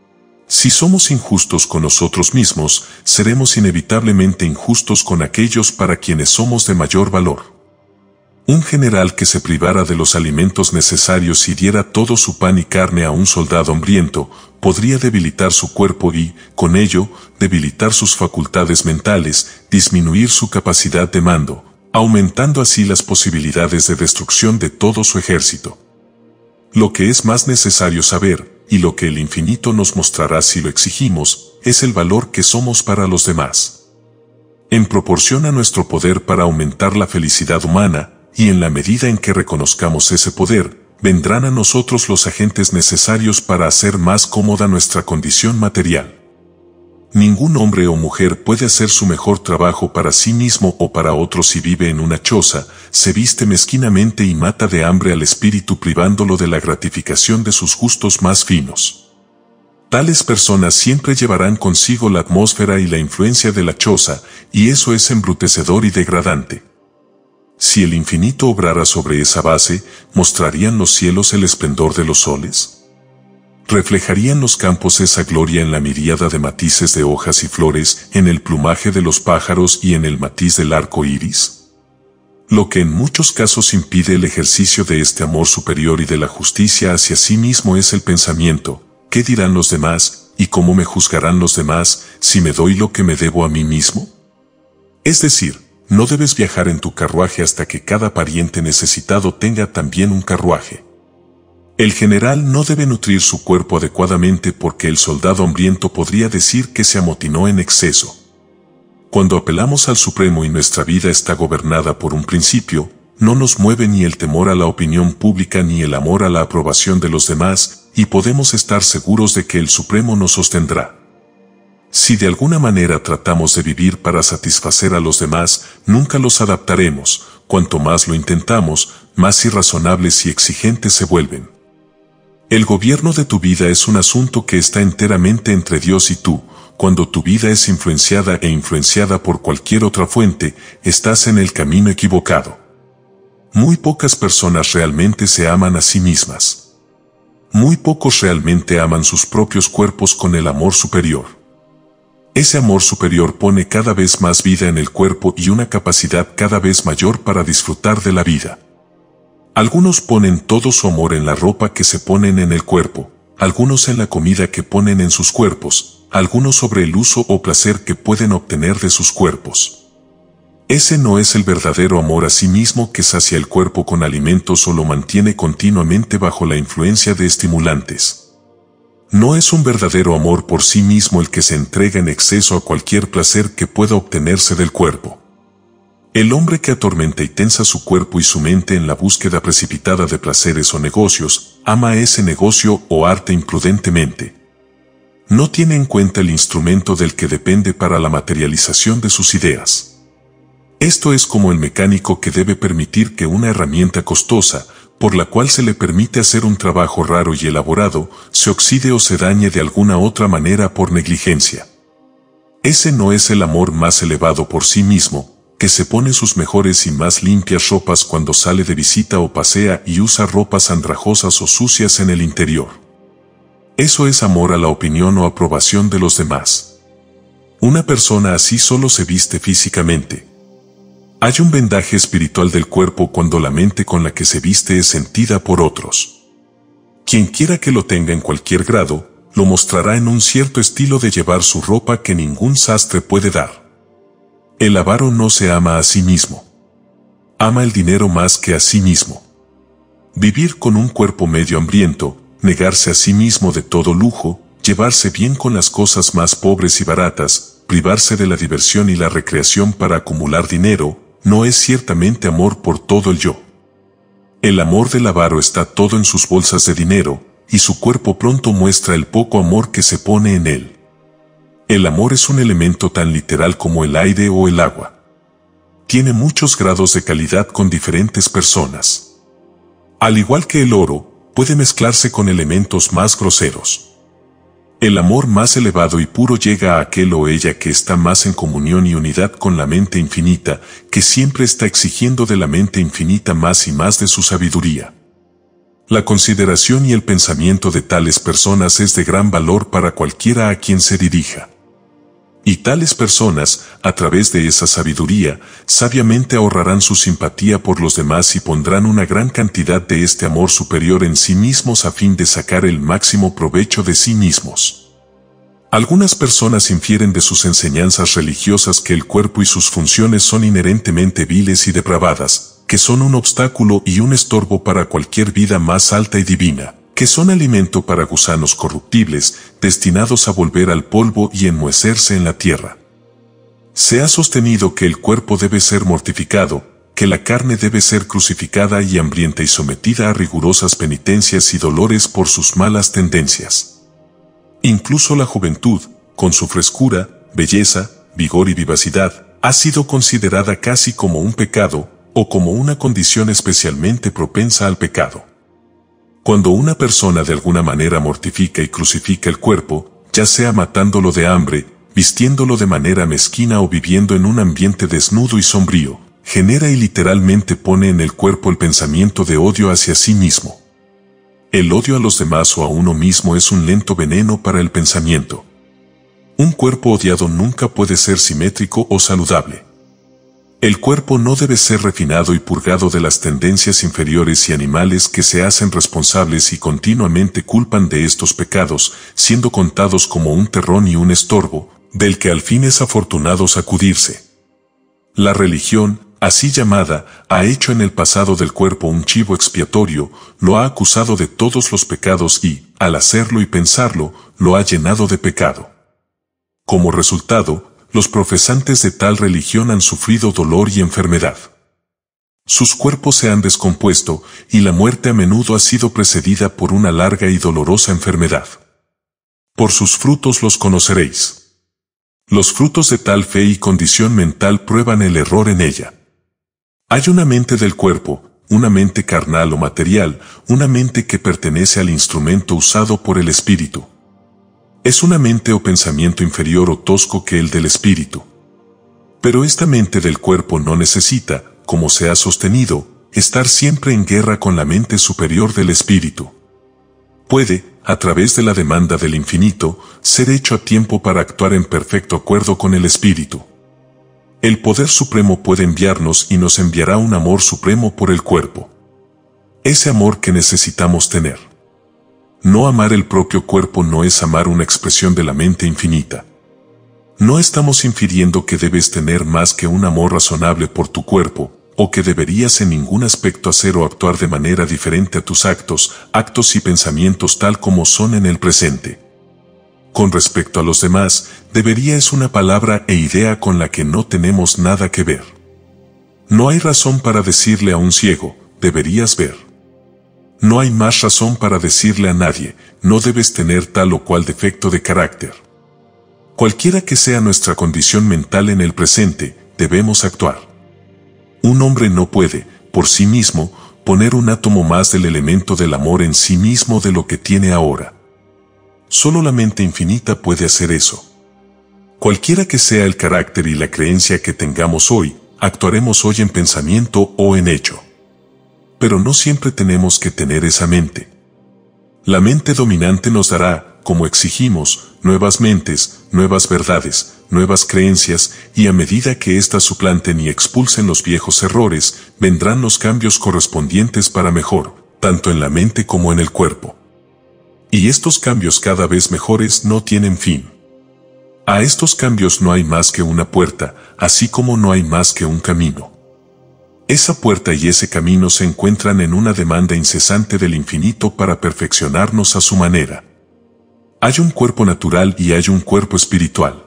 Si somos injustos con nosotros mismos, seremos inevitablemente injustos con aquellos para quienes somos de mayor valor. Un general que se privara de los alimentos necesarios y diera todo su pan y carne a un soldado hambriento, podría debilitar su cuerpo y, con ello, debilitar sus facultades mentales, disminuir su capacidad de mando, aumentando así las posibilidades de destrucción de todo su ejército. Lo que es más necesario saber, y lo que el infinito nos mostrará si lo exigimos, es el valor que somos para los demás. En proporción a nuestro poder para aumentar la felicidad humana, y en la medida en que reconozcamos ese poder, vendrán a nosotros los agentes necesarios para hacer más cómoda nuestra condición material. Ningún hombre o mujer puede hacer su mejor trabajo para sí mismo o para otro si vive en una choza, se viste mezquinamente y mata de hambre al espíritu privándolo de la gratificación de sus gustos más finos. Tales personas siempre llevarán consigo la atmósfera y la influencia de la choza, y eso es embrutecedor y degradante. Si el infinito obrara sobre esa base, ¿mostrarían los cielos el esplendor de los soles? ¿Reflejarían los campos esa gloria en la miríada de matices de hojas y flores, en el plumaje de los pájaros y en el matiz del arco iris? Lo que en muchos casos impide el ejercicio de este amor superior y de la justicia hacia sí mismo es el pensamiento: ¿qué dirán los demás, y cómo me juzgarán los demás, si me doy lo que me debo a mí mismo? Es decir, no debes viajar en tu carruaje hasta que cada pariente necesitado tenga también un carruaje. El general no debe nutrir su cuerpo adecuadamente porque el soldado hambriento podría decir que se amotinó en exceso. Cuando apelamos al Supremo y nuestra vida está gobernada por un principio, no nos mueve ni el temor a la opinión pública ni el amor a la aprobación de los demás, y podemos estar seguros de que el Supremo nos sostendrá. Si de alguna manera tratamos de vivir para satisfacer a los demás, nunca los adaptaremos. Cuanto más lo intentamos, más irrazonables y exigentes se vuelven. El gobierno de tu vida es un asunto que está enteramente entre Dios y tú. Cuando tu vida es influenciada por cualquier otra fuente, estás en el camino equivocado. Muy pocas personas realmente se aman a sí mismas. Muy pocos realmente aman sus propios cuerpos con el amor superior. Ese amor superior pone cada vez más vida en el cuerpo y una capacidad cada vez mayor para disfrutar de la vida. Algunos ponen todo su amor en la ropa que se ponen en el cuerpo, algunos en la comida que ponen en sus cuerpos, algunos sobre el uso o placer que pueden obtener de sus cuerpos. Ese no es el verdadero amor a sí mismo que sacia el cuerpo con alimentos o lo mantiene continuamente bajo la influencia de estimulantes. No es un verdadero amor por sí mismo el que se entrega en exceso a cualquier placer que pueda obtenerse del cuerpo. El hombre que atormenta y tensa su cuerpo y su mente en la búsqueda precipitada de placeres o negocios, ama ese negocio o arte imprudentemente. No tiene en cuenta el instrumento del que depende para la materialización de sus ideas. Esto es como el mecánico que debe permitir que una herramienta costosa, por la cual se le permite hacer un trabajo raro y elaborado, se oxide o se dañe de alguna otra manera por negligencia. Ese no es el amor más elevado por sí mismo, que se pone sus mejores y más limpias ropas cuando sale de visita o pasea y usa ropas andrajosas o sucias en el interior. Eso es amor a la opinión o aprobación de los demás. Una persona así solo se viste físicamente. Hay un vendaje espiritual del cuerpo cuando la mente con la que se viste es sentida por otros. Quien quiera que lo tenga en cualquier grado, lo mostrará en un cierto estilo de llevar su ropa que ningún sastre puede dar. El avaro no se ama a sí mismo. Ama el dinero más que a sí mismo. Vivir con un cuerpo medio hambriento, negarse a sí mismo de todo lujo, llevarse bien con las cosas más pobres y baratas, privarse de la diversión y la recreación para acumular dinero, no es ciertamente amor por todo el yo. El amor del avaro está todo en sus bolsas de dinero, y su cuerpo pronto muestra el poco amor que se pone en él. El amor es un elemento tan literal como el aire o el agua. Tiene muchos grados de calidad con diferentes personas. Al igual que el oro, puede mezclarse con elementos más groseros. El amor más elevado y puro llega a aquel o ella que está más en comunión y unidad con la mente infinita, que siempre está exigiendo de la mente infinita más y más de su sabiduría. La consideración y el pensamiento de tales personas es de gran valor para cualquiera a quien se dirija. Y tales personas, a través de esa sabiduría, sabiamente ahorrarán su simpatía por los demás y pondrán una gran cantidad de este amor superior en sí mismos a fin de sacar el máximo provecho de sí mismos. Algunas personas infieren de sus enseñanzas religiosas que el cuerpo y sus funciones son inherentemente viles y depravadas, que son un obstáculo y un estorbo para cualquier vida más alta y divina, que son alimento para gusanos corruptibles, destinados a volver al polvo y enmohecerse en la tierra. Se ha sostenido que el cuerpo debe ser mortificado, que la carne debe ser crucificada y hambrienta y sometida a rigurosas penitencias y dolores por sus malas tendencias. Incluso la juventud, con su frescura, belleza, vigor y vivacidad, ha sido considerada casi como un pecado, o como una condición especialmente propensa al pecado. Cuando una persona de alguna manera mortifica y crucifica el cuerpo, ya sea matándolo de hambre, vistiéndolo de manera mezquina o viviendo en un ambiente desnudo y sombrío, genera y literalmente pone en el cuerpo el pensamiento de odio hacia sí mismo. El odio a los demás o a uno mismo es un lento veneno para el pensamiento. Un cuerpo odiado nunca puede ser simétrico o saludable. El cuerpo no debe ser refinado y purgado de las tendencias inferiores y animales que se hacen responsables y continuamente culpan de estos pecados, siendo contados como un terrón y un estorbo, del que al fin es afortunado sacudirse. La religión, así llamada, ha hecho en el pasado del cuerpo un chivo expiatorio, lo ha acusado de todos los pecados y, al hacerlo y pensarlo, lo ha llenado de pecado. Como resultado, los profesantes de tal religión han sufrido dolor y enfermedad. Sus cuerpos se han descompuesto, y la muerte a menudo ha sido precedida por una larga y dolorosa enfermedad. Por sus frutos los conoceréis. Los frutos de tal fe y condición mental prueban el error en ella. Hay una mente del cuerpo, una mente carnal o material, una mente que pertenece al instrumento usado por el espíritu. Es una mente o pensamiento inferior o tosco que el del espíritu. Pero esta mente del cuerpo no necesita, como se ha sostenido, estar siempre en guerra con la mente superior del espíritu. Puede, a través de la demanda del infinito, ser hecho a tiempo para actuar en perfecto acuerdo con el espíritu. El poder supremo puede enviarnos y nos enviará un amor supremo por el cuerpo. Ese amor que necesitamos tener. No amar el propio cuerpo no es amar una expresión de la mente infinita. No estamos infiriendo que debes tener más que un amor razonable por tu cuerpo, o que deberías en ningún aspecto hacer o actuar de manera diferente a tus actos y pensamientos tal como son en el presente. Con respecto a los demás, debería es una palabra e idea con la que no tenemos nada que ver. No hay razón para decirle a un ciego, deberías ver. No hay más razón para decirle a nadie, no debes tener tal o cual defecto de carácter. Cualquiera que sea nuestra condición mental en el presente, debemos actuar. Un hombre no puede, por sí mismo, poner un átomo más del elemento del amor en sí mismo de lo que tiene ahora. Solo la mente infinita puede hacer eso. Cualquiera que sea el carácter y la creencia que tengamos hoy, actuaremos hoy en pensamiento o en hecho. Pero no siempre tenemos que tener esa mente. La mente dominante nos dará, como exigimos, nuevas mentes, nuevas verdades, nuevas creencias, y a medida que éstas suplanten y expulsen los viejos errores, vendrán los cambios correspondientes para mejor, tanto en la mente como en el cuerpo. Y estos cambios cada vez mejores no tienen fin. A estos cambios no hay más que una puerta, así como no hay más que un camino. Esa puerta y ese camino se encuentran en una demanda incesante del infinito para perfeccionarnos a su manera. Hay un cuerpo natural y hay un cuerpo espiritual.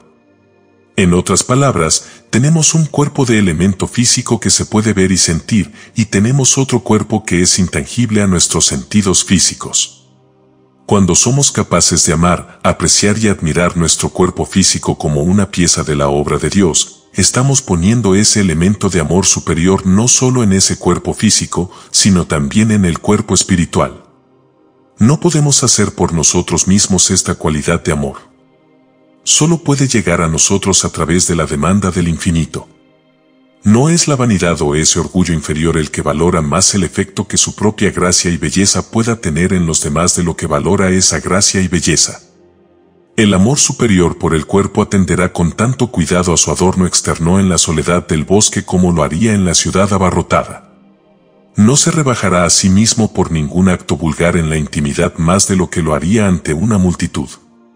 En otras palabras, tenemos un cuerpo de elemento físico que se puede ver y sentir, y tenemos otro cuerpo que es intangible a nuestros sentidos físicos. Cuando somos capaces de amar, apreciar y admirar nuestro cuerpo físico como una pieza de la obra de Dios, estamos poniendo ese elemento de amor superior no solo en ese cuerpo físico, sino también en el cuerpo espiritual. No podemos hacer por nosotros mismos esta cualidad de amor. Solo puede llegar a nosotros a través de la demanda del infinito. No es la vanidad o ese orgullo inferior el que valora más el efecto que su propia gracia y belleza pueda tener en los demás de lo que valora esa gracia y belleza. El amor superior por el cuerpo atenderá con tanto cuidado a su adorno externo en la soledad del bosque como lo haría en la ciudad abarrotada. No se rebajará a sí mismo por ningún acto vulgar en la intimidad más de lo que lo haría ante una multitud.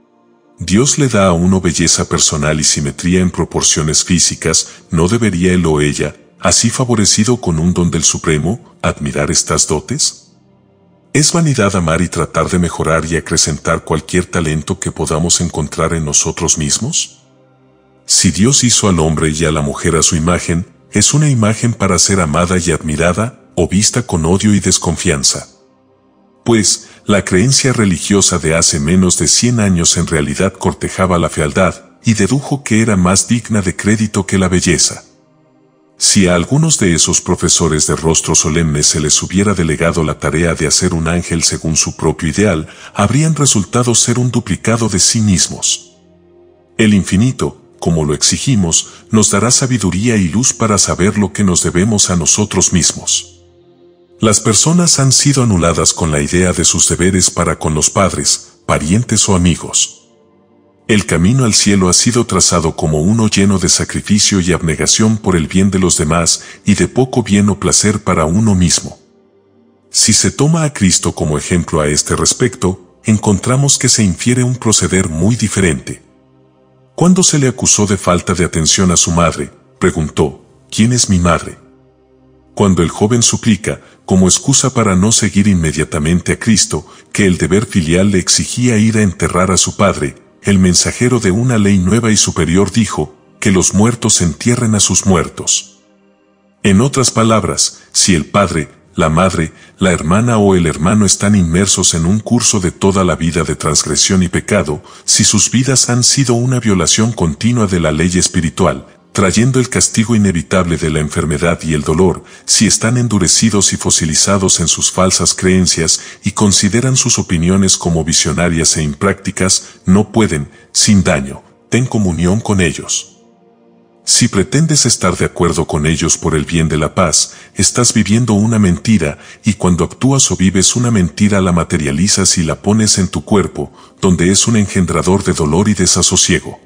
Dios le da a uno belleza personal y simetría en proporciones físicas, ¿no debería él o ella, así favorecido con un don del Supremo, admirar estas dotes? Es vanidad amar y tratar de mejorar y acrecentar cualquier talento que podamos encontrar en nosotros mismos. Si Dios hizo al hombre y a la mujer a su imagen, es una imagen para ser amada y admirada, o vista con odio y desconfianza. Pues, la creencia religiosa de hace menos de 100 años en realidad cortejaba la fealdad, y dedujo que era más digna de crédito que la belleza. Si a algunos de esos profesores de rostro solemne se les hubiera delegado la tarea de hacer un ángel según su propio ideal, habrían resultado ser un duplicado de sí mismos. El infinito, como lo exigimos, nos dará sabiduría y luz para saber lo que nos debemos a nosotros mismos. Las personas han sido anuladas con la idea de sus deberes para con los padres, parientes o amigos. El camino al cielo ha sido trazado como uno lleno de sacrificio y abnegación por el bien de los demás y de poco bien o placer para uno mismo. Si se toma a Cristo como ejemplo a este respecto, encontramos que se infiere un proceder muy diferente. Cuando se le acusó de falta de atención a su madre, preguntó, ¿quién es mi madre? Cuando el joven suplica, como excusa para no seguir inmediatamente a Cristo, que el deber filial le exigía ir a enterrar a su padre, el mensajero de una ley nueva y superior dijo, que los muertos entierren a sus muertos. En otras palabras, si el padre, la madre, la hermana o el hermano están inmersos en un curso de toda la vida de transgresión y pecado, si sus vidas han sido una violación continua de la ley espiritual, trayendo el castigo inevitable de la enfermedad y el dolor, si están endurecidos y fosilizados en sus falsas creencias y consideran sus opiniones como visionarias e imprácticas, no pueden, sin daño, ten comunión con ellos. Si pretendes estar de acuerdo con ellos por el bien de la paz, estás viviendo una mentira, y cuando actúas o vives una mentira la materializas y la pones en tu cuerpo, donde es un engendrador de dolor y desasosiego.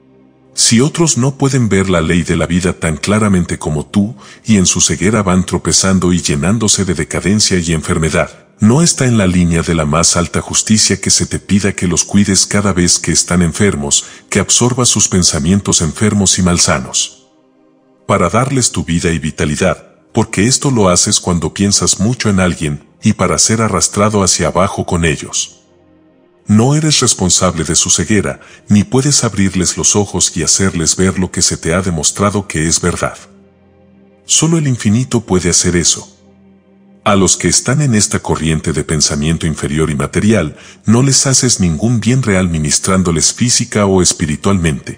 Si otros no pueden ver la ley de la vida tan claramente como tú, y en su ceguera van tropezando y llenándose de decadencia y enfermedad, no está en la línea de la más alta justicia que se te pida que los cuides cada vez que están enfermos, que absorbas sus pensamientos enfermos y malsanos, para darles tu vida y vitalidad, porque esto lo haces cuando piensas mucho en alguien, y para ser arrastrado hacia abajo con ellos. No eres responsable de su ceguera, ni puedes abrirles los ojos y hacerles ver lo que se te ha demostrado que es verdad. Solo el infinito puede hacer eso. A los que están en esta corriente de pensamiento inferior y material, no les haces ningún bien real ministrándoles física o espiritualmente.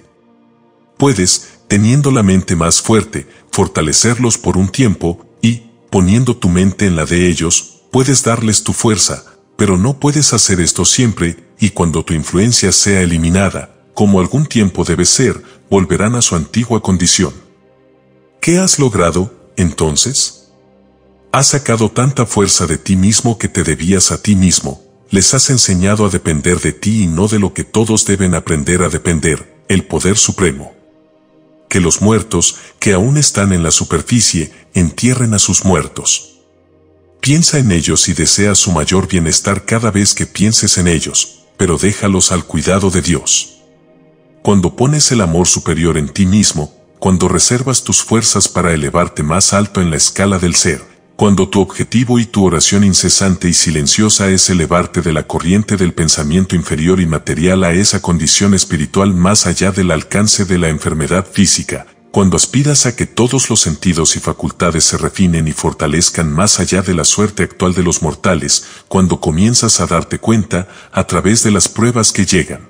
Puedes, teniendo la mente más fuerte, fortalecerlos por un tiempo, y, poniendo tu mente en la de ellos, puedes darles tu fuerza, pero no puedes hacer esto siempre, y cuando tu influencia sea eliminada, como algún tiempo debe ser, volverán a su antigua condición. ¿Qué has logrado, entonces? Has sacado tanta fuerza de ti mismo que te debías a ti mismo, les has enseñado a depender de ti y no de lo que todos deben aprender a depender, el poder supremo. Que los muertos, que aún están en la superficie, entierren a sus muertos. Piensa en ellos y desea su mayor bienestar cada vez que pienses en ellos, pero déjalos al cuidado de Dios. Cuando pones el amor superior en ti mismo, cuando reservas tus fuerzas para elevarte más alto en la escala del ser, cuando tu objetivo y tu oración incesante y silenciosa es elevarte de la corriente del pensamiento inferior y material a esa condición espiritual más allá del alcance de la enfermedad física, cuando aspiras a que todos los sentidos y facultades se refinen y fortalezcan más allá de la suerte actual de los mortales, cuando comienzas a darte cuenta, a través de las pruebas que llegan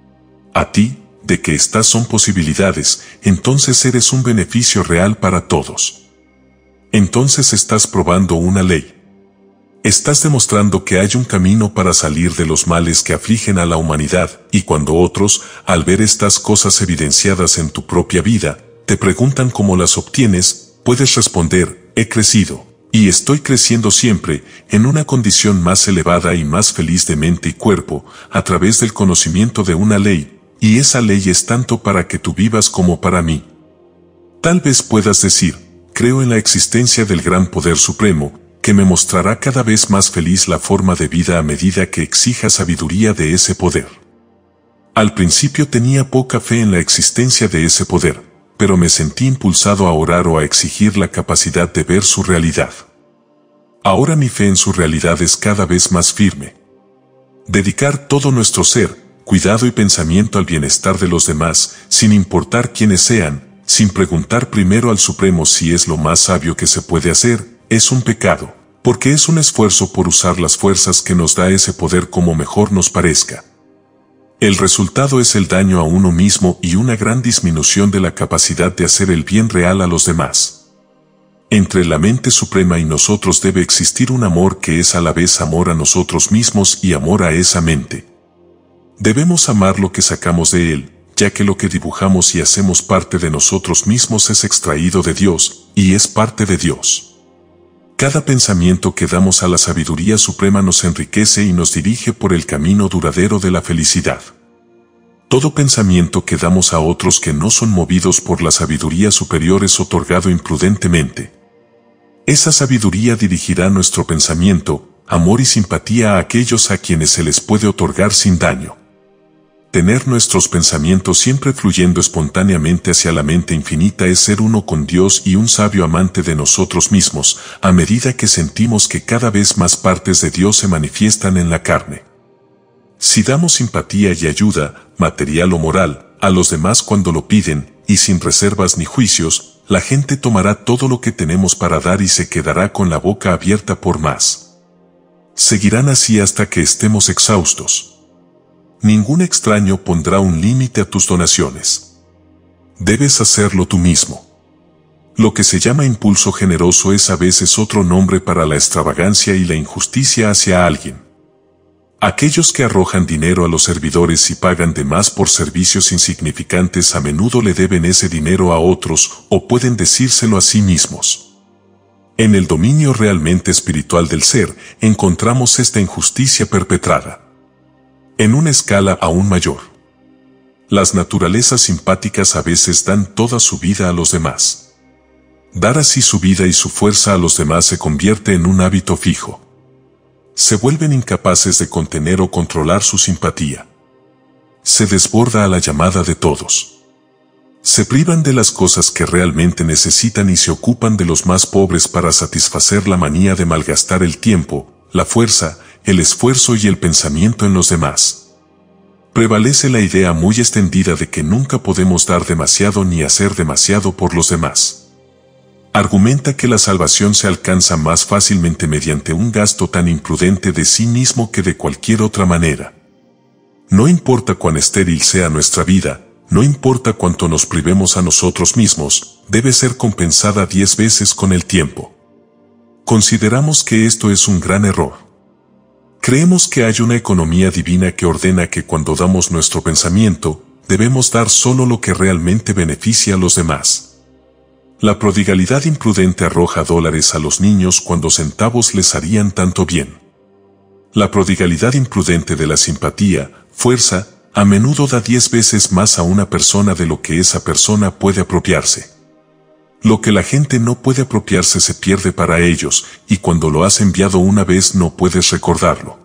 a ti, de que estas son posibilidades, entonces eres un beneficio real para todos. Entonces estás probando una ley. Estás demostrando que hay un camino para salir de los males que afligen a la humanidad, y cuando otros, al ver estas cosas evidenciadas en tu propia vida, te preguntan cómo las obtienes, puedes responder, he crecido, Y estoy creciendo siempre, en una condición más elevada y más feliz de mente y cuerpo, a través del conocimiento de una ley, y esa ley es tanto para que tú vivas como para mí. Tal vez puedas decir, creo en la existencia del gran poder supremo, que me mostrará cada vez más feliz la forma de vida a medida que exija sabiduría de ese poder. Al principio tenía poca fe en la existencia de ese poder, pero me sentí impulsado a orar o a exigir la capacidad de ver su realidad. Ahora mi fe en su realidad es cada vez más firme. Dedicar todo nuestro ser, cuidado y pensamiento al bienestar de los demás, sin importar quiénes sean, sin preguntar primero al Supremo si es lo más sabio que se puede hacer, es un pecado, porque es un esfuerzo por usar las fuerzas que nos da ese poder como mejor nos parezca. El resultado es el daño a uno mismo y una gran disminución de la capacidad de hacer el bien real a los demás. Entre la mente suprema y nosotros debe existir un amor que es a la vez amor a nosotros mismos y amor a esa mente. Debemos amar lo que sacamos de él, ya que lo que dibujamos y hacemos parte de nosotros mismos es extraído de Dios, y es parte de Dios. Cada pensamiento que damos a la sabiduría suprema nos enriquece y nos dirige por el camino duradero de la felicidad. Todo pensamiento que damos a otros que no son movidos por la sabiduría superior es otorgado imprudentemente. Esa sabiduría dirigirá nuestro pensamiento, amor y simpatía a aquellos a quienes se les puede otorgar sin daño. Tener nuestros pensamientos siempre fluyendo espontáneamente hacia la mente infinita es ser uno con Dios y un sabio amante de nosotros mismos, a medida que sentimos que cada vez más partes de Dios se manifiestan en la carne. Si damos simpatía y ayuda, material o moral, a los demás cuando lo piden, y sin reservas ni juicios, la gente tomará todo lo que tenemos para dar y se quedará con la boca abierta por más. Seguirán así hasta que estemos exhaustos. Ningún extraño pondrá un límite a tus donaciones. Debes hacerlo tú mismo. Lo que se llama impulso generoso es a veces otro nombre para la extravagancia y la injusticia hacia alguien. Aquellos que arrojan dinero a los servidores y pagan de más por servicios insignificantes a menudo le deben ese dinero a otros o pueden decírselo a sí mismos. En el dominio realmente espiritual del ser, encontramos esta injusticia perpetrada en una escala aún mayor. Las naturalezas simpáticas a veces dan toda su vida a los demás. Dar así su vida y su fuerza a los demás se convierte en un hábito fijo. Se vuelven incapaces de contener o controlar su simpatía. Se desborda a la llamada de todos. Se privan de las cosas que realmente necesitan y se ocupan de los más pobres para satisfacer la manía de malgastar el tiempo, la fuerza, el esfuerzo y el pensamiento en los demás. Prevalece la idea muy extendida de que nunca podemos dar demasiado ni hacer demasiado por los demás. Argumenta que la salvación se alcanza más fácilmente mediante un gasto tan imprudente de sí mismo que de cualquier otra manera. No importa cuán estéril sea nuestra vida, no importa cuánto nos privemos a nosotros mismos, debe ser compensada 10 veces con el tiempo. Consideramos que esto es un gran error. Creemos que hay una economía divina que ordena que cuando damos nuestro pensamiento, debemos dar solo lo que realmente beneficia a los demás. La prodigalidad imprudente arroja dólares a los niños cuando centavos les harían tanto bien. La prodigalidad imprudente de la simpatía, fuerza, a menudo da 10 veces más a una persona de lo que esa persona puede apropiarse. Lo que la gente no puede apropiarse se pierde para ellos, y cuando lo has enviado una vez no puedes recordarlo.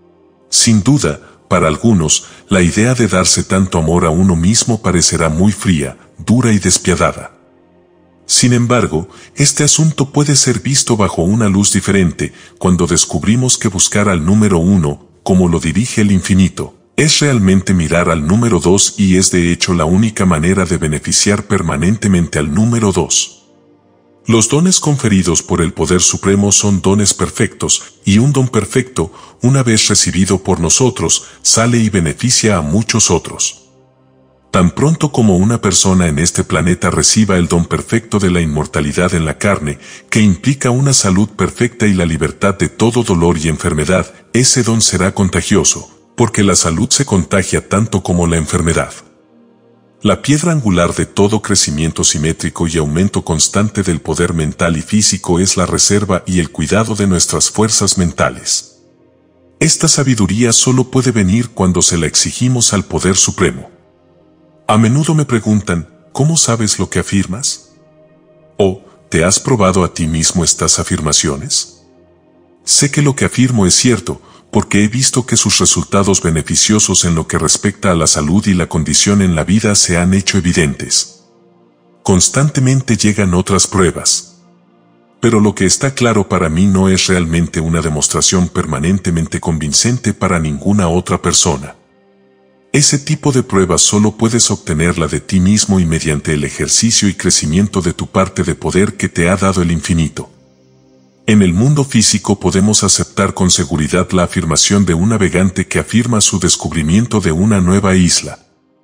Sin duda, para algunos, la idea de darse tanto amor a uno mismo parecerá muy fría, dura y despiadada. Sin embargo, este asunto puede ser visto bajo una luz diferente cuando descubrimos que buscar al número 1, como lo dirige el infinito, es realmente mirar al número 2 y es de hecho la única manera de beneficiar permanentemente al número 2. Los dones conferidos por el Poder Supremo son dones perfectos, y un don perfecto, una vez recibido por nosotros, sale y beneficia a muchos otros. Tan pronto como una persona en este planeta reciba el don perfecto de la inmortalidad en la carne, que implica una salud perfecta y la libertad de todo dolor y enfermedad, ese don será contagioso, porque la salud se contagia tanto como la enfermedad. La piedra angular de todo crecimiento simétrico y aumento constante del poder mental y físico es la reserva y el cuidado de nuestras fuerzas mentales. Esta sabiduría solo puede venir cuando se la exigimos al Poder Supremo. A menudo me preguntan, ¿cómo sabes lo que afirmas? ¿O te has probado a ti mismo estas afirmaciones? Sé que lo que afirmo es cierto, porque he visto que sus resultados beneficiosos en lo que respecta a la salud y la condición en la vida se han hecho evidentes. Constantemente llegan otras pruebas. Pero lo que está claro para mí no es realmente una demostración permanentemente convincente para ninguna otra persona. Ese tipo de pruebas solo puedes obtenerla de ti mismo y mediante el ejercicio y crecimiento de tu parte de poder que te ha dado el infinito. En el mundo físico podemos aceptar con seguridad la afirmación de un navegante que afirma su descubrimiento de una nueva isla.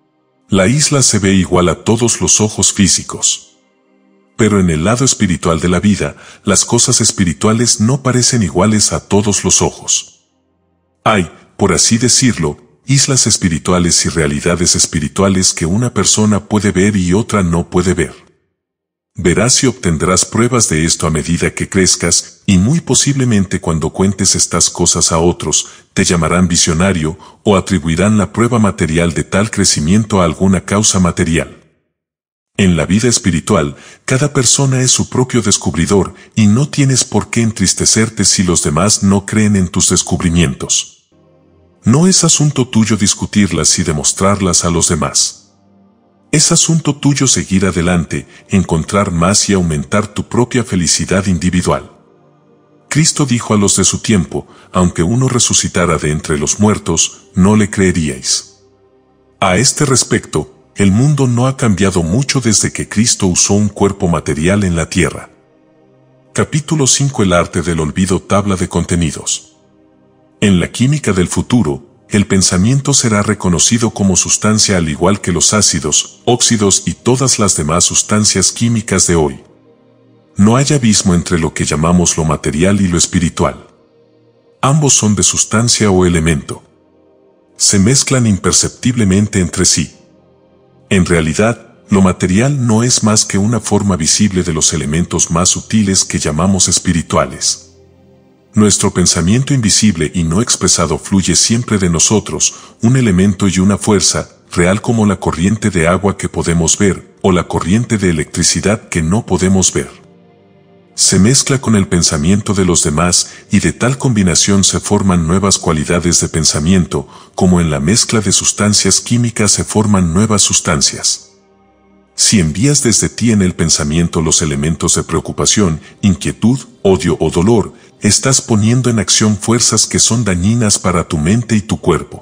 La isla se ve igual a todos los ojos físicos. Pero en el lado espiritual de la vida, las cosas espirituales no parecen iguales a todos los ojos. Hay, por así decirlo, islas espirituales y realidades espirituales que una persona puede ver y otra no puede ver. Verás y obtendrás pruebas de esto a medida que crezcas, y muy posiblemente cuando cuentes estas cosas a otros, te llamarán visionario, o atribuirán la prueba material de tal crecimiento a alguna causa material. En la vida espiritual, cada persona es su propio descubridor, y no tienes por qué entristecerte si los demás no creen en tus descubrimientos. No es asunto tuyo discutirlas y demostrarlas a los demás. Es asunto tuyo seguir adelante, encontrar más y aumentar tu propia felicidad individual. Cristo dijo a los de su tiempo, aunque uno resucitara de entre los muertos, no le creeríais. A este respecto, el mundo no ha cambiado mucho desde que Cristo usó un cuerpo material en la tierra. Capítulo 5. El arte del olvido. Tabla de contenidos. En la química del futuro, el pensamiento será reconocido como sustancia al igual que los ácidos, óxidos y todas las demás sustancias químicas de hoy. No hay abismo entre lo que llamamos lo material y lo espiritual. Ambos son de sustancia o elemento. Se mezclan imperceptiblemente entre sí. En realidad, lo material no es más que una forma visible de los elementos más sutiles que llamamos espirituales. Nuestro pensamiento invisible y no expresado fluye siempre de nosotros, un elemento y una fuerza, real como la corriente de agua que podemos ver, o la corriente de electricidad que no podemos ver. Se mezcla con el pensamiento de los demás, y de tal combinación se forman nuevas cualidades de pensamiento, como en la mezcla de sustancias químicas se forman nuevas sustancias. Si envías desde ti en el pensamiento los elementos de preocupación, inquietud, odio o dolor, estás poniendo en acción fuerzas que son dañinas para tu mente y tu cuerpo.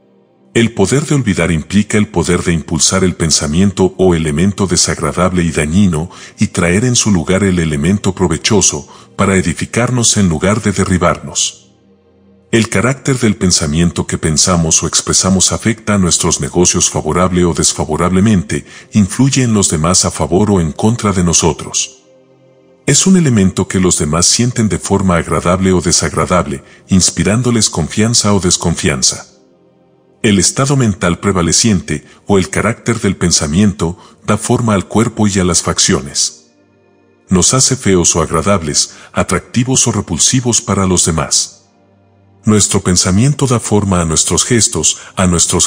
El poder de olvidar implica el poder de impulsar el pensamiento o elemento desagradable y dañino y traer en su lugar el elemento provechoso para edificarnos en lugar de derribarnos. El carácter del pensamiento que pensamos o expresamos afecta a nuestros negocios favorable o desfavorablemente, influye en los demás a favor o en contra de nosotros. Es un elemento que los demás sienten de forma agradable o desagradable, inspirándoles confianza o desconfianza. El estado mental prevaleciente, o el carácter del pensamiento, da forma al cuerpo y a las facciones. Nos hace feos o agradables, atractivos o repulsivos para los demás. Nuestro pensamiento da forma a nuestros gestos, a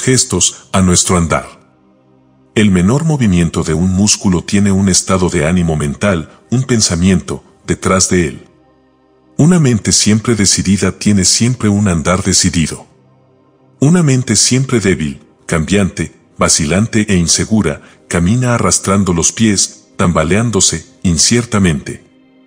nuestro andar. El menor movimiento de un músculo tiene un estado de ánimo mental, un pensamiento, detrás de él. Una mente siempre decidida tiene siempre un andar decidido. Una mente siempre débil, cambiante, vacilante e insegura, camina arrastrando los pies, tambaleándose, inciertamente.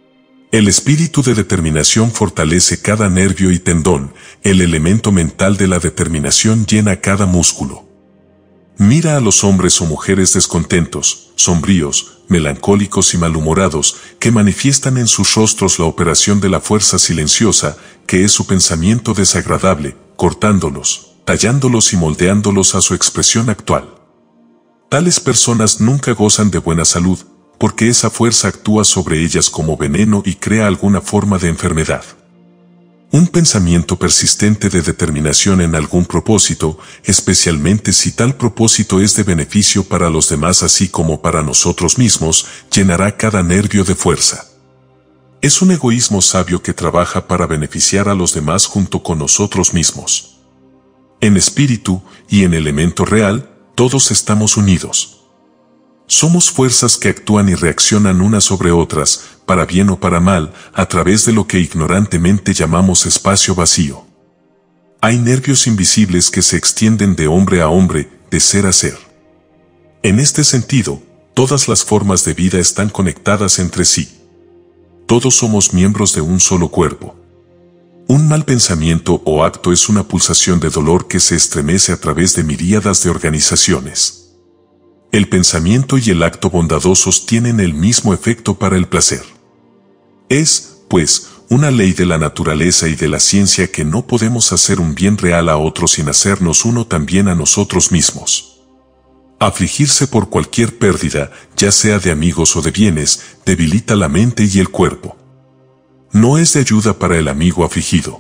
El espíritu de determinación fortalece cada nervio y tendón, el elemento mental de la determinación llena cada músculo. Mira a los hombres o mujeres descontentos, sombríos, melancólicos y malhumorados, que manifiestan en sus rostros la operación de la fuerza silenciosa, que es su pensamiento desagradable, cortándolos, tallándolos y moldeándolos a su expresión actual. Tales personas nunca gozan de buena salud, porque esa fuerza actúa sobre ellas como veneno y crea alguna forma de enfermedad. Un pensamiento persistente de determinación en algún propósito, especialmente si tal propósito es de beneficio para los demás así como para nosotros mismos, llenará cada nervio de fuerza. Es un egoísmo sabio que trabaja para beneficiar a los demás junto con nosotros mismos. En espíritu y en elemento real, todos estamos unidos. Somos fuerzas que actúan y reaccionan unas sobre otras, para bien o para mal, a través de lo que ignorantemente llamamos espacio vacío. Hay nervios invisibles que se extienden de hombre a hombre, de ser a ser. En este sentido, todas las formas de vida están conectadas entre sí. Todos somos miembros de un solo cuerpo. Un mal pensamiento o acto es una pulsación de dolor que se estremece a través de miríadas de organizaciones. El pensamiento y el acto bondadosos tienen el mismo efecto para el placer. Es, pues, una ley de la naturaleza y de la ciencia que no podemos hacer un bien real a otro sin hacernos uno también a nosotros mismos. Afligirse por cualquier pérdida, ya sea de amigos o de bienes, debilita la mente y el cuerpo. No es de ayuda para el amigo afligido.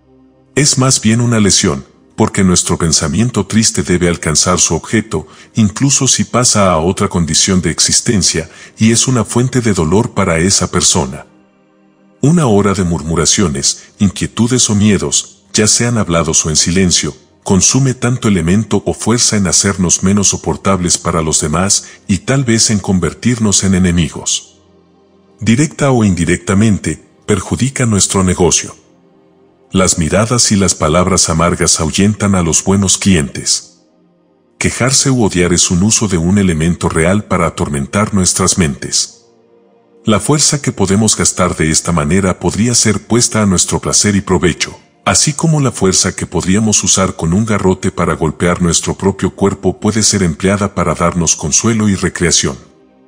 Es más bien una lesión, porque nuestro pensamiento triste debe alcanzar su objeto, incluso si pasa a otra condición de existencia, y es una fuente de dolor para esa persona. Una hora de murmuraciones, inquietudes o miedos, ya sean hablados o en silencio, consume tanto elemento o fuerza en hacernos menos soportables para los demás y tal vez en convertirnos en enemigos. Directa o indirectamente, perjudica nuestro negocio. Las miradas y las palabras amargas ahuyentan a los buenos clientes. Quejarse u odiar es un uso de un elemento real para atormentar nuestras mentes. La fuerza que podemos gastar de esta manera podría ser puesta a nuestro placer y provecho, así como la fuerza que podríamos usar con un garrote para golpear nuestro propio cuerpo puede ser empleada para darnos consuelo y recreación.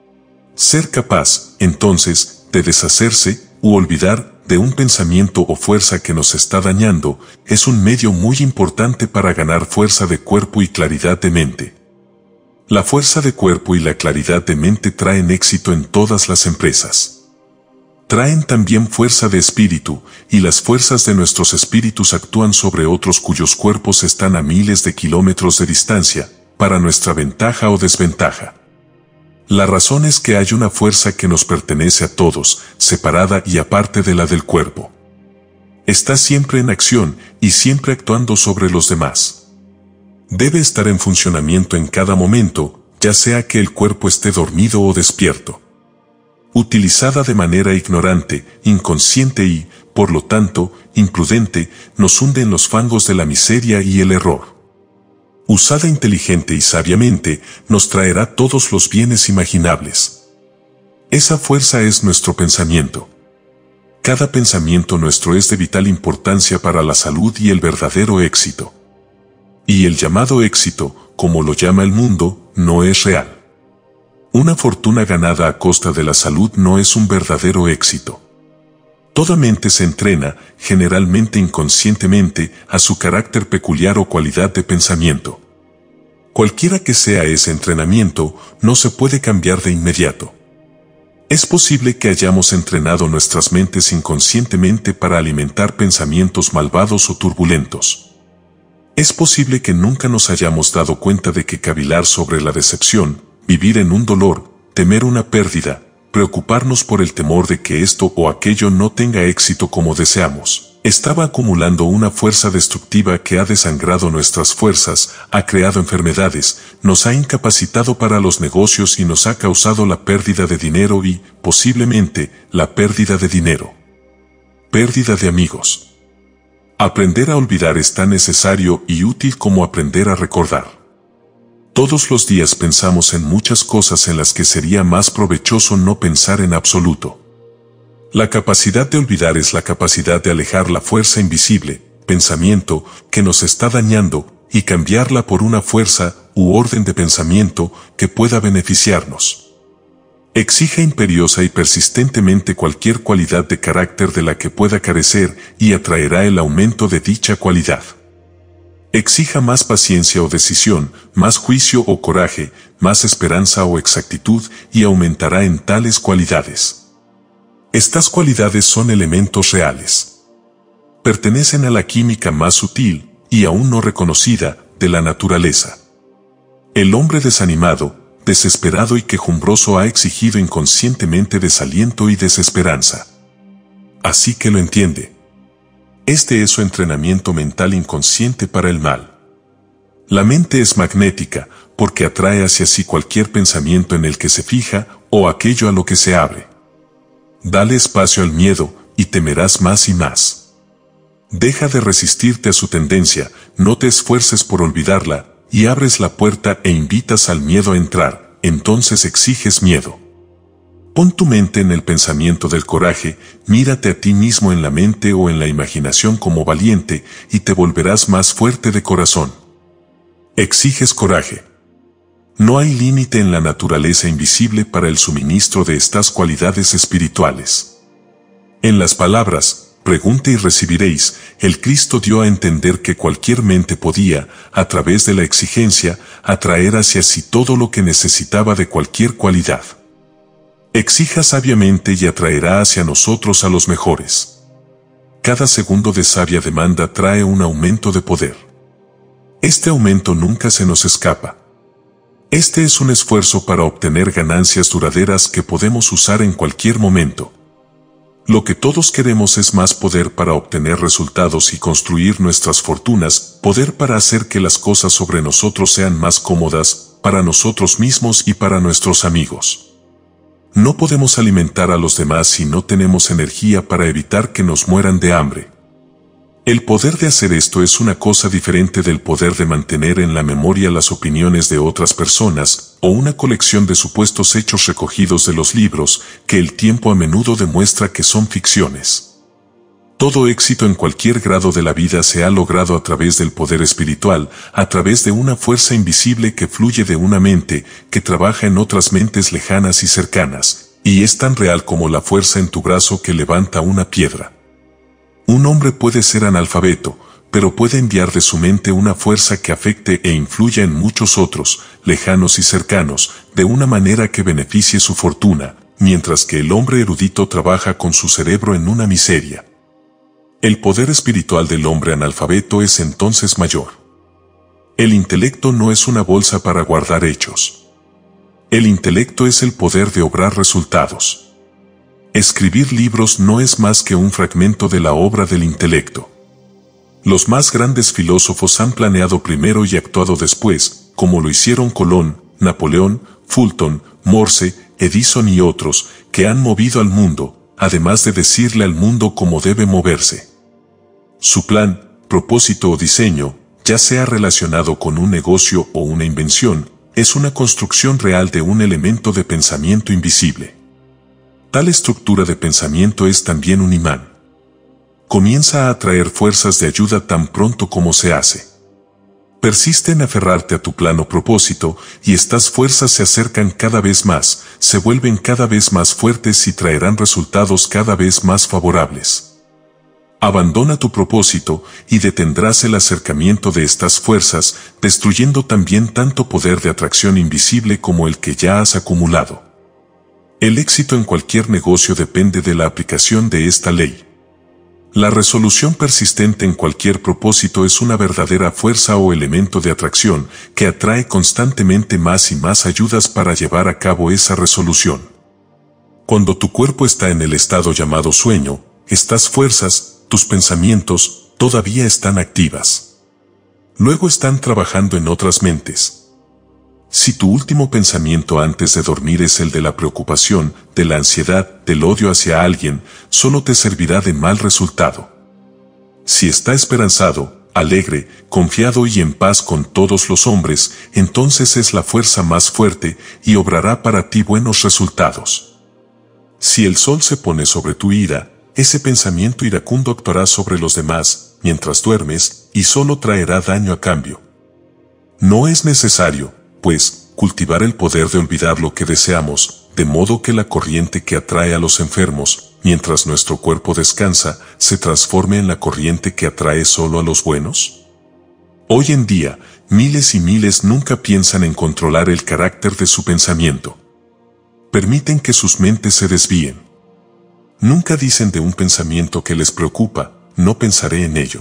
Ser capaz, entonces, de deshacerse u olvidar de un pensamiento o fuerza que nos está dañando, es un medio muy importante para ganar fuerza de cuerpo y claridad de mente. La fuerza de cuerpo y la claridad de mente traen éxito en todas las empresas. Traen también fuerza de espíritu, y las fuerzas de nuestros espíritus actúan sobre otros cuyos cuerpos están a miles de kilómetros de distancia, para nuestra ventaja o desventaja. La razón es que hay una fuerza que nos pertenece a todos, separada y aparte de la del cuerpo. Está siempre en acción y siempre actuando sobre los demás. Debe estar en funcionamiento en cada momento, ya sea que el cuerpo esté dormido o despierto. Utilizada de manera ignorante, inconsciente y, por lo tanto, imprudente, nos hunde en los fangos de la miseria y el error. Usada inteligente y sabiamente, nos traerá todos los bienes imaginables. Esa fuerza es nuestro pensamiento. Cada pensamiento nuestro es de vital importancia para la salud y el verdadero éxito. Y el llamado éxito, como lo llama el mundo, no es real. Una fortuna ganada a costa de la salud no es un verdadero éxito. Toda mente se entrena, generalmente inconscientemente, a su carácter peculiar o cualidad de pensamiento. Cualquiera que sea ese entrenamiento, no se puede cambiar de inmediato. Es posible que hayamos entrenado nuestras mentes inconscientemente para alimentar pensamientos malvados o turbulentos. Es posible que nunca nos hayamos dado cuenta de que cavilar sobre la decepción, vivir en un dolor, temer una pérdida, preocuparnos por el temor de que esto o aquello no tenga éxito como deseamos, estaba acumulando una fuerza destructiva que ha desangrado nuestras fuerzas, ha creado enfermedades, nos ha incapacitado para los negocios y nos ha causado la pérdida de dinero y, posiblemente, la pérdida de dinero. Pérdida de amigos. Aprender a olvidar es tan necesario y útil como aprender a recordar. Todos los días pensamos en muchas cosas en las que sería más provechoso no pensar en absoluto. La capacidad de olvidar es la capacidad de alejar la fuerza invisible, pensamiento, que nos está dañando, y cambiarla por una fuerza u orden de pensamiento que pueda beneficiarnos. Exija imperiosa y persistentemente cualquier cualidad de carácter de la que pueda carecer y atraerá el aumento de dicha cualidad. Exija más paciencia o decisión, más juicio o coraje, más esperanza o exactitud y aumentará en tales cualidades. Estas cualidades son elementos reales. pertenecen a la química más sutil, y aún no reconocida, de la naturaleza. El hombre desanimado, desesperado y quejumbroso ha exigido inconscientemente desaliento y desesperanza. Así que lo entiende. Este es su entrenamiento mental inconsciente para el mal. La mente es magnética, porque atrae hacia sí cualquier pensamiento en el que se fija, o aquello a lo que se abre. Dale espacio al miedo, y temerás más y más. Deja de resistirte a su tendencia, no te esfuerces por olvidarla, y abres la puerta e invitas al miedo a entrar, entonces exiges miedo. Pon tu mente en el pensamiento del coraje, mírate a ti mismo en la mente o en la imaginación como valiente, y te volverás más fuerte de corazón. Exiges coraje. No hay límite en la naturaleza invisible para el suministro de estas cualidades espirituales. En las palabras, pregunte y recibiréis, el Cristo dio a entender que cualquier mente podía, a través de la exigencia, atraer hacia sí todo lo que necesitaba de cualquier cualidad. Exija sabiamente y atraerá hacia nosotros a los mejores. Cada segundo de sabia demanda trae un aumento de poder. Este aumento nunca se nos escapa. Este es un esfuerzo para obtener ganancias duraderas que podemos usar en cualquier momento. Lo que todos queremos es más poder para obtener resultados y construir nuestras fortunas, poder para hacer que las cosas sobre nosotros sean más cómodas, para nosotros mismos y para nuestros amigos. No podemos alimentar a los demás si no tenemos energía para evitar que nos mueran de hambre. El poder de hacer esto es una cosa diferente del poder de mantener en la memoria las opiniones de otras personas, o una colección de supuestos hechos recogidos de los libros, que el tiempo a menudo demuestra que son ficciones. Todo éxito en cualquier grado de la vida se ha logrado a través del poder espiritual, a través de una fuerza invisible que fluye de una mente, que trabaja en otras mentes lejanas y cercanas, y es tan real como la fuerza en tu brazo que levanta una piedra. Un hombre puede ser analfabeto, pero puede enviar de su mente una fuerza que afecte e influya en muchos otros, lejanos y cercanos, de una manera que beneficie su fortuna, mientras que el hombre erudito trabaja con su cerebro en una miseria. El poder espiritual del hombre analfabeto es entonces mayor. El intelecto no es una bolsa para guardar hechos. El intelecto es el poder de obrar resultados. Escribir libros no es más que un fragmento de la obra del intelecto. Los más grandes filósofos han planeado primero y actuado después, como lo hicieron Colón, Napoleón, Fulton, Morse, Edison y otros, que han movido al mundo, además de decirle al mundo cómo debe moverse. Su plan, propósito o diseño, ya sea relacionado con un negocio o una invención, es una construcción real de un elemento de pensamiento invisible. Tal estructura de pensamiento es también un imán. Comienza a atraer fuerzas de ayuda tan pronto como se hace. Persiste en aferrarte a tu plan o propósito, y estas fuerzas se acercan cada vez más, se vuelven cada vez más fuertes y traerán resultados cada vez más favorables. Abandona tu propósito y detendrás el acercamiento de estas fuerzas, destruyendo también tanto poder de atracción invisible como el que ya has acumulado. El éxito en cualquier negocio depende de la aplicación de esta ley. La resolución persistente en cualquier propósito es una verdadera fuerza o elemento de atracción que atrae constantemente más y más ayudas para llevar a cabo esa resolución. Cuando tu cuerpo está en el estado llamado sueño, estas fuerzas, tus pensamientos, todavía están activas. Luego están trabajando en otras mentes. Si tu último pensamiento antes de dormir es el de la preocupación, de la ansiedad, del odio hacia alguien, solo te servirá de mal resultado. Si está esperanzado, alegre, confiado y en paz con todos los hombres, entonces es la fuerza más fuerte y obrará para ti buenos resultados. Si el sol se pone sobre tu ira, ese pensamiento iracundo actuará sobre los demás, mientras duermes, y solo traerá daño a cambio. No es necesario, pues, cultivar el poder de olvidar lo que deseamos, de modo que la corriente que atrae a los enfermos, mientras nuestro cuerpo descansa, se transforme en la corriente que atrae solo a los buenos? Hoy en día, miles y miles nunca piensan en controlar el carácter de su pensamiento. Permiten que sus mentes se desvíen. Nunca dicen de un pensamiento que les preocupa, no pensaré en ello.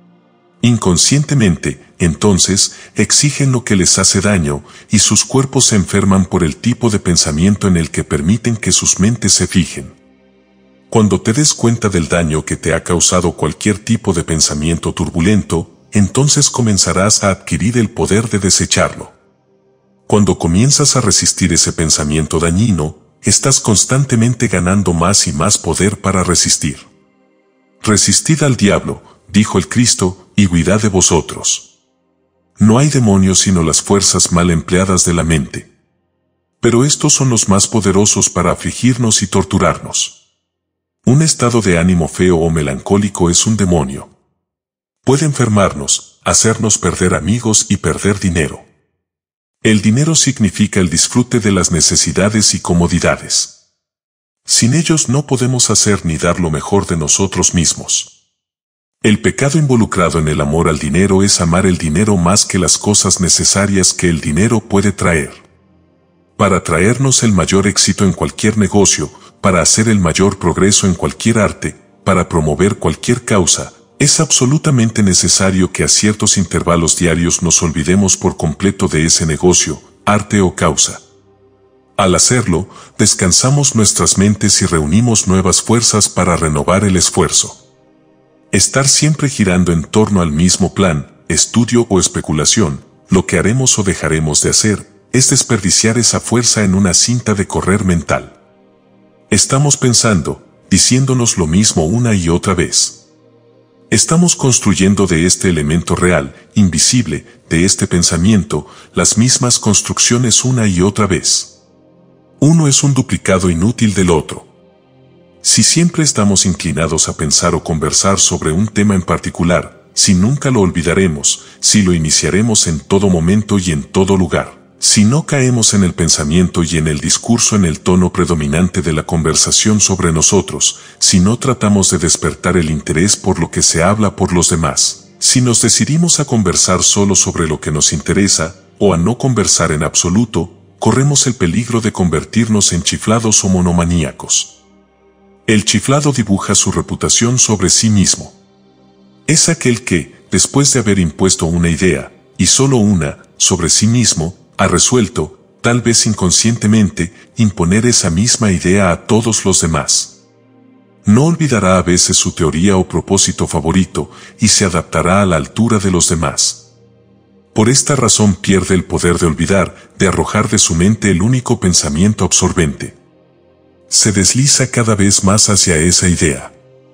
Inconscientemente, entonces, exigen lo que les hace daño, y sus cuerpos se enferman por el tipo de pensamiento en el que permiten que sus mentes se fijen. Cuando te des cuenta del daño que te ha causado cualquier tipo de pensamiento turbulento, entonces comenzarás a adquirir el poder de desecharlo. Cuando comienzas a resistir ese pensamiento dañino, estás constantemente ganando más y más poder para resistir. Resistid al diablo, dijo el Cristo, y huirá de vosotros. No hay demonios sino las fuerzas mal empleadas de la mente. Pero estos son los más poderosos para afligirnos y torturarnos. Un estado de ánimo feo o melancólico es un demonio. Puede enfermarnos, hacernos perder amigos y perder dinero. El dinero significa el disfrute de las necesidades y comodidades. Sin ellos no podemos hacer ni dar lo mejor de nosotros mismos. El pecado involucrado en el amor al dinero es amar el dinero más que las cosas necesarias que el dinero puede traer. Para traernos el mayor éxito en cualquier negocio, para hacer el mayor progreso en cualquier arte, para promover cualquier causa, es absolutamente necesario que a ciertos intervalos diarios nos olvidemos por completo de ese negocio, arte o causa. Al hacerlo, descansamos nuestras mentes y reunimos nuevas fuerzas para renovar el esfuerzo. Estar siempre girando en torno al mismo plan, estudio o especulación, lo que haremos o dejaremos de hacer, es desperdiciar esa fuerza en una cinta de correr mental. Estamos pensando, diciéndonos lo mismo una y otra vez. Estamos construyendo de este elemento real, invisible, de este pensamiento, las mismas construcciones una y otra vez. Uno es un duplicado inútil del otro. Si siempre estamos inclinados a pensar o conversar sobre un tema en particular, si nunca lo olvidaremos, si lo iniciaremos en todo momento y en todo lugar. Si no caemos en el pensamiento y en el discurso en el tono predominante de la conversación sobre nosotros, si no tratamos de despertar el interés por lo que se habla por los demás, si nos decidimos a conversar solo sobre lo que nos interesa, o a no conversar en absoluto, corremos el peligro de convertirnos en chiflados o monomaníacos. El chiflado dibuja su reputación sobre sí mismo. Es aquel que, después de haber impuesto una idea, y solo una, sobre sí mismo, ha resuelto, tal vez inconscientemente, imponer esa misma idea a todos los demás. No olvidará a veces su teoría o propósito favorito, y se adaptará a la altura de los demás. Por esta razón pierde el poder de olvidar, de arrojar de su mente el único pensamiento absorbente. Se desliza cada vez más hacia esa idea.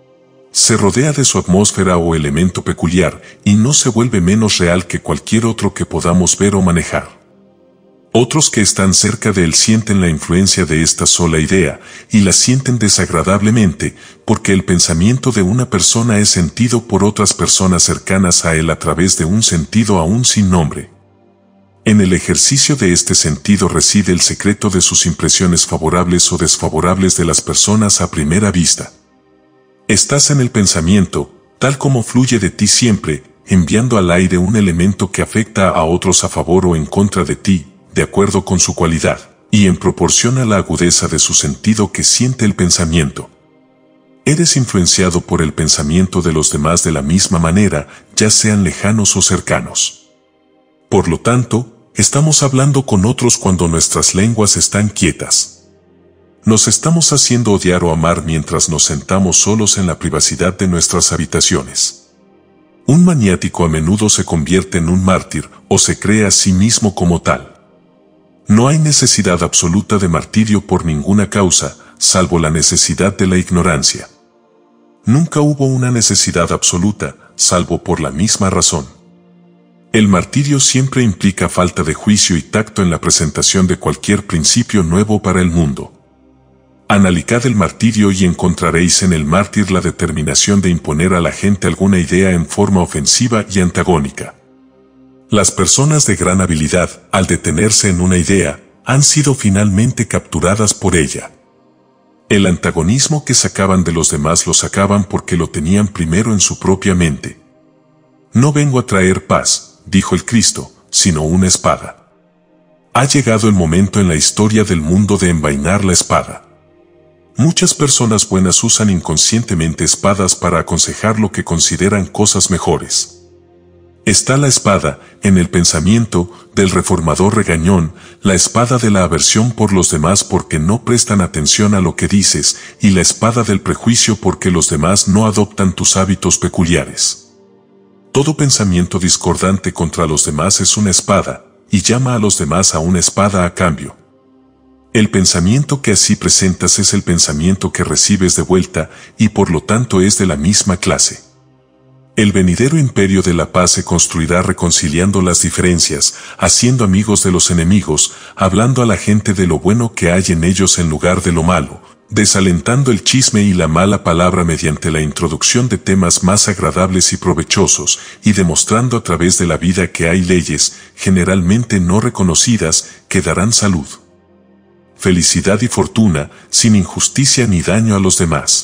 Se rodea de su atmósfera o elemento peculiar, y no se vuelve menos real que cualquier otro que podamos ver o manejar. Otros que están cerca de él sienten la influencia de esta sola idea, y la sienten desagradablemente, porque el pensamiento de una persona es sentido por otras personas cercanas a él a través de un sentido aún sin nombre. En el ejercicio de este sentido reside el secreto de sus impresiones favorables o desfavorables de las personas a primera vista. Estás en el pensamiento, tal como fluye de ti siempre, enviando al aire un elemento que afecta a otros a favor o en contra de ti, de acuerdo con su cualidad, y en proporción a la agudeza de su sentido que siente el pensamiento. Eres influenciado por el pensamiento de los demás de la misma manera, ya sean lejanos o cercanos. Por lo tanto, estamos hablando con otros cuando nuestras lenguas están quietas. Nos estamos haciendo odiar o amar mientras nos sentamos solos en la privacidad de nuestras habitaciones. Un maniático a menudo se convierte en un mártir o se cree a sí mismo como tal. No hay necesidad absoluta de martirio por ninguna causa, salvo la necesidad de la ignorancia. Nunca hubo una necesidad absoluta, salvo por la misma razón. El martirio siempre implica falta de juicio y tacto en la presentación de cualquier principio nuevo para el mundo. Analizad el martirio y encontraréis en el mártir la determinación de imponer a la gente alguna idea en forma ofensiva y antagónica. Las personas de gran habilidad, al detenerse en una idea, han sido finalmente capturadas por ella. El antagonismo que sacaban de los demás lo sacaban porque lo tenían primero en su propia mente. No vengo a traer paz, dijo el Cristo, sino una espada. Ha llegado el momento en la historia del mundo de envainar la espada. Muchas personas buenas usan inconscientemente espadas para aconsejar lo que consideran cosas mejores. Está la espada, en el pensamiento, del reformador regañón, la espada de la aversión por los demás porque no prestan atención a lo que dices, y la espada del prejuicio porque los demás no adoptan tus hábitos peculiares. Todo pensamiento discordante contra los demás es una espada, y llama a los demás a una espada a cambio. El pensamiento que así presentas es el pensamiento que recibes de vuelta, y por lo tanto es de la misma clase. El venidero imperio de la paz se construirá reconciliando las diferencias, haciendo amigos de los enemigos, hablando a la gente de lo bueno que hay en ellos en lugar de lo malo, desalentando el chisme y la mala palabra mediante la introducción de temas más agradables y provechosos, y demostrando a través de la vida que hay leyes, generalmente no reconocidas, que darán salud, felicidad y fortuna, sin injusticia ni daño a los demás.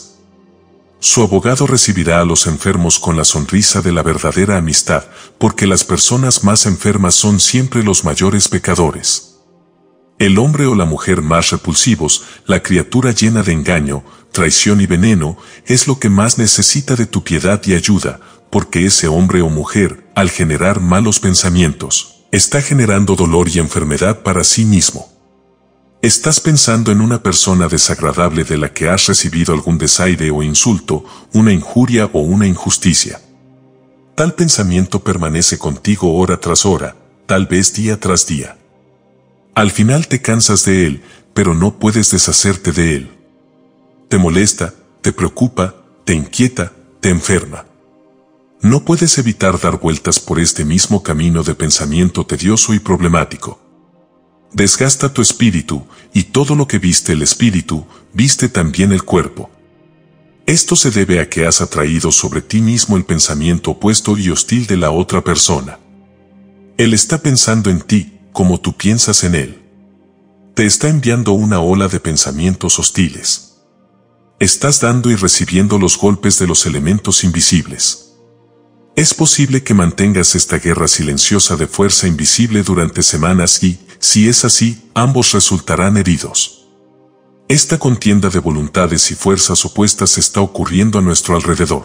Su abogado recibirá a los enfermos con la sonrisa de la verdadera amistad, porque las personas más enfermas son siempre los mayores pecadores. El hombre o la mujer más repulsivos, la criatura llena de engaño, traición y veneno, es lo que más necesita de tu piedad y ayuda, porque ese hombre o mujer, al generar malos pensamientos, está generando dolor y enfermedad para sí mismo. Estás pensando en una persona desagradable de la que has recibido algún desaire o insulto, una injuria o una injusticia. Tal pensamiento permanece contigo hora tras hora, tal vez día tras día. Al final te cansas de él, pero no puedes deshacerte de él. Te molesta, te preocupa, te inquieta, te enferma. No puedes evitar dar vueltas por este mismo camino de pensamiento tedioso y problemático. Desgasta tu espíritu, y todo lo que viste el espíritu, viste también el cuerpo. Esto se debe a que has atraído sobre ti mismo el pensamiento opuesto y hostil de la otra persona. Él está pensando en ti, como tú piensas en él. Te está enviando una ola de pensamientos hostiles. Estás dando y recibiendo los golpes de los elementos invisibles. Es posible que mantengas esta guerra silenciosa de fuerza invisible durante semanas y, si es así, ambos resultarán heridos. Esta contienda de voluntades y fuerzas opuestas está ocurriendo a nuestro alrededor.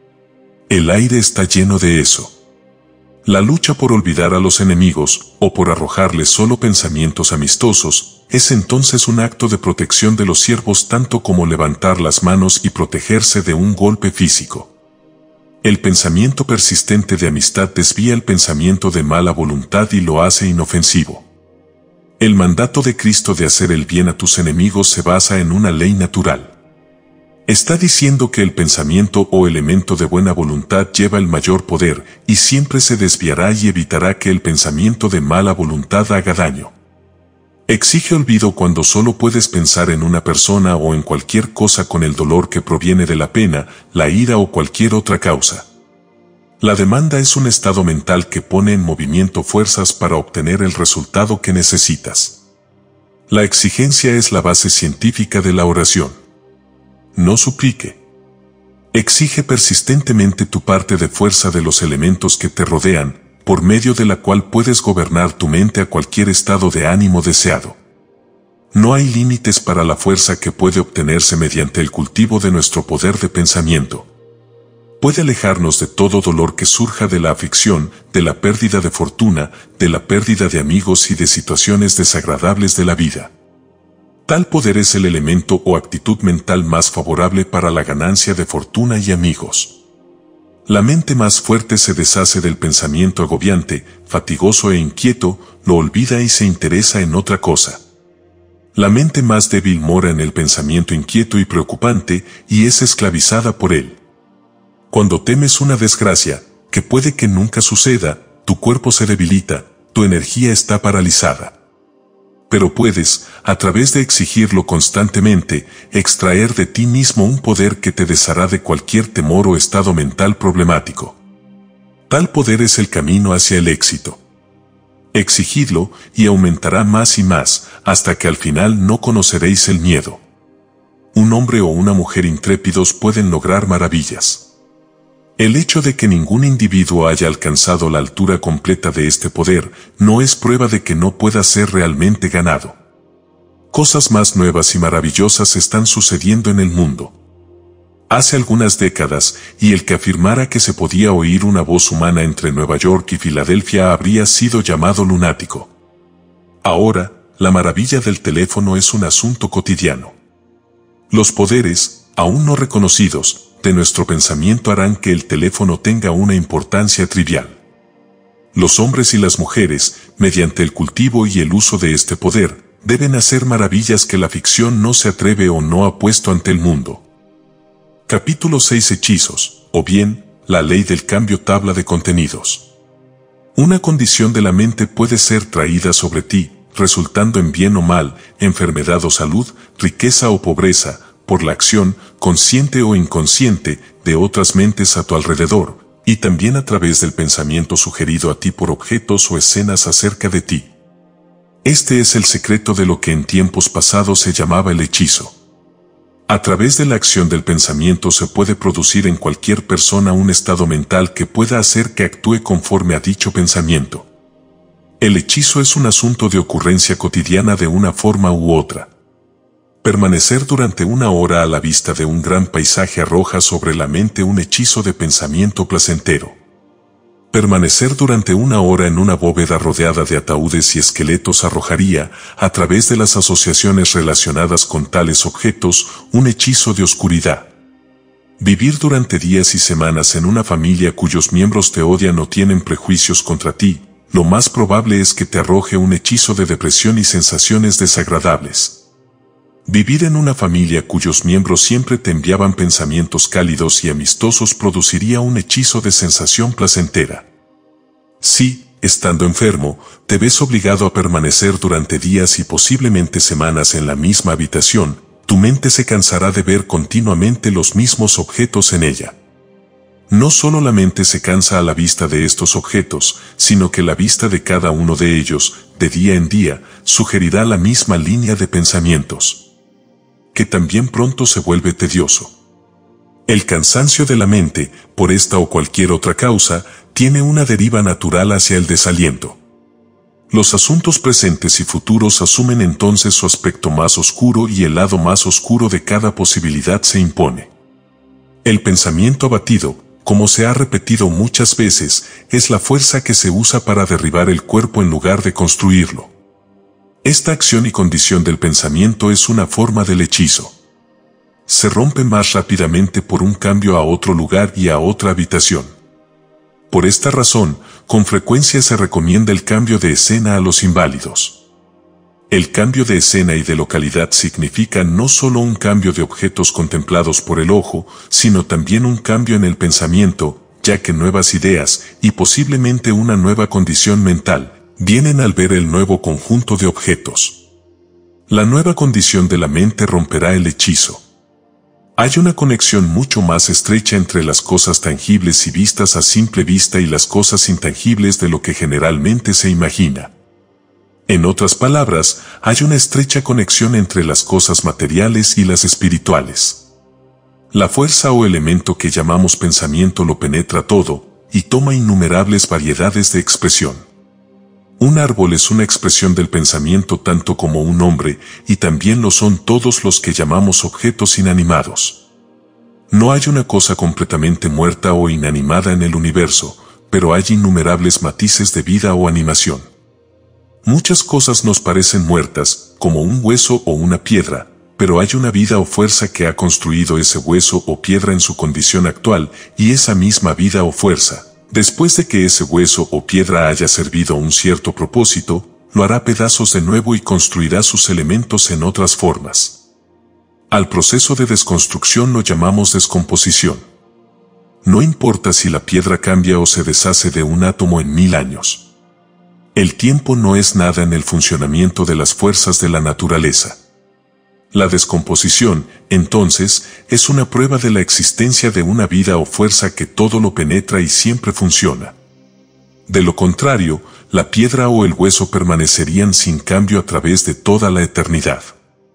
El aire está lleno de eso. La lucha por olvidar a los enemigos, o por arrojarles solo pensamientos amistosos, es entonces un acto de protección de los siervos tanto como levantar las manos y protegerse de un golpe físico. El pensamiento persistente de amistad desvía el pensamiento de mala voluntad y lo hace inofensivo. El mandato de Cristo de hacer el bien a tus enemigos se basa en una ley natural. Está diciendo que el pensamiento o elemento de buena voluntad lleva el mayor poder y siempre se desviará y evitará que el pensamiento de mala voluntad haga daño. Exige olvido cuando solo puedes pensar en una persona o en cualquier cosa con el dolor que proviene de la pena, la ira o cualquier otra causa. La demanda es un estado mental que pone en movimiento fuerzas para obtener el resultado que necesitas. La exigencia es la base científica de la oración. No suplique. Exige persistentemente tu parte de fuerza de los elementos que te rodean, por medio de la cual puedes gobernar tu mente a cualquier estado de ánimo deseado. No hay límites para la fuerza que puede obtenerse mediante el cultivo de nuestro poder de pensamiento. Puede alejarnos de todo dolor que surja de la aflicción, de la pérdida de fortuna, de la pérdida de amigos y de situaciones desagradables de la vida. Tal poder es el elemento o actitud mental más favorable para la ganancia de fortuna y amigos. La mente más fuerte se deshace del pensamiento agobiante, fatigoso e inquieto, lo olvida y se interesa en otra cosa. La mente más débil mora en el pensamiento inquieto y preocupante y es esclavizada por él. Cuando temes una desgracia, que puede que nunca suceda, tu cuerpo se debilita, tu energía está paralizada. Pero puedes, a través de exigirlo constantemente, extraer de ti mismo un poder que te deshará de cualquier temor o estado mental problemático. Tal poder es el camino hacia el éxito. Exigidlo y aumentará más y más, hasta que al final no conoceréis el miedo. Un hombre o una mujer intrépidos pueden lograr maravillas. El hecho de que ningún individuo haya alcanzado la altura completa de este poder no es prueba de que no pueda ser realmente ganado. Cosas más nuevas y maravillosas están sucediendo en el mundo. Hace algunas décadas, y el que afirmara que se podía oír una voz humana entre Nueva York y Filadelfia habría sido llamado lunático. Ahora, la maravilla del teléfono es un asunto cotidiano. Los poderes, aún no reconocidos, de nuestro pensamiento harán que el teléfono tenga una importancia trivial. Los hombres y las mujeres, mediante el cultivo y el uso de este poder, deben hacer maravillas que la ficción no se atreve o no ha puesto ante el mundo. Capítulo 6 Hechizos, o bien, la ley del cambio tabla de contenidos. Una condición de la mente puede ser traída sobre ti, resultando en bien o mal, enfermedad o salud, riqueza o pobreza, por la acción, consciente o inconsciente, de otras mentes a tu alrededor, y también a través del pensamiento sugerido a ti por objetos o escenas acerca de ti. Este es el secreto de lo que en tiempos pasados se llamaba el hechizo. A través de la acción del pensamiento se puede producir en cualquier persona un estado mental que pueda hacer que actúe conforme a dicho pensamiento. El hechizo es un asunto de ocurrencia cotidiana de una forma u otra. Permanecer durante una hora a la vista de un gran paisaje arroja sobre la mente un hechizo de pensamiento placentero. Permanecer durante una hora en una bóveda rodeada de ataúdes y esqueletos arrojaría, a través de las asociaciones relacionadas con tales objetos, un hechizo de oscuridad. Vivir durante días y semanas en una familia cuyos miembros te odian o tienen prejuicios contra ti, lo más probable es que te arroje un hechizo de depresión y sensaciones desagradables. Vivir en una familia cuyos miembros siempre te enviaban pensamientos cálidos y amistosos produciría un hechizo de sensación placentera. Si, estando enfermo, te ves obligado a permanecer durante días y posiblemente semanas en la misma habitación, tu mente se cansará de ver continuamente los mismos objetos en ella. No solo la mente se cansa a la vista de estos objetos, sino que la vista de cada uno de ellos, de día en día, sugerirá la misma línea de pensamientos, que también pronto se vuelve tedioso. El cansancio de la mente, por esta o cualquier otra causa, tiene una deriva natural hacia el desaliento. Los asuntos presentes y futuros asumen entonces su aspecto más oscuro y el lado más oscuro de cada posibilidad se impone. El pensamiento abatido, como se ha repetido muchas veces, es la fuerza que se usa para derribar el cuerpo en lugar de construirlo. Esta acción y condición del pensamiento es una forma del hechizo. Se rompe más rápidamente por un cambio a otro lugar y a otra habitación. Por esta razón, con frecuencia se recomienda el cambio de escena a los inválidos. El cambio de escena y de localidad significa no solo un cambio de objetos contemplados por el ojo, sino también un cambio en el pensamiento, ya que nuevas ideas, y posiblemente una nueva condición mental, vienen al ver el nuevo conjunto de objetos. La nueva condición de la mente romperá el hechizo. Hay una conexión mucho más estrecha entre las cosas tangibles y vistas a simple vista y las cosas intangibles de lo que generalmente se imagina. En otras palabras, hay una estrecha conexión entre las cosas materiales y las espirituales. La fuerza o elemento que llamamos pensamiento lo penetra todo, y toma innumerables variedades de expresión. Un árbol es una expresión del pensamiento tanto como un hombre, y también lo son todos los que llamamos objetos inanimados. No hay una cosa completamente muerta o inanimada en el universo, pero hay innumerables matices de vida o animación. Muchas cosas nos parecen muertas, como un hueso o una piedra, pero hay una vida o fuerza que ha construido ese hueso o piedra en su condición actual, y esa misma vida o fuerza, después de que ese hueso o piedra haya servido a un cierto propósito, lo hará pedazos de nuevo y construirá sus elementos en otras formas. Al proceso de desconstrucción lo llamamos descomposición. No importa si la piedra cambia o se deshace de un átomo en 1000 años. El tiempo no es nada en el funcionamiento de las fuerzas de la naturaleza. La descomposición, entonces, es una prueba de la existencia de una vida o fuerza que todo lo penetra y siempre funciona. De lo contrario, la piedra o el hueso permanecerían sin cambio a través de toda la eternidad.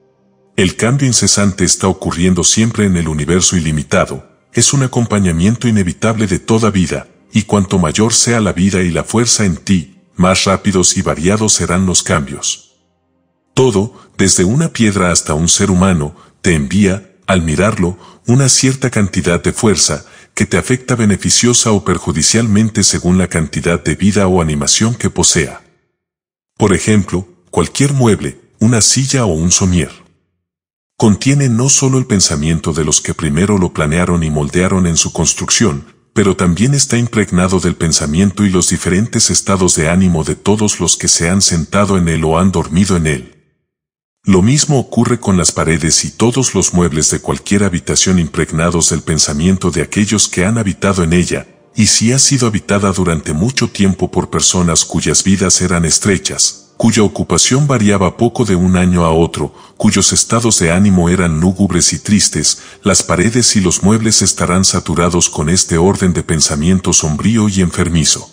El cambio incesante está ocurriendo siempre en el universo ilimitado, es un acompañamiento inevitable de toda vida, y cuanto mayor sea la vida y la fuerza en ti, más rápidos y variados serán los cambios. Todo, desde una piedra hasta un ser humano, te envía, al mirarlo, una cierta cantidad de fuerza, que te afecta beneficiosa o perjudicialmente según la cantidad de vida o animación que posea. Por ejemplo, cualquier mueble, una silla o un somier, contiene no solo el pensamiento de los que primero lo planearon y moldearon en su construcción, pero también está impregnado del pensamiento y los diferentes estados de ánimo de todos los que se han sentado en él o han dormido en él. Lo mismo ocurre con las paredes y todos los muebles de cualquier habitación impregnados del pensamiento de aquellos que han habitado en ella, y si ha sido habitada durante mucho tiempo por personas cuyas vidas eran estrechas, cuya ocupación variaba poco de un año a otro, cuyos estados de ánimo eran lúgubres y tristes, las paredes y los muebles estarán saturados con este orden de pensamiento sombrío y enfermizo.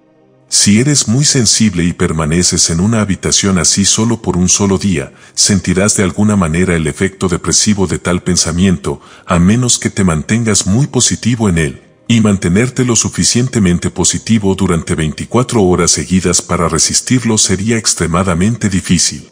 Si eres muy sensible y permaneces en una habitación así solo por un solo día, sentirás de alguna manera el efecto depresivo de tal pensamiento, a menos que te mantengas muy positivo en él, y mantenerte lo suficientemente positivo durante 24 horas seguidas para resistirlo sería extremadamente difícil.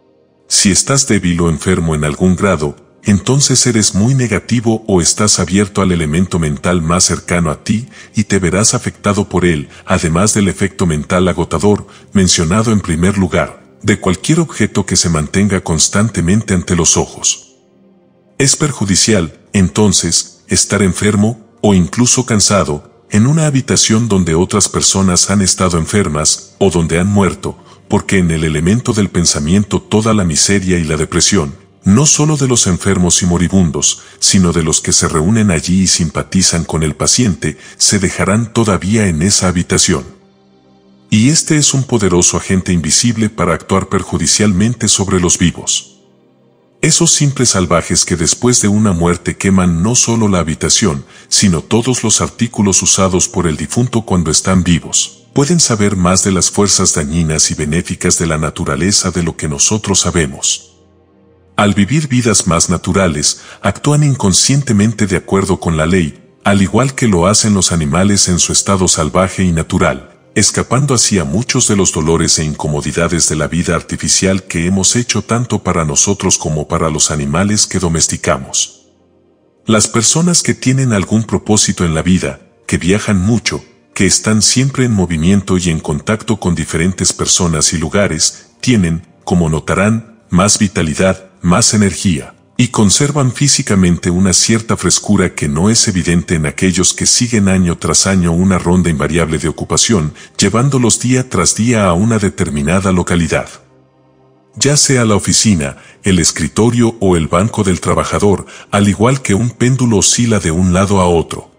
Si estás débil o enfermo en algún grado, entonces eres muy negativo o estás abierto al elemento mental más cercano a ti y te verás afectado por él, además del efecto mental agotador, mencionado en primer lugar, de cualquier objeto que se mantenga constantemente ante los ojos. Es perjudicial, entonces, estar enfermo, o incluso cansado, en una habitación donde otras personas han estado enfermas, o donde han muerto, porque en el elemento del pensamiento toda la miseria y la depresión, no solo de los enfermos y moribundos, sino de los que se reúnen allí y simpatizan con el paciente, se dejarán todavía en esa habitación. Y este es un poderoso agente invisible para actuar perjudicialmente sobre los vivos. Esos simples salvajes que después de una muerte queman no solo la habitación, sino todos los artículos usados por el difunto cuando están vivos, pueden saber más de las fuerzas dañinas y benéficas de la naturaleza de lo que nosotros sabemos. Al vivir vidas más naturales, actúan inconscientemente de acuerdo con la ley, al igual que lo hacen los animales en su estado salvaje y natural, escapando así a muchos de los dolores e incomodidades de la vida artificial que hemos hecho tanto para nosotros como para los animales que domesticamos. Las personas que tienen algún propósito en la vida, que viajan mucho, que están siempre en movimiento y en contacto con diferentes personas y lugares, tienen, como notarán, más vitalidad, más energía, y conservan físicamente una cierta frescura que no es evidente en aquellos que siguen año tras año una ronda invariable de ocupación, llevándolos día tras día a una determinada localidad. Ya sea la oficina, el escritorio o el banco del trabajador, al igual que un péndulo oscila de un lado a otro.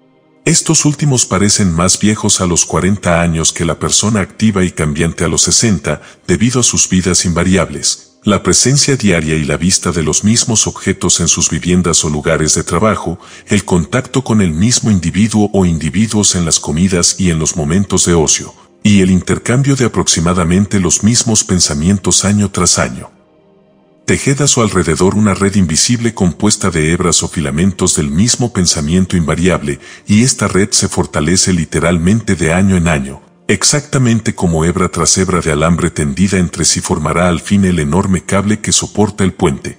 Estos últimos parecen más viejos a los 40 años que la persona activa y cambiante a los 60, debido a sus vidas invariables, la presencia diaria y la vista de los mismos objetos en sus viviendas o lugares de trabajo, el contacto con el mismo individuo o individuos en las comidas y en los momentos de ocio, y el intercambio de aproximadamente los mismos pensamientos año tras año. Tejed a su alrededor una red invisible compuesta de hebras o filamentos del mismo pensamiento invariable, y esta red se fortalece literalmente de año en año. Exactamente como hebra tras hebra de alambre tendida entre sí formará al fin el enorme cable que soporta el puente.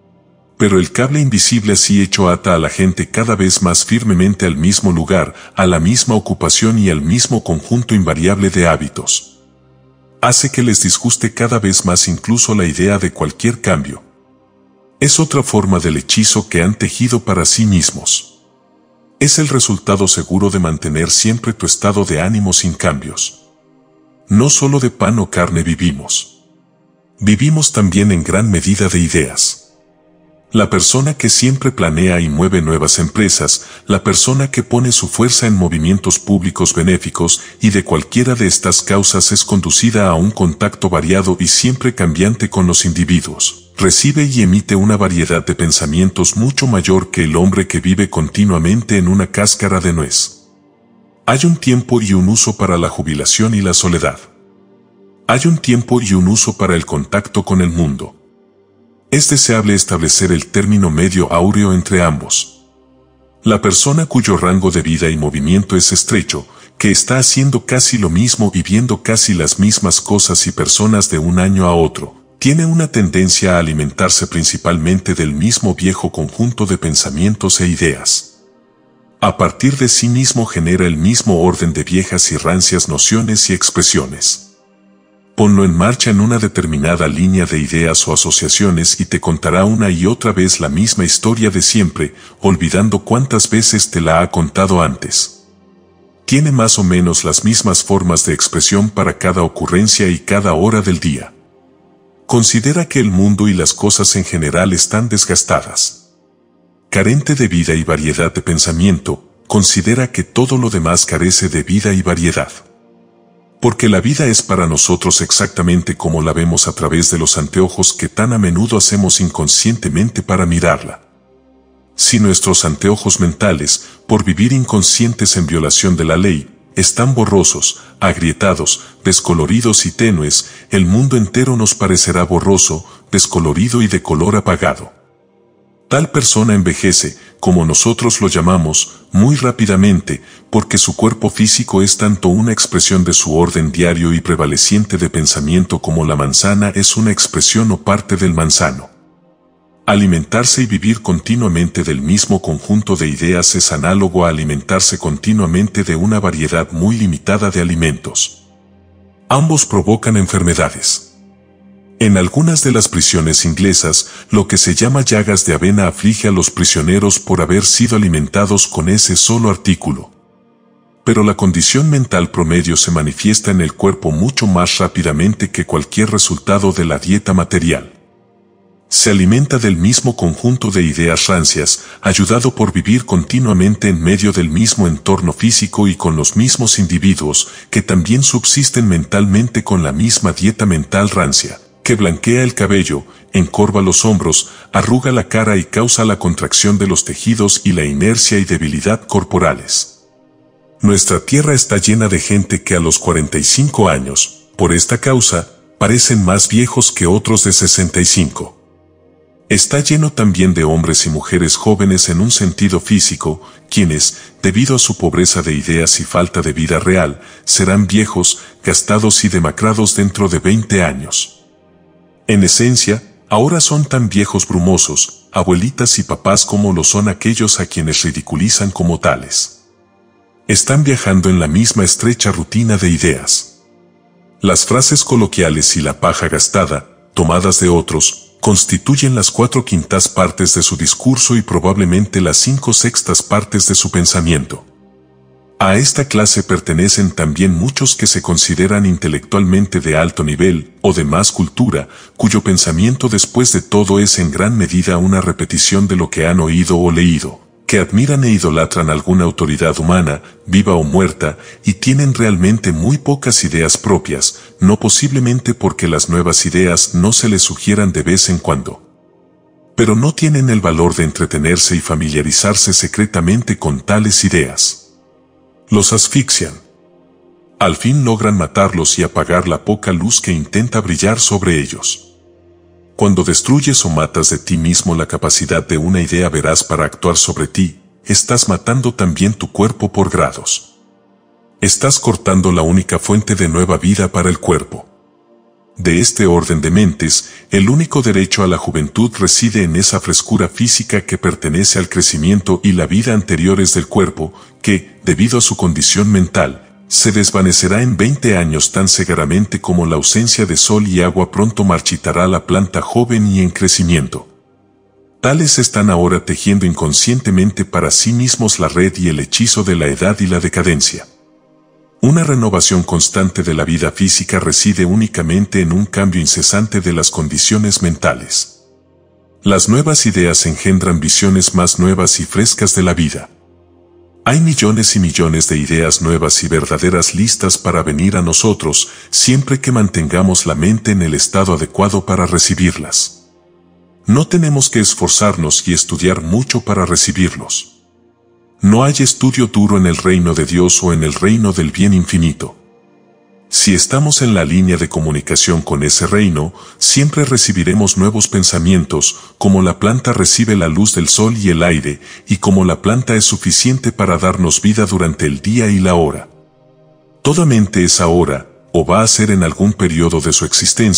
Pero el cable invisible así hecho ata a la gente cada vez más firmemente al mismo lugar, a la misma ocupación y al mismo conjunto invariable de hábitos. Hace que les disguste cada vez más incluso la idea de cualquier cambio. Es otra forma del hechizo que han tejido para sí mismos. Es el resultado seguro de mantener siempre tu estado de ánimo sin cambios. No solo de pan o carne vivimos. Vivimos también en gran medida de ideas. La persona que siempre planea y mueve nuevas empresas, la persona que pone su fuerza en movimientos públicos benéficos y de cualquiera de estas causas es conducida a un contacto variado y siempre cambiante con los individuos. Recibe y emite una variedad de pensamientos mucho mayor que el hombre que vive continuamente en una cáscara de nuez. Hay un tiempo y un uso para la jubilación y la soledad. Hay un tiempo y un uso para el contacto con el mundo. Es deseable establecer el término medio áureo entre ambos. La persona cuyo rango de vida y movimiento es estrecho, que está haciendo casi lo mismo y viendo casi las mismas cosas y personas de un año a otro, tiene una tendencia a alimentarse principalmente del mismo viejo conjunto de pensamientos e ideas. A partir de sí mismo genera el mismo orden de viejas y rancias nociones y expresiones. Ponlo en marcha en una determinada línea de ideas o asociaciones y te contará una y otra vez la misma historia de siempre, olvidando cuántas veces te la ha contado antes. Tiene más o menos las mismas formas de expresión para cada ocurrencia y cada hora del día. Considera que el mundo y las cosas en general están desgastadas. Carente de vida y variedad de pensamiento, considera que todo lo demás carece de vida y variedad. Porque la vida es para nosotros exactamente como la vemos a través de los anteojos que tan a menudo hacemos inconscientemente para mirarla. Si nuestros anteojos mentales, por vivir inconscientes en violación de la ley, están borrosos, agrietados, descoloridos y tenues, el mundo entero nos parecerá borroso, descolorido y de color apagado. Tal persona envejece, como nosotros lo llamamos, muy rápidamente, porque su cuerpo físico es tanto una expresión de su orden diario y prevaleciente de pensamiento como la manzana es una expresión o parte del manzano. Alimentarse y vivir continuamente del mismo conjunto de ideas es análogo a alimentarse continuamente de una variedad muy limitada de alimentos. Ambos provocan enfermedades. En algunas de las prisiones inglesas, lo que se llama llagas de avena aflige a los prisioneros por haber sido alimentados con ese solo artículo. Pero la condición mental promedio se manifiesta en el cuerpo mucho más rápidamente que cualquier resultado de la dieta material. Se alimenta del mismo conjunto de ideas rancias, ayudado por vivir continuamente en medio del mismo entorno físico y con los mismos individuos, que también subsisten mentalmente con la misma dieta mental rancia, que blanquea el cabello, encorva los hombros, arruga la cara y causa la contracción de los tejidos y la inercia y debilidad corporales. Nuestra tierra está llena de gente que a los 45 años, por esta causa, parecen más viejos que otros de 65. Está lleno también de hombres y mujeres jóvenes en un sentido físico, quienes, debido a su pobreza de ideas y falta de vida real, serán viejos, gastados y demacrados dentro de 20 años. En esencia, ahora son tan viejos brumosos, abuelitas y papás como lo son aquellos a quienes ridiculizan como tales. Están viajando en la misma estrecha rutina de ideas. Las frases coloquiales y la paja gastada, tomadas de otros, constituyen las 4/5 partes de su discurso y probablemente las 5/6 partes de su pensamiento. A esta clase pertenecen también muchos que se consideran intelectualmente de alto nivel o de más cultura, cuyo pensamiento después de todo es en gran medida una repetición de lo que han oído o leído, que admiran e idolatran alguna autoridad humana, viva o muerta, y tienen realmente muy pocas ideas propias, no posiblemente porque las nuevas ideas no se les sugieran de vez en cuando. Pero no tienen el valor de entretenerse y familiarizarse secretamente con tales ideas. Los asfixian. Al fin logran matarlos y apagar la poca luz que intenta brillar sobre ellos. Cuando destruyes o matas de ti mismo la capacidad de una idea veraz para actuar sobre ti, estás matando también tu cuerpo por grados. Estás cortando la única fuente de nueva vida para el cuerpo. De este orden de mentes, el único derecho a la juventud reside en esa frescura física que pertenece al crecimiento y la vida anteriores del cuerpo, que, debido a su condición mental, se desvanecerá en 20 años tan cegaramente como la ausencia de sol y agua pronto marchitará la planta joven y en crecimiento. Tales están ahora tejiendo inconscientemente para sí mismos la red y el hechizo de la edad y la decadencia. Una renovación constante de la vida física reside únicamente en un cambio incesante de las condiciones mentales. Las nuevas ideas engendran visiones más nuevas y frescas de la vida. Hay millones y millones de ideas nuevas y verdaderas listas para venir a nosotros, siempre que mantengamos la mente en el estado adecuado para recibirlas. No tenemos que esforzarnos y estudiar mucho para recibirlos. No hay estudio duro en el reino de Dios o en el reino del bien infinito. Si estamos en la línea de comunicación con ese reino, siempre recibiremos nuevos pensamientos, como la planta recibe la luz del sol y el aire, y como la planta es suficiente para darnos vida durante el día y la hora. Toda mente es ahora, o va a ser en algún periodo de su existencia,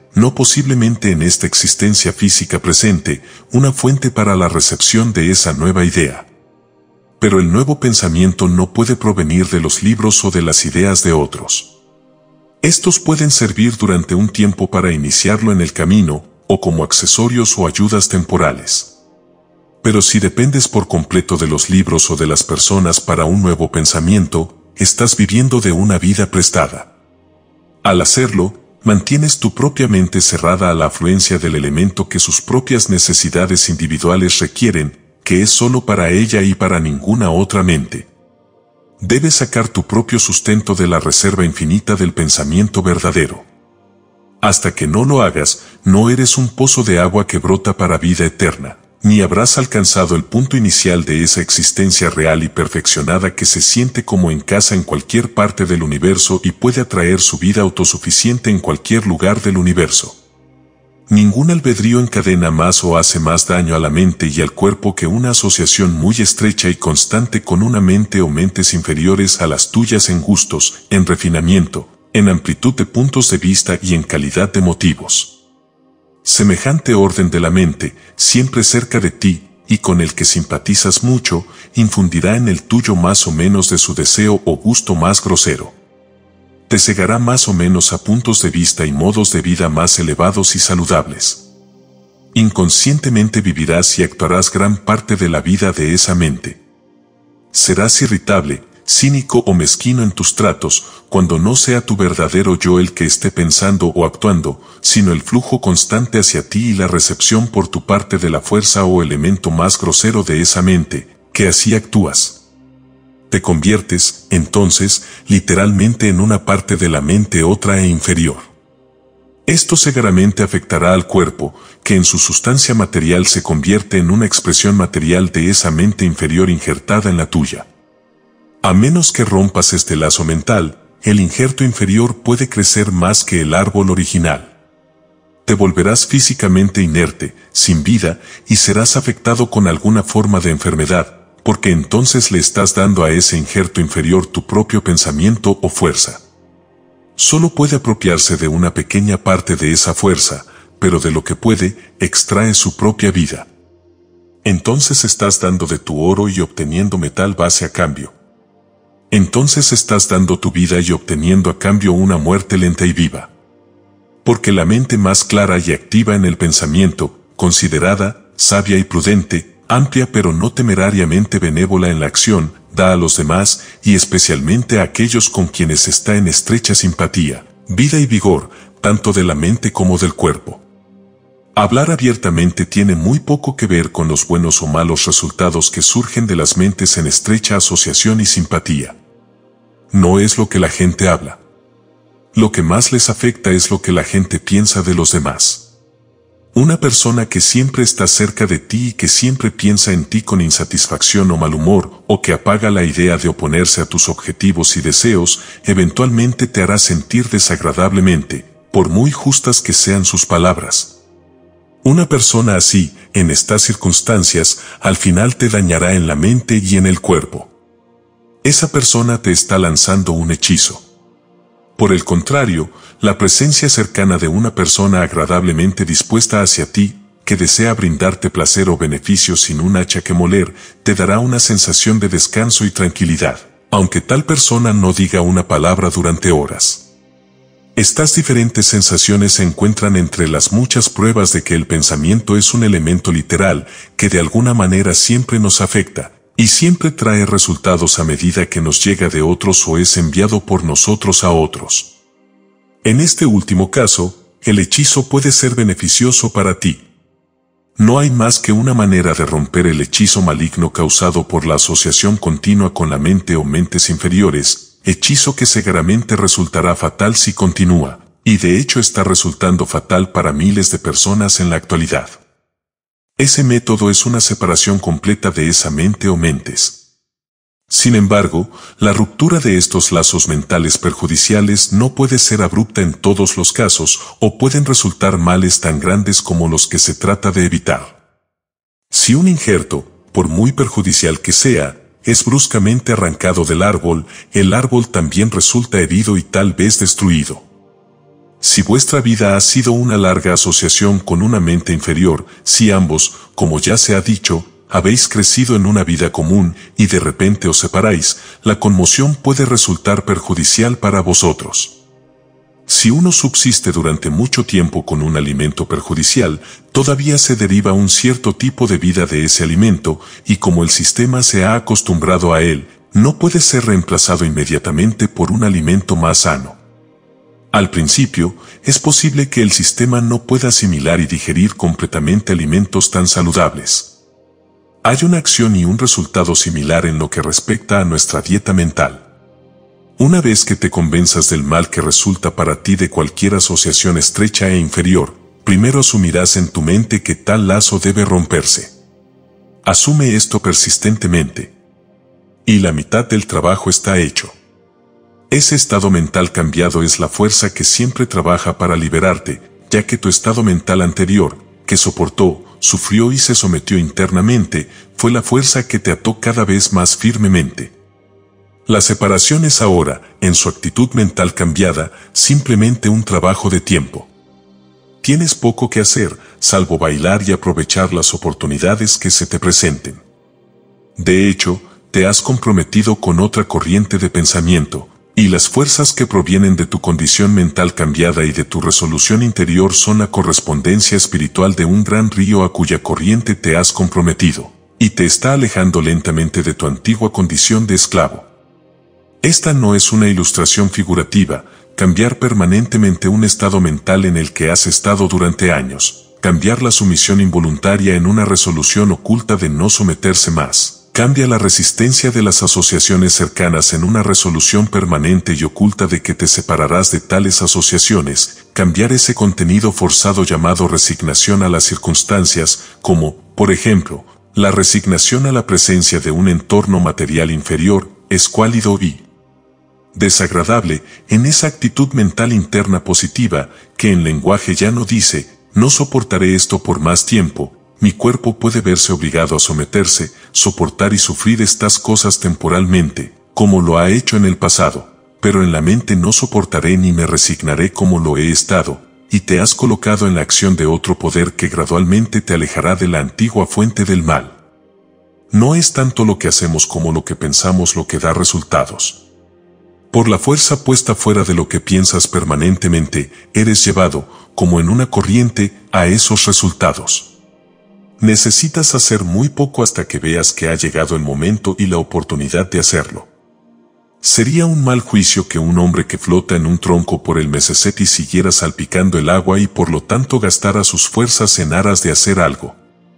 no posiblemente en esta existencia física presente, una fuente para la recepción de esa nueva idea. Pero el nuevo pensamiento no puede provenir de los libros o de las ideas de otros. Estos pueden servir durante un tiempo para iniciarlo en el camino, o como accesorios o ayudas temporales. Pero si dependes por completo de los libros o de las personas para un nuevo pensamiento, estás viviendo de una vida prestada. Al hacerlo, mantienes tu propia mente cerrada a la afluencia del elemento que sus propias necesidades individuales requieren, que es solo para ella y para ninguna otra mente. Debes sacar tu propio sustento de la reserva infinita del pensamiento verdadero. Hasta que no lo hagas, no eres un pozo de agua que brota para vida eterna, ni habrás alcanzado el punto inicial de esa existencia real y perfeccionada que se siente como en casa en cualquier parte del universo y puede atraer su vida autosuficiente en cualquier lugar del universo. Ningún albedrío encadena más o hace más daño a la mente y al cuerpo que una asociación muy estrecha y constante con una mente o mentes inferiores a las tuyas en gustos, en refinamiento, en amplitud de puntos de vista y en calidad de motivos. Semejante orden de la mente, siempre cerca de ti, y con el que simpatizas mucho, infundirá en el tuyo más o menos de su deseo o gusto más grosero. Te cegará más o menos a puntos de vista y modos de vida más elevados y saludables. Inconscientemente vivirás y actuarás gran parte de la vida de esa mente. Serás irritable, cínico o mezquino en tus tratos, cuando no sea tu verdadero yo el que esté pensando o actuando, sino el flujo constante hacia ti y la recepción por tu parte de la fuerza o elemento más grosero de esa mente, que así actúas. Te conviertes, entonces, literalmente en una parte de la mente otra e inferior. Esto severamente afectará al cuerpo, que en su sustancia material se convierte en una expresión material de esa mente inferior injertada en la tuya. A menos que rompas este lazo mental, el injerto inferior puede crecer más que el árbol original. Te volverás físicamente inerte, sin vida, y serás afectado con alguna forma de enfermedad, porque entonces le estás dando a ese injerto inferior tu propio pensamiento o fuerza. Solo puede apropiarse de una pequeña parte de esa fuerza, pero de lo que puede, extrae su propia vida. Entonces estás dando de tu oro y obteniendo metal base a cambio. Entonces estás dando tu vida y obteniendo a cambio una muerte lenta y viva. Porque la mente más clara y activa en el pensamiento, considerada, sabia y prudente, amplia pero no temerariamente benévola en la acción, da a los demás, y especialmente a aquellos con quienes está en estrecha simpatía, vida y vigor, tanto de la mente como del cuerpo. Hablar abiertamente tiene muy poco que ver con los buenos o malos resultados que surgen de las mentes en estrecha asociación y simpatía. No es lo que la gente habla. Lo que más les afecta es lo que la gente piensa de los demás. Una persona que siempre está cerca de ti y que siempre piensa en ti con insatisfacción o mal humor, o que apaga la idea de oponerse a tus objetivos y deseos, eventualmente te hará sentir desagradablemente, por muy justas que sean sus palabras. Una persona así, en estas circunstancias, al final te dañará en la mente y en el cuerpo. Esa persona te está lanzando un hechizo. Por el contrario, la presencia cercana de una persona agradablemente dispuesta hacia ti, que desea brindarte placer o beneficio sin un hacha que moler, te dará una sensación de descanso y tranquilidad, aunque tal persona no diga una palabra durante horas. Estas diferentes sensaciones se encuentran entre las muchas pruebas de que el pensamiento es un elemento literal, que de alguna manera siempre nos afecta, y siempre trae resultados a medida que nos llega de otros o es enviado por nosotros a otros. En este último caso, el hechizo puede ser beneficioso para ti. No hay más que una manera de romper el hechizo maligno causado por la asociación continua con la mente o mentes inferiores, hechizo que seguramente resultará fatal si continúa, y de hecho está resultando fatal para miles de personas en la actualidad. Ese método es una separación completa de esa mente o mentes. Sin embargo, la ruptura de estos lazos mentales perjudiciales no puede ser abrupta en todos los casos, o pueden resultar males tan grandes como los que se trata de evitar. Si un injerto, por muy perjudicial que sea, es bruscamente arrancado del árbol, el árbol también resulta herido y tal vez destruido. Si vuestra vida ha sido una larga asociación con una mente inferior, si ambos, como ya se ha dicho, habéis crecido en una vida común y de repente os separáis, la conmoción puede resultar perjudicial para vosotros. Si uno subsiste durante mucho tiempo con un alimento perjudicial, todavía se deriva un cierto tipo de vida de ese alimento, y como el sistema se ha acostumbrado a él, no puede ser reemplazado inmediatamente por un alimento más sano. Al principio, es posible que el sistema no pueda asimilar y digerir completamente alimentos tan saludables. Hay una acción y un resultado similar en lo que respecta a nuestra dieta mental. Una vez que te convenzas del mal que resulta para ti de cualquier asociación estrecha e inferior, primero asumirás en tu mente que tal lazo debe romperse. Asume esto persistentemente. Y la mitad del trabajo está hecho. Ese estado mental cambiado es la fuerza que siempre trabaja para liberarte, ya que tu estado mental anterior, que soportó, sufrió y se sometió internamente, fue la fuerza que te ató cada vez más firmemente. La separación es ahora, en su actitud mental cambiada, simplemente un trabajo de tiempo. Tienes poco que hacer, salvo bailar y aprovechar las oportunidades que se te presenten. De hecho, te has comprometido con otra corriente de pensamiento, y las fuerzas que provienen de tu condición mental cambiada y de tu resolución interior son la correspondencia espiritual de un gran río a cuya corriente te has comprometido, y te está alejando lentamente de tu antigua condición de esclavo. Esta no es una ilustración figurativa, cambiar permanentemente un estado mental en el que has estado durante años, cambiar la sumisión involuntaria en una resolución oculta de no someterse más, cambia la resistencia de las asociaciones cercanas en una resolución permanente y oculta de que te separarás de tales asociaciones, cambiar ese contenido forzado llamado resignación a las circunstancias, como, por ejemplo, la resignación a la presencia de un entorno material inferior, escuálido y desagradable, en esa actitud mental interna positiva, que en lenguaje llano dice, no soportaré esto por más tiempo, mi cuerpo puede verse obligado a someterse, soportar y sufrir estas cosas temporalmente, como lo ha hecho en el pasado, pero en la mente no soportaré ni me resignaré como lo he estado, y te has colocado en la acción de otro poder que gradualmente te alejará de la antigua fuente del mal. No es tanto lo que hacemos como lo que pensamos lo que da resultados. Por la fuerza puesta fuera de lo que piensas permanentemente, eres llevado, como en una corriente, a esos resultados. Necesitas hacer muy poco hasta que veas que ha llegado el momento y la oportunidad de hacerlo. Sería un mal juicio que un hombre que flota en un tronco por el Mississippi siguiera salpicando el agua y por lo tanto gastara sus fuerzas en aras de hacer algo.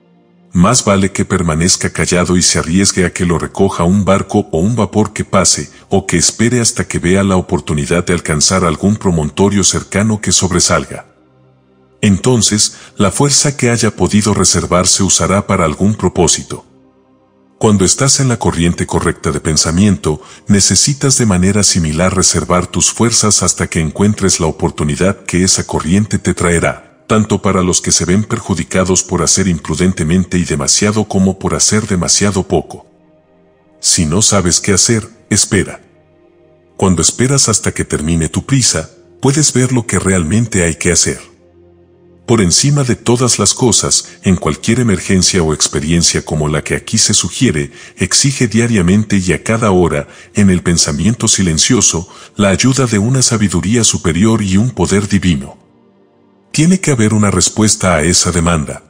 Más vale que permanezca callado y se arriesgue a que lo recoja un barco o un vapor que pase, o que espere hasta que vea la oportunidad de alcanzar algún promontorio cercano que sobresalga. Entonces, la fuerza que haya podido reservar se usará para algún propósito. Cuando estás en la corriente correcta de pensamiento, necesitas de manera similar reservar tus fuerzas hasta que encuentres la oportunidad que esa corriente te traerá, tanto para los que se ven perjudicados por hacer imprudentemente y demasiado como por hacer demasiado poco. Si no sabes qué hacer, espera. Cuando esperas hasta que termine tu prisa, puedes ver lo que realmente hay que hacer. Por encima de todas las cosas, en cualquier emergencia o experiencia como la que aquí se sugiere, exige diariamente y a cada hora, en el pensamiento silencioso, la ayuda de una sabiduría superior y un poder divino. Tiene que haber una respuesta a esa demanda.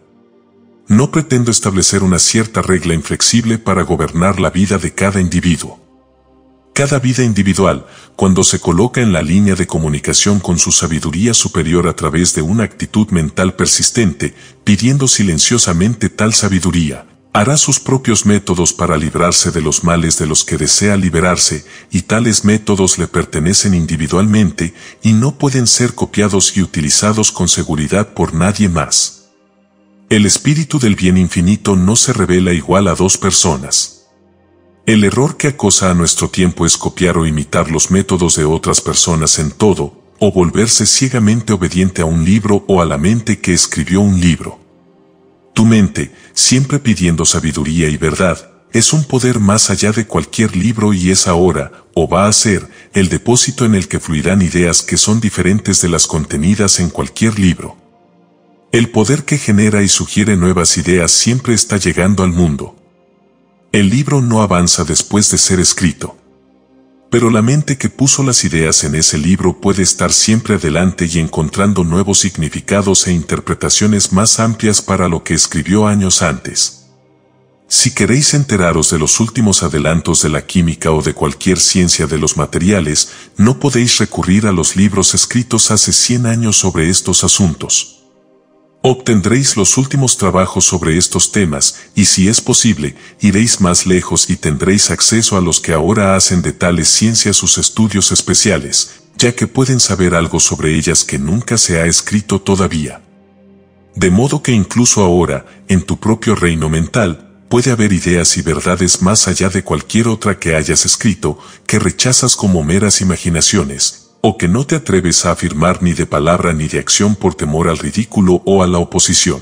No pretendo establecer una cierta regla inflexible para gobernar la vida de cada individuo. Cada vida individual, cuando se coloca en la línea de comunicación con su sabiduría superior a través de una actitud mental persistente, pidiendo silenciosamente tal sabiduría, hará sus propios métodos para librarse de los males de los que desea liberarse, y tales métodos le pertenecen individualmente y no pueden ser copiados y utilizados con seguridad por nadie más. El espíritu del bien infinito no se revela igual a dos personas. El error que acosa a nuestro tiempo es copiar o imitar los métodos de otras personas en todo, o volverse ciegamente obediente a un libro o a la mente que escribió un libro. Tu mente, siempre pidiendo sabiduría y verdad, es un poder más allá de cualquier libro y es ahora, o va a ser, el depósito en el que fluirán ideas que son diferentes de las contenidas en cualquier libro. El poder que genera y sugiere nuevas ideas siempre está llegando al mundo. El libro no avanza después de ser escrito. Pero la mente que puso las ideas en ese libro puede estar siempre adelante y encontrando nuevos significados e interpretaciones más amplias para lo que escribió años antes. Si queréis enteraros de los últimos adelantos de la química o de cualquier ciencia de los materiales, no podéis recurrir a los libros escritos hace 100 años sobre estos asuntos. Obtendréis los últimos trabajos sobre estos temas, y si es posible, iréis más lejos y tendréis acceso a los que ahora hacen de tales ciencias sus estudios especiales, ya que pueden saber algo sobre ellas que nunca se ha escrito todavía. De modo que incluso ahora, en tu propio reino mental, puede haber ideas y verdades más allá de cualquier otra que hayas escrito, que rechazas como meras imaginaciones, o que no te atreves a afirmar ni de palabra ni de acción por temor al ridículo o a la oposición.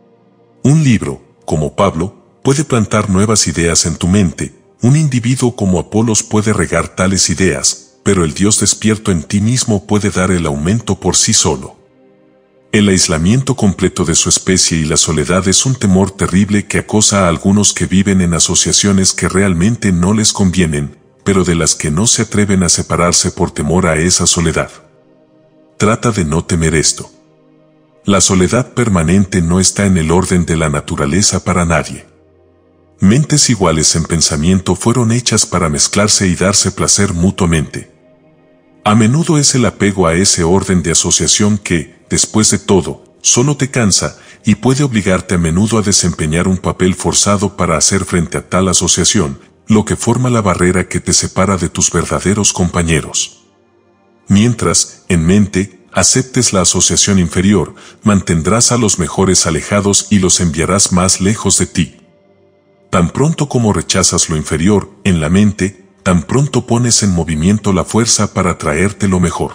Un libro, como Pablo, puede plantar nuevas ideas en tu mente, un individuo como Apolos puede regar tales ideas, pero el Dios despierto en ti mismo puede dar el aumento por sí solo. El aislamiento completo de su especie y la soledad es un temor terrible que acosa a algunos que viven en asociaciones que realmente no les convienen, pero de las que no se atreven a separarse por temor a esa soledad. Trata de no temer esto. La soledad permanente no está en el orden de la naturaleza para nadie. Mentes iguales en pensamiento fueron hechas para mezclarse y darse placer mutuamente. A menudo es el apego a ese orden de asociación que, después de todo, solo te cansa y puede obligarte a menudo a desempeñar un papel forzado para hacer frente a tal asociación, lo que forma la barrera que te separa de tus verdaderos compañeros. Mientras, en mente, aceptes la asociación inferior, mantendrás a los mejores alejados y los enviarás más lejos de ti. Tan pronto como rechazas lo inferior, en la mente, tan pronto pones en movimiento la fuerza para traerte lo mejor.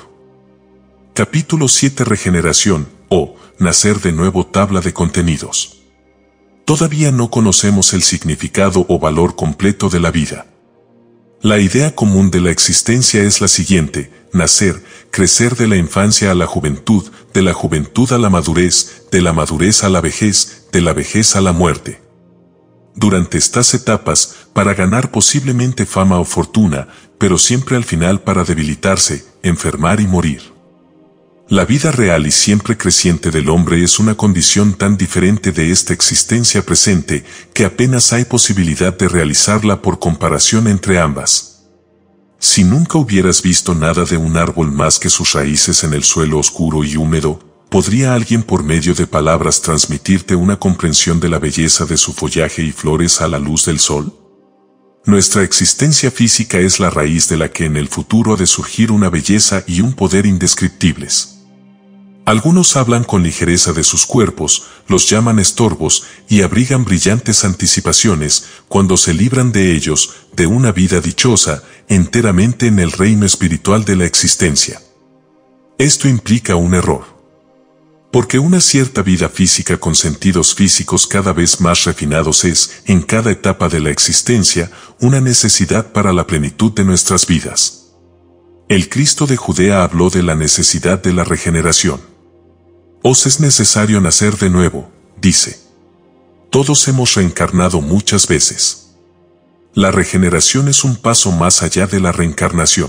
Capítulo 7 Regeneración, o nacer de nuevo. Tabla de contenidos. Todavía no conocemos el significado o valor completo de la vida. La idea común de la existencia es la siguiente: nacer, crecer de la infancia a la juventud, de la juventud a la madurez, de la madurez a la vejez, de la vejez a la muerte. Durante estas etapas, para ganar posiblemente fama o fortuna, pero siempre al final para debilitarse, enfermar y morir. La vida real y siempre creciente del hombre es una condición tan diferente de esta existencia presente que apenas hay posibilidad de realizarla por comparación entre ambas. Si nunca hubieras visto nada de un árbol más que sus raíces en el suelo oscuro y húmedo, ¿podría alguien por medio de palabras transmitirte una comprensión de la belleza de su follaje y flores a la luz del sol? Nuestra existencia física es la raíz de la que en el futuro ha de surgir una belleza y un poder indescriptibles. Algunos hablan con ligereza de sus cuerpos, los llaman estorbos y abrigan brillantes anticipaciones cuando se libran de ellos, de una vida dichosa, enteramente en el reino espiritual de la existencia. Esto implica un error. Porque una cierta vida física con sentidos físicos cada vez más refinados es, en cada etapa de la existencia, una necesidad para la plenitud de nuestras vidas. El Cristo de Judea habló de la necesidad de la regeneración. Os es necesario nacer de nuevo, dice. Todos hemos reencarnado muchas veces. La regeneración es un paso más allá de la reencarnación.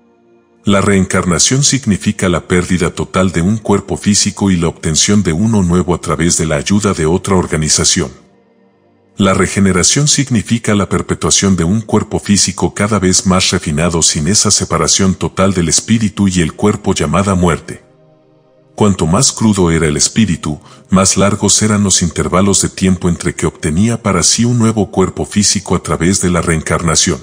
La reencarnación significa la pérdida total de un cuerpo físico y la obtención de uno nuevo a través de la ayuda de otra organización. La regeneración significa la perpetuación de un cuerpo físico cada vez más refinado sin esa separación total del espíritu y el cuerpo llamada muerte. Cuanto más crudo era el espíritu, más largos eran los intervalos de tiempo entre que obtenía para sí un nuevo cuerpo físico a través de la reencarnación.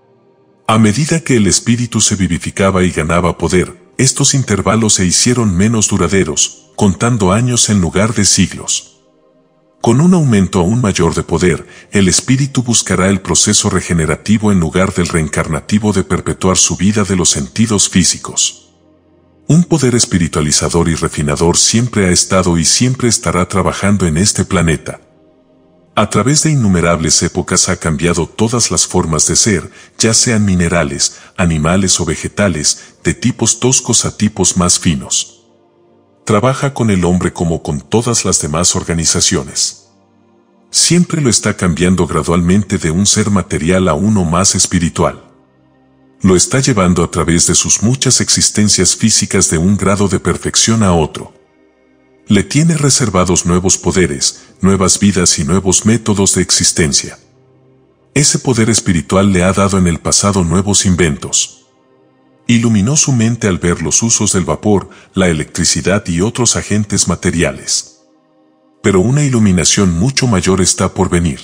A medida que el espíritu se vivificaba y ganaba poder, estos intervalos se hicieron menos duraderos, contando años en lugar de siglos. Con un aumento aún mayor de poder, el espíritu buscará el proceso regenerativo en lugar del reencarnativo de perpetuar su vida de los sentidos físicos. Un poder espiritualizador y refinador siempre ha estado y siempre estará trabajando en este planeta. A través de innumerables épocas ha cambiado todas las formas de ser, ya sean minerales, animales o vegetales, de tipos toscos a tipos más finos. Trabaja con el hombre como con todas las demás organizaciones. Siempre lo está cambiando gradualmente de un ser material a uno más espiritual. Lo está llevando a través de sus muchas existencias físicas de un grado de perfección a otro. Le tiene reservados nuevos poderes, nuevas vidas y nuevos métodos de existencia. Ese poder espiritual le ha dado en el pasado nuevos inventos. Iluminó su mente al ver los usos del vapor, la electricidad y otros agentes materiales. Pero una iluminación mucho mayor está por venir.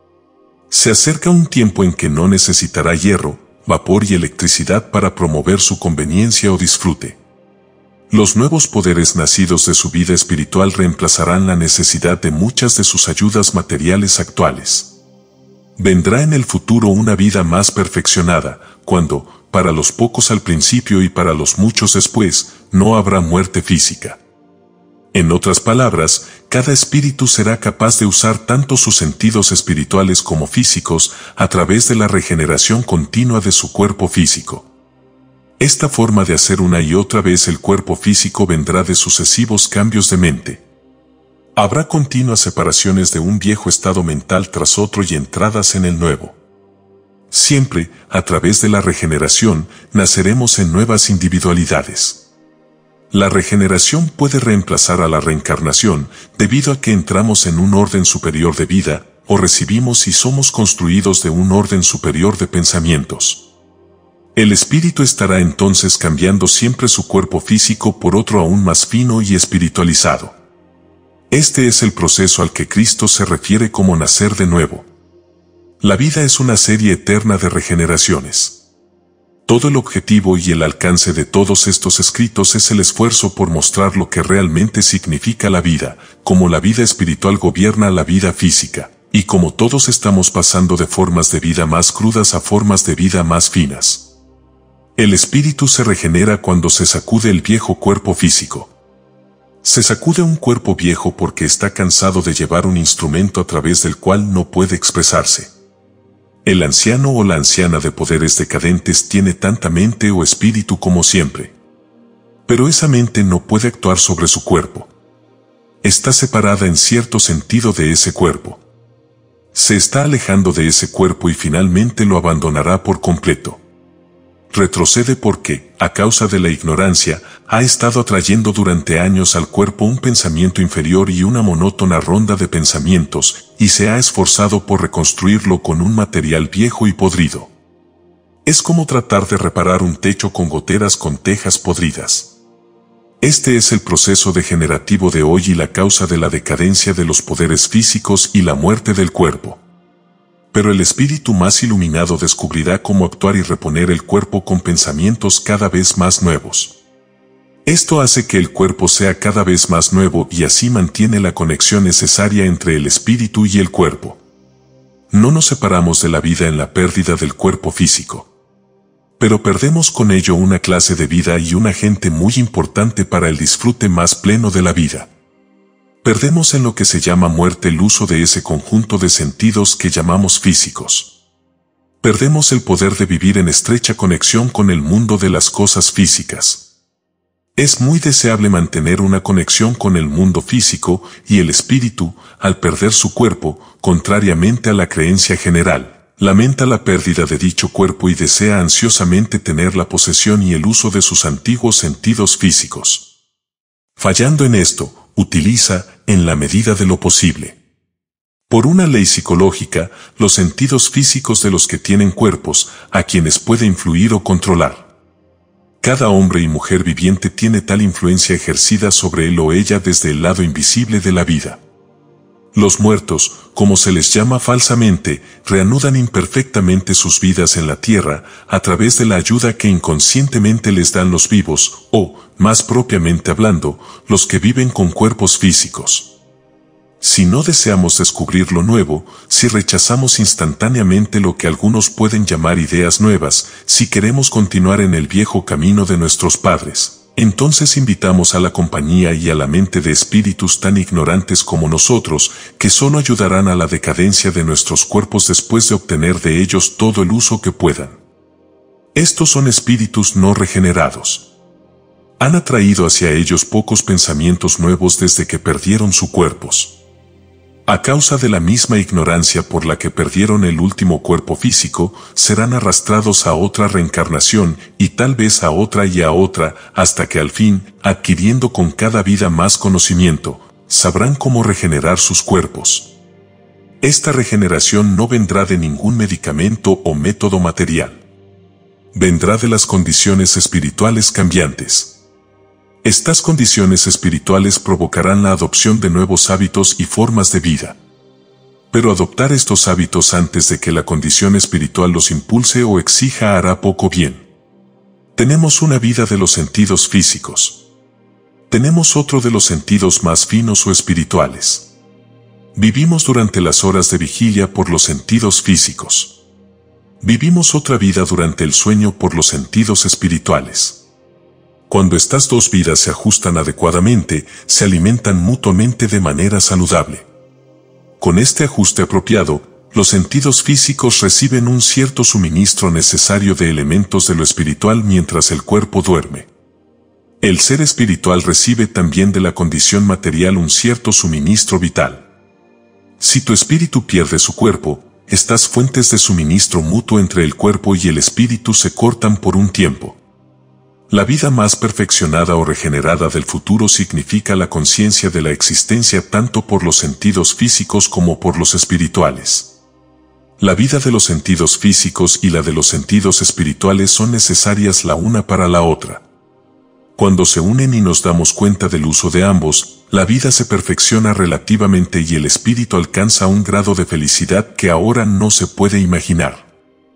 Se acerca un tiempo en que no necesitará hierro, vapor y electricidad para promover su conveniencia o disfrute. Los nuevos poderes nacidos de su vida espiritual reemplazarán la necesidad de muchas de sus ayudas materiales actuales. Vendrá en el futuro una vida más perfeccionada, cuando, para los pocos al principio y para los muchos después, no habrá muerte física. En otras palabras, cada espíritu será capaz de usar tanto sus sentidos espirituales como físicos a través de la regeneración continua de su cuerpo físico. Esta forma de hacer una y otra vez el cuerpo físico vendrá de sucesivos cambios de mente. Habrá continuas separaciones de un viejo estado mental tras otro y entradas en el nuevo. Siempre, a través de la regeneración, naceremos en nuevas individualidades. La regeneración puede reemplazar a la reencarnación debido a que entramos en un orden superior de vida, o recibimos y somos construidos de un orden superior de pensamientos. El espíritu estará entonces cambiando siempre su cuerpo físico por otro aún más fino y espiritualizado. Este es el proceso al que Cristo se refiere como nacer de nuevo. La vida es una serie eterna de regeneraciones. Todo el objetivo y el alcance de todos estos escritos es el esfuerzo por mostrar lo que realmente significa la vida, cómo la vida espiritual gobierna la vida física, y cómo todos estamos pasando de formas de vida más crudas a formas de vida más finas. El espíritu se regenera cuando se sacude el viejo cuerpo físico. Se sacude un cuerpo viejo porque está cansado de llevar un instrumento a través del cual no puede expresarse. El anciano o la anciana de poderes decadentes tiene tanta mente o espíritu como siempre. Pero esa mente no puede actuar sobre su cuerpo. Está separada en cierto sentido de ese cuerpo. Se está alejando de ese cuerpo y finalmente lo abandonará por completo. Retrocede porque, a causa de la ignorancia, ha estado atrayendo durante años al cuerpo un pensamiento inferior y una monótona ronda de pensamientos, y se ha esforzado por reconstruirlo con un material viejo y podrido. Es como tratar de reparar un techo con goteras con tejas podridas. Este es el proceso degenerativo de hoy y la causa de la decadencia de los poderes físicos y la muerte del cuerpo. Pero el espíritu más iluminado descubrirá cómo actuar y reponer el cuerpo con pensamientos cada vez más nuevos. Esto hace que el cuerpo sea cada vez más nuevo y así mantiene la conexión necesaria entre el espíritu y el cuerpo. No nos separamos de la vida en la pérdida del cuerpo físico. Pero perdemos con ello una clase de vida y un agente muy importante para el disfrute más pleno de la vida. Perdemos en lo que se llama muerte el uso de ese conjunto de sentidos que llamamos físicos. Perdemos el poder de vivir en estrecha conexión con el mundo de las cosas físicas. Es muy deseable mantener una conexión con el mundo físico y el espíritu, al perder su cuerpo, contrariamente a la creencia general, lamenta la pérdida de dicho cuerpo y desea ansiosamente tener la posesión y el uso de sus antiguos sentidos físicos. Fallando en esto, utiliza, en la medida de lo posible. Por una ley psicológica, los sentidos físicos de los que tienen cuerpos, a quienes puede influir o controlar. Cada hombre y mujer viviente tiene tal influencia ejercida sobre él o ella desde el lado invisible de la vida. Los muertos, como se les llama falsamente, reanudan imperfectamente sus vidas en la tierra a través de la ayuda que inconscientemente les dan los vivos, o, más propiamente hablando, los que viven con cuerpos físicos. Si no deseamos descubrir lo nuevo, si rechazamos instantáneamente lo que algunos pueden llamar ideas nuevas, si queremos continuar en el viejo camino de nuestros padres, Entonces invitamos a la compañía y a la mente de espíritus tan ignorantes como nosotros, que solo ayudarán a la decadencia de nuestros cuerpos después de obtener de ellos todo el uso que puedan. Estos son espíritus no regenerados. Han atraído hacia ellos pocos pensamientos nuevos desde que perdieron sus cuerpos. A causa de la misma ignorancia por la que perdieron el último cuerpo físico, serán arrastrados a otra reencarnación y tal vez a otra y a otra, hasta que al fin, adquiriendo con cada vida más conocimiento, sabrán cómo regenerar sus cuerpos. Esta regeneración no vendrá de ningún medicamento o método material. Vendrá de las condiciones espirituales cambiantes. Estas condiciones espirituales provocarán la adopción de nuevos hábitos y formas de vida. Pero adoptar estos hábitos antes de que la condición espiritual los impulse o exija hará poco bien. Tenemos una vida de los sentidos físicos. Tenemos otro de los sentidos más finos o espirituales. Vivimos durante las horas de vigilia por los sentidos físicos. Vivimos otra vida durante el sueño por los sentidos espirituales. Cuando estas dos vidas se ajustan adecuadamente, se alimentan mutuamente de manera saludable. Con este ajuste apropiado, los sentidos físicos reciben un cierto suministro necesario de elementos de lo espiritual mientras el cuerpo duerme. El ser espiritual recibe también de la condición material un cierto suministro vital. Si tu espíritu pierde su cuerpo, estas fuentes de suministro mutuo entre el cuerpo y el espíritu se cortan por un tiempo. La vida más perfeccionada o regenerada del futuro significa la conciencia de la existencia tanto por los sentidos físicos como por los espirituales. La vida de los sentidos físicos y la de los sentidos espirituales son necesarias la una para la otra. Cuando se unen y nos damos cuenta del uso de ambos, la vida se perfecciona relativamente y el espíritu alcanza un grado de felicidad que ahora no se puede imaginar.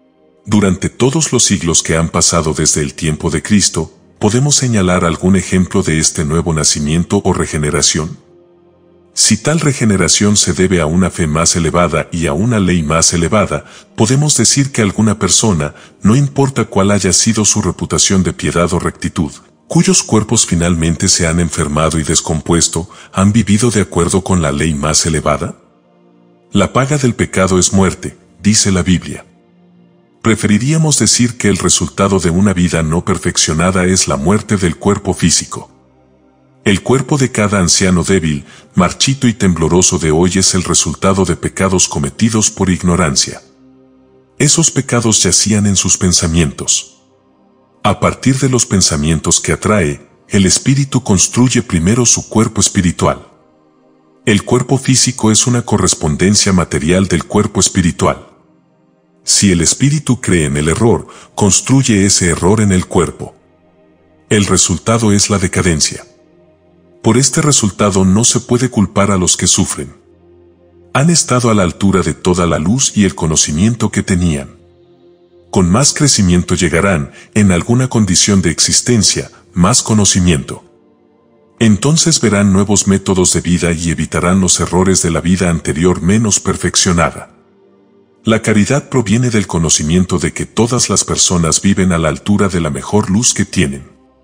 Durante todos los siglos que han pasado desde el tiempo de Cristo, ¿podemos señalar algún ejemplo de este nuevo nacimiento o regeneración? Si tal regeneración se debe a una fe más elevada y a una ley más elevada, podemos decir que alguna persona, no importa cuál haya sido su reputación de piedad o rectitud, cuyos cuerpos finalmente se han enfermado y descompuesto, ¿han vivido de acuerdo con la ley más elevada? La paga del pecado es muerte, dice la Biblia. Preferiríamos decir que el resultado de una vida no perfeccionada es la muerte del cuerpo físico. El cuerpo de cada anciano débil, marchito y tembloroso de hoy es el resultado de pecados cometidos por ignorancia. Esos pecados yacían en sus pensamientos. A partir de los pensamientos que atrae, el espíritu construye primero su cuerpo espiritual. El cuerpo físico es una correspondencia material del cuerpo espiritual. Si el espíritu cree en el error, construye ese error en el cuerpo. El resultado es la decadencia. Por este resultado no se puede culpar a los que sufren. Han estado a la altura de toda la luz y el conocimiento que tenían. Con más crecimiento llegarán, en alguna condición de existencia, más conocimiento. Entonces verán nuevos métodos de vida y evitarán los errores de la vida anterior menos perfeccionada. La caridad proviene del conocimiento de que todas las personas viven a la altura de la mejor luz que tienen.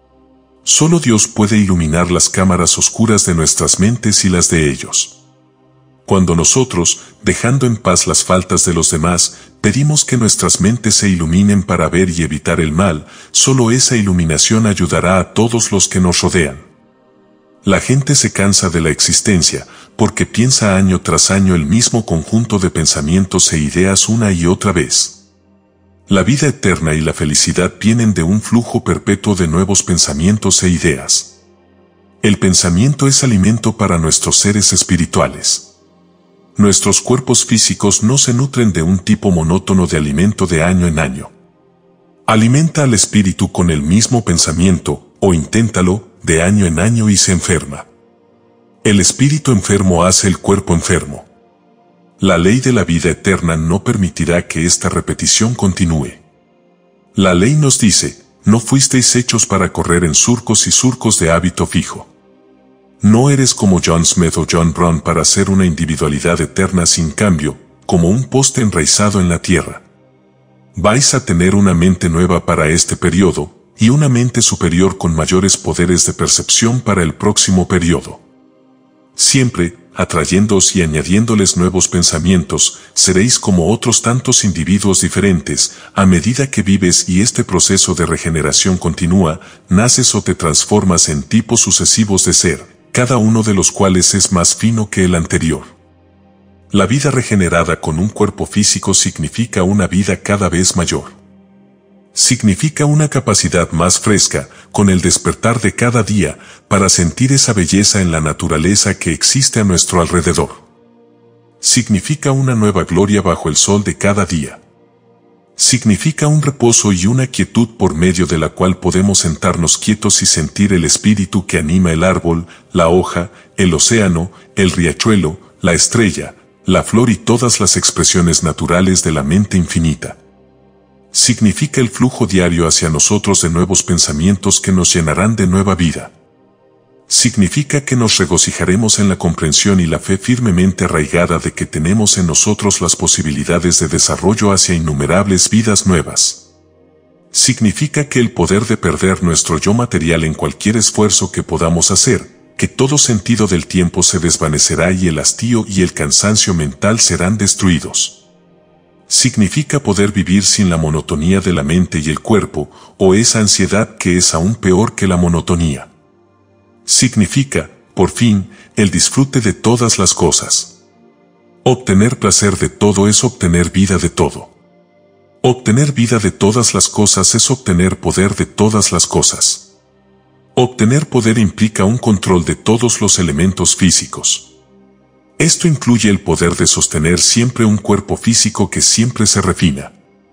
Solo Dios puede iluminar las cámaras oscuras de nuestras mentes y las de ellos. Cuando nosotros, dejando en paz las faltas de los demás, pedimos que nuestras mentes se iluminen para ver y evitar el mal, solo esa iluminación ayudará a todos los que nos rodean. La gente se cansa de la existencia, porque piensa año tras año el mismo conjunto de pensamientos e ideas una y otra vez. La vida eterna y la felicidad vienen de un flujo perpetuo de nuevos pensamientos e ideas. El pensamiento es alimento para nuestros seres espirituales. Nuestros cuerpos físicos no se nutren de un tipo monótono de alimento de año en año. Alimenta al espíritu con el mismo pensamiento, o inténtalo, de año en año y se enferma. El espíritu enfermo hace el cuerpo enfermo. La ley de la vida eterna no permitirá que esta repetición continúe. La ley nos dice, no fuisteis hechos para correr en surcos y surcos de hábito fijo. No eres como John Smith o John Brown para ser una individualidad eterna sin cambio, como un poste enraizado en la tierra. Vais a tener una mente nueva para este periodo, y una mente superior con mayores poderes de percepción para el próximo periodo. Siempre, atrayéndoos y añadiéndoles nuevos pensamientos, seréis como otros tantos individuos diferentes, a medida que vives y este proceso de regeneración continúa, naces o te transformas en tipos sucesivos de ser, cada uno de los cuales es más fino que el anterior. La vida regenerada con un cuerpo físico significa una vida cada vez mayor. Significa una capacidad más fresca, con el despertar de cada día, para sentir esa belleza en la naturaleza que existe a nuestro alrededor. Significa una nueva gloria bajo el sol de cada día. Significa un reposo y una quietud por medio de la cual podemos sentarnos quietos y sentir el espíritu que anima el árbol, la hoja, el océano, el riachuelo, la estrella, la flor y todas las expresiones naturales de la mente infinita. Significa el flujo diario hacia nosotros de nuevos pensamientos que nos llenarán de nueva vida. Significa que nos regocijaremos en la comprensión y la fe firmemente arraigada de que tenemos en nosotros las posibilidades de desarrollo hacia innumerables vidas nuevas. Significa que el poder de perder nuestro yo material en cualquier esfuerzo que podamos hacer, que todo sentido del tiempo se desvanecerá y el hastío y el cansancio mental serán destruidos. Significa poder vivir sin la monotonía de la mente y el cuerpo, o esa ansiedad que es aún peor que la monotonía. Significa, por fin, el disfrute de todas las cosas. Obtener placer de todo es obtener vida de todo. Obtener vida de todas las cosas es obtener poder de todas las cosas. Obtener poder implica un control de todos los elementos físicos. Esto incluye el poder de sostener siempre un cuerpo físico que siempre se refina.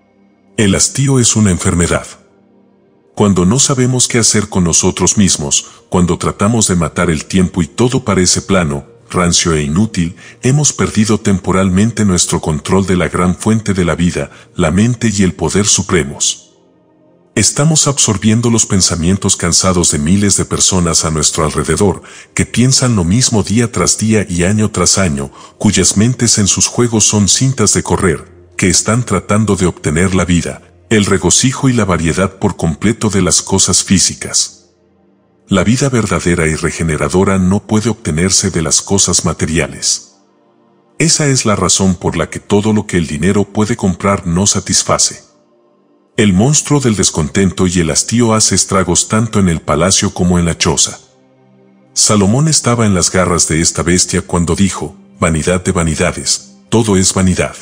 El hastío es una enfermedad. Cuando no sabemos qué hacer con nosotros mismos, cuando tratamos de matar el tiempo y todo parece plano, rancio e inútil, hemos perdido temporalmente nuestro control de la gran fuente de la vida, la mente y el poder supremos. Estamos absorbiendo los pensamientos cansados de miles de personas a nuestro alrededor, que piensan lo mismo día tras día y año tras año, cuyas mentes en sus juegos son cintas de correr, que están tratando de obtener la vida, el regocijo y la variedad por completo de las cosas físicas. La vida verdadera y regeneradora no puede obtenerse de las cosas materiales. Esa es la razón por la que todo lo que el dinero puede comprar no satisface. El monstruo del descontento y el hastío hace estragos tanto en el palacio como en la choza. Salomón estaba en las garras de esta bestia cuando dijo, «Vanidad de vanidades, todo es vanidad».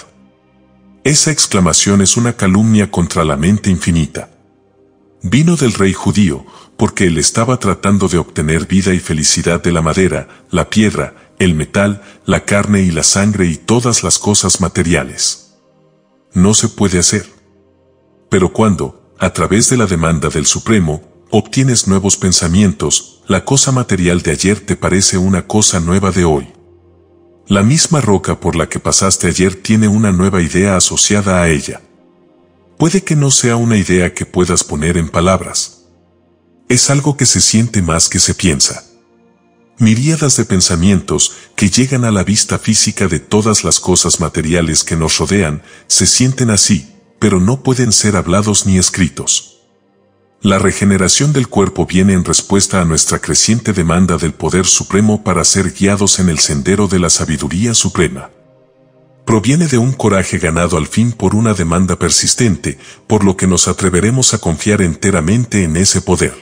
Esa exclamación es una calumnia contra la mente infinita. Vino del rey judío, porque él estaba tratando de obtener vida y felicidad de la madera, la piedra, el metal, la carne y la sangre y todas las cosas materiales. No se puede hacer. Pero cuando, a través de la demanda del Supremo, obtienes nuevos pensamientos, la cosa material de ayer te parece una cosa nueva de hoy. La misma roca por la que pasaste ayer tiene una nueva idea asociada a ella. Puede que no sea una idea que puedas poner en palabras. Es algo que se siente más que se piensa. Miríadas de pensamientos que llegan a la vista física de todas las cosas materiales que nos rodean, se sienten así, pero no pueden ser hablados ni escritos. La regeneración del cuerpo viene en respuesta a nuestra creciente demanda del poder supremo para ser guiados en el sendero de la sabiduría suprema. Proviene de un coraje ganado al fin por una demanda persistente, por lo que nos atreveremos a confiar enteramente en ese poder.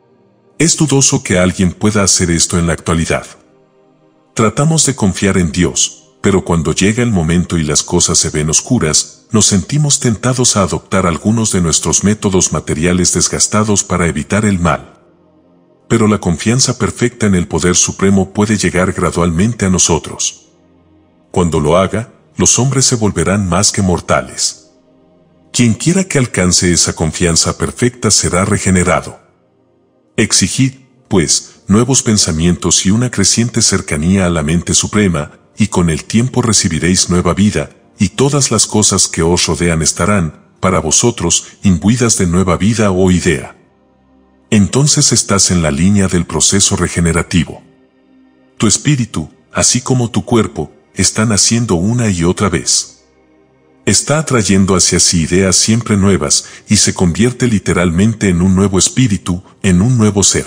Es dudoso que alguien pueda hacer esto en la actualidad. Tratamos de confiar en Dios, pero cuando llega el momento y las cosas se ven oscuras, nos sentimos tentados a adoptar algunos de nuestros métodos materiales desgastados para evitar el mal. Pero la confianza perfecta en el poder supremo puede llegar gradualmente a nosotros. Cuando lo haga, los hombres se volverán más que mortales. Quien quiera que alcance esa confianza perfecta será regenerado. Exigid, pues, nuevos pensamientos y una creciente cercanía a la mente suprema, y con el tiempo recibiréis nueva vida, y todas las cosas que os rodean estarán, para vosotros, imbuidas de nueva vida o idea. Entonces estás en la línea del proceso regenerativo. Tu espíritu, así como tu cuerpo, están naciendo una y otra vez. Está atrayendo hacia sí ideas siempre nuevas y se convierte literalmente en un nuevo espíritu, en un nuevo ser.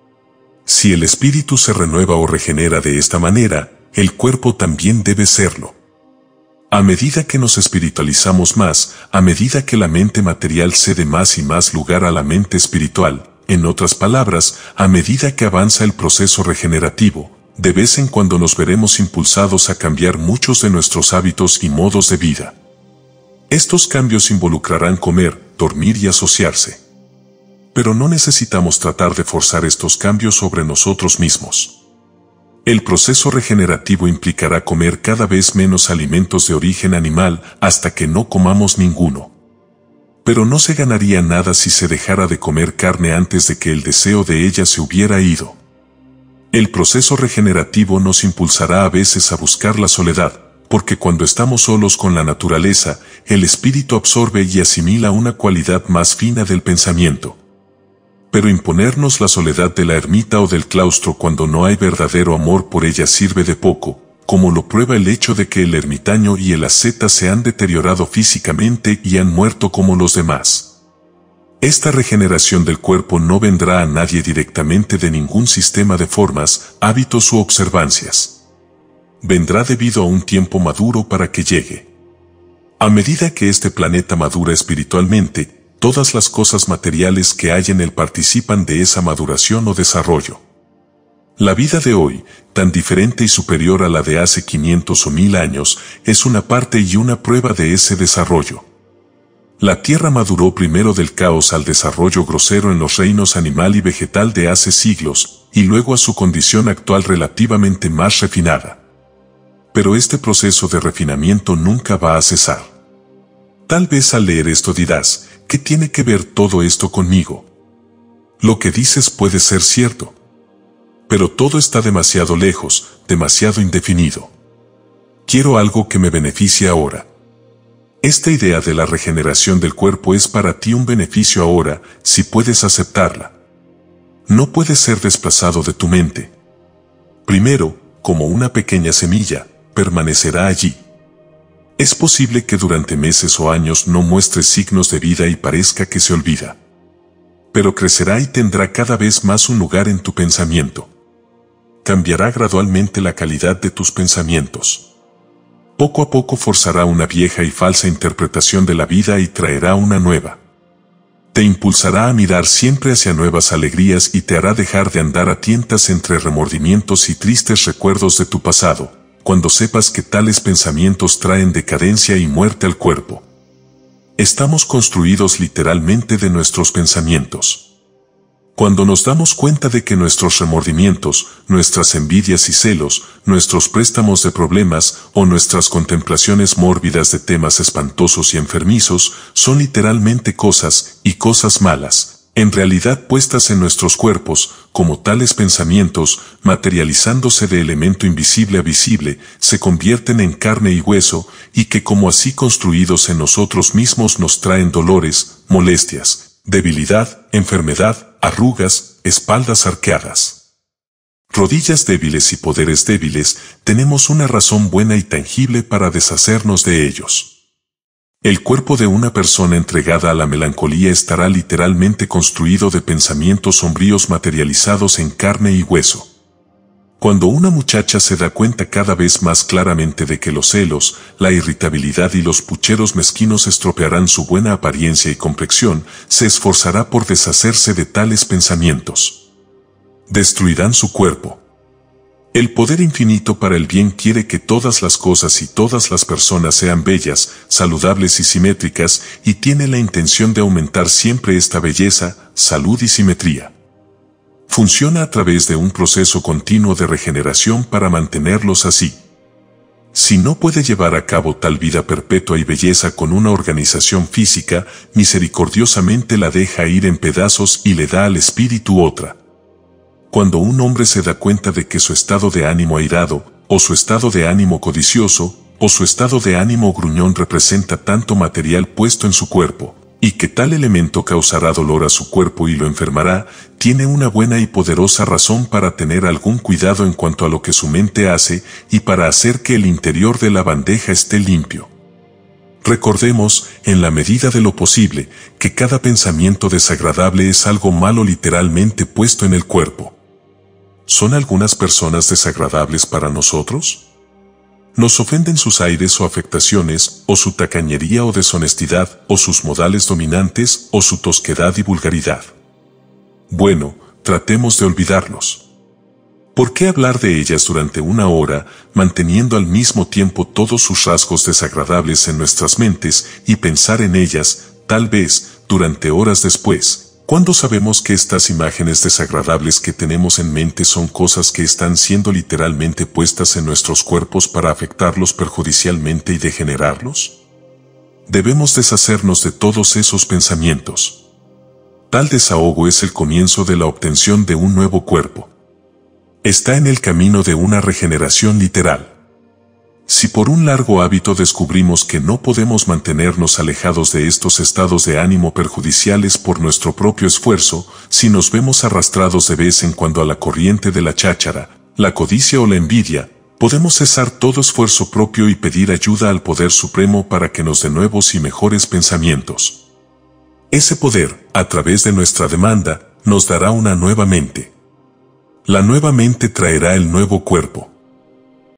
Si el espíritu se renueva o regenera de esta manera, el cuerpo también debe serlo. A medida que nos espiritualizamos más, a medida que la mente material cede más y más lugar a la mente espiritual, en otras palabras, a medida que avanza el proceso regenerativo, de vez en cuando nos veremos impulsados a cambiar muchos de nuestros hábitos y modos de vida. Estos cambios involucrarán comer, dormir y asociarse. Pero no necesitamos tratar de forzar estos cambios sobre nosotros mismos. El proceso regenerativo implicará comer cada vez menos alimentos de origen animal hasta que no comamos ninguno. Pero no se ganaría nada si se dejara de comer carne antes de que el deseo de ella se hubiera ido. El proceso regenerativo nos impulsará a veces a buscar la soledad, porque cuando estamos solos con la naturaleza, el espíritu absorbe y asimila una cualidad más fina del pensamiento. Pero imponernos la soledad de la ermita o del claustro cuando no hay verdadero amor por ella sirve de poco, como lo prueba el hecho de que el ermitaño y el asceta se han deteriorado físicamente y han muerto como los demás. Esta regeneración del cuerpo no vendrá a nadie directamente de ningún sistema de formas, hábitos u observancias. Vendrá debido a un tiempo maduro para que llegue. A medida que este planeta madura espiritualmente, todas las cosas materiales que hay en él participan de esa maduración o desarrollo. La vida de hoy, tan diferente y superior a la de hace 500 o 1000 años, es una parte y una prueba de ese desarrollo. La Tierra maduró primero del caos al desarrollo grosero en los reinos animal y vegetal de hace siglos, y luego a su condición actual relativamente más refinada. Pero este proceso de refinamiento nunca va a cesar. Tal vez al leer esto dirás, ¿qué tiene que ver todo esto conmigo? Lo que dices puede ser cierto. Pero todo está demasiado lejos, demasiado indefinido. Quiero algo que me beneficie ahora. Esta idea de la regeneración del cuerpo es para ti un beneficio ahora, si puedes aceptarla. No puede ser desplazado de tu mente. Primero, como una pequeña semilla, permanecerá allí. Es posible que durante meses o años no muestre signos de vida y parezca que se olvida. Pero crecerá y tendrá cada vez más un lugar en tu pensamiento. Cambiará gradualmente la calidad de tus pensamientos. Poco a poco forzará una vieja y falsa interpretación de la vida y traerá una nueva. Te impulsará a mirar siempre hacia nuevas alegrías y te hará dejar de andar a tientas entre remordimientos y tristes recuerdos de tu pasado, cuando sepas que tales pensamientos traen decadencia y muerte al cuerpo. Estamos construidos literalmente de nuestros pensamientos. Cuando nos damos cuenta de que nuestros remordimientos, nuestras envidias y celos, nuestros préstamos de problemas o nuestras contemplaciones mórbidas de temas espantosos y enfermizos son literalmente cosas y cosas malas, en realidad puestas en nuestros cuerpos, como tales pensamientos, materializándose de elemento invisible a visible, se convierten en carne y hueso, y que como así construidos en nosotros mismos nos traen dolores, molestias, debilidad, enfermedad, arrugas, espaldas arqueadas, rodillas débiles y poderes débiles, tenemos una razón buena y tangible para deshacernos de ellos. El cuerpo de una persona entregada a la melancolía estará literalmente construido de pensamientos sombríos materializados en carne y hueso. Cuando una muchacha se da cuenta cada vez más claramente de que los celos, la irritabilidad y los pucheros mezquinos estropearán su buena apariencia y complexión, se esforzará por deshacerse de tales pensamientos. Destruirán su cuerpo. El poder infinito para el bien quiere que todas las cosas y todas las personas sean bellas, saludables y simétricas, y tiene la intención de aumentar siempre esta belleza, salud y simetría. Funciona a través de un proceso continuo de regeneración para mantenerlos así. Si no puede llevar a cabo tal vida perpetua y belleza con una organización física, misericordiosamente la deja ir en pedazos y le da al espíritu otra. Cuando un hombre se da cuenta de que su estado de ánimo airado, o su estado de ánimo codicioso, o su estado de ánimo gruñón representa tanto material puesto en su cuerpo, y que tal elemento causará dolor a su cuerpo y lo enfermará, tiene una buena y poderosa razón para tener algún cuidado en cuanto a lo que su mente hace y para hacer que el interior de la bandeja esté limpio. Recordemos, en la medida de lo posible, que cada pensamiento desagradable es algo malo literalmente puesto en el cuerpo. ¿Son algunas personas desagradables para nosotros? Nos ofenden sus aires o afectaciones, o su tacañería o deshonestidad, o sus modales dominantes, o su tosquedad y vulgaridad. Bueno, tratemos de olvidarlos. ¿Por qué hablar de ellas durante una hora, manteniendo al mismo tiempo todos sus rasgos desagradables en nuestras mentes y pensar en ellas, tal vez, durante horas después, cuando sabemos que estas imágenes desagradables que tenemos en mente son cosas que están siendo literalmente puestas en nuestros cuerpos para afectarlos perjudicialmente y degenerarlos? Debemos deshacernos de todos esos pensamientos. Tal desahogo es el comienzo de la obtención de un nuevo cuerpo. Está en el camino de una regeneración literal. Si por un largo hábito descubrimos que no podemos mantenernos alejados de estos estados de ánimo perjudiciales por nuestro propio esfuerzo, si nos vemos arrastrados de vez en cuando a la corriente de la cháchara, la codicia o la envidia, podemos cesar todo esfuerzo propio y pedir ayuda al Poder Supremo para que nos dé nuevos y mejores pensamientos. Ese poder, a través de nuestra demanda, nos dará una nueva mente. La nueva mente traerá el nuevo cuerpo.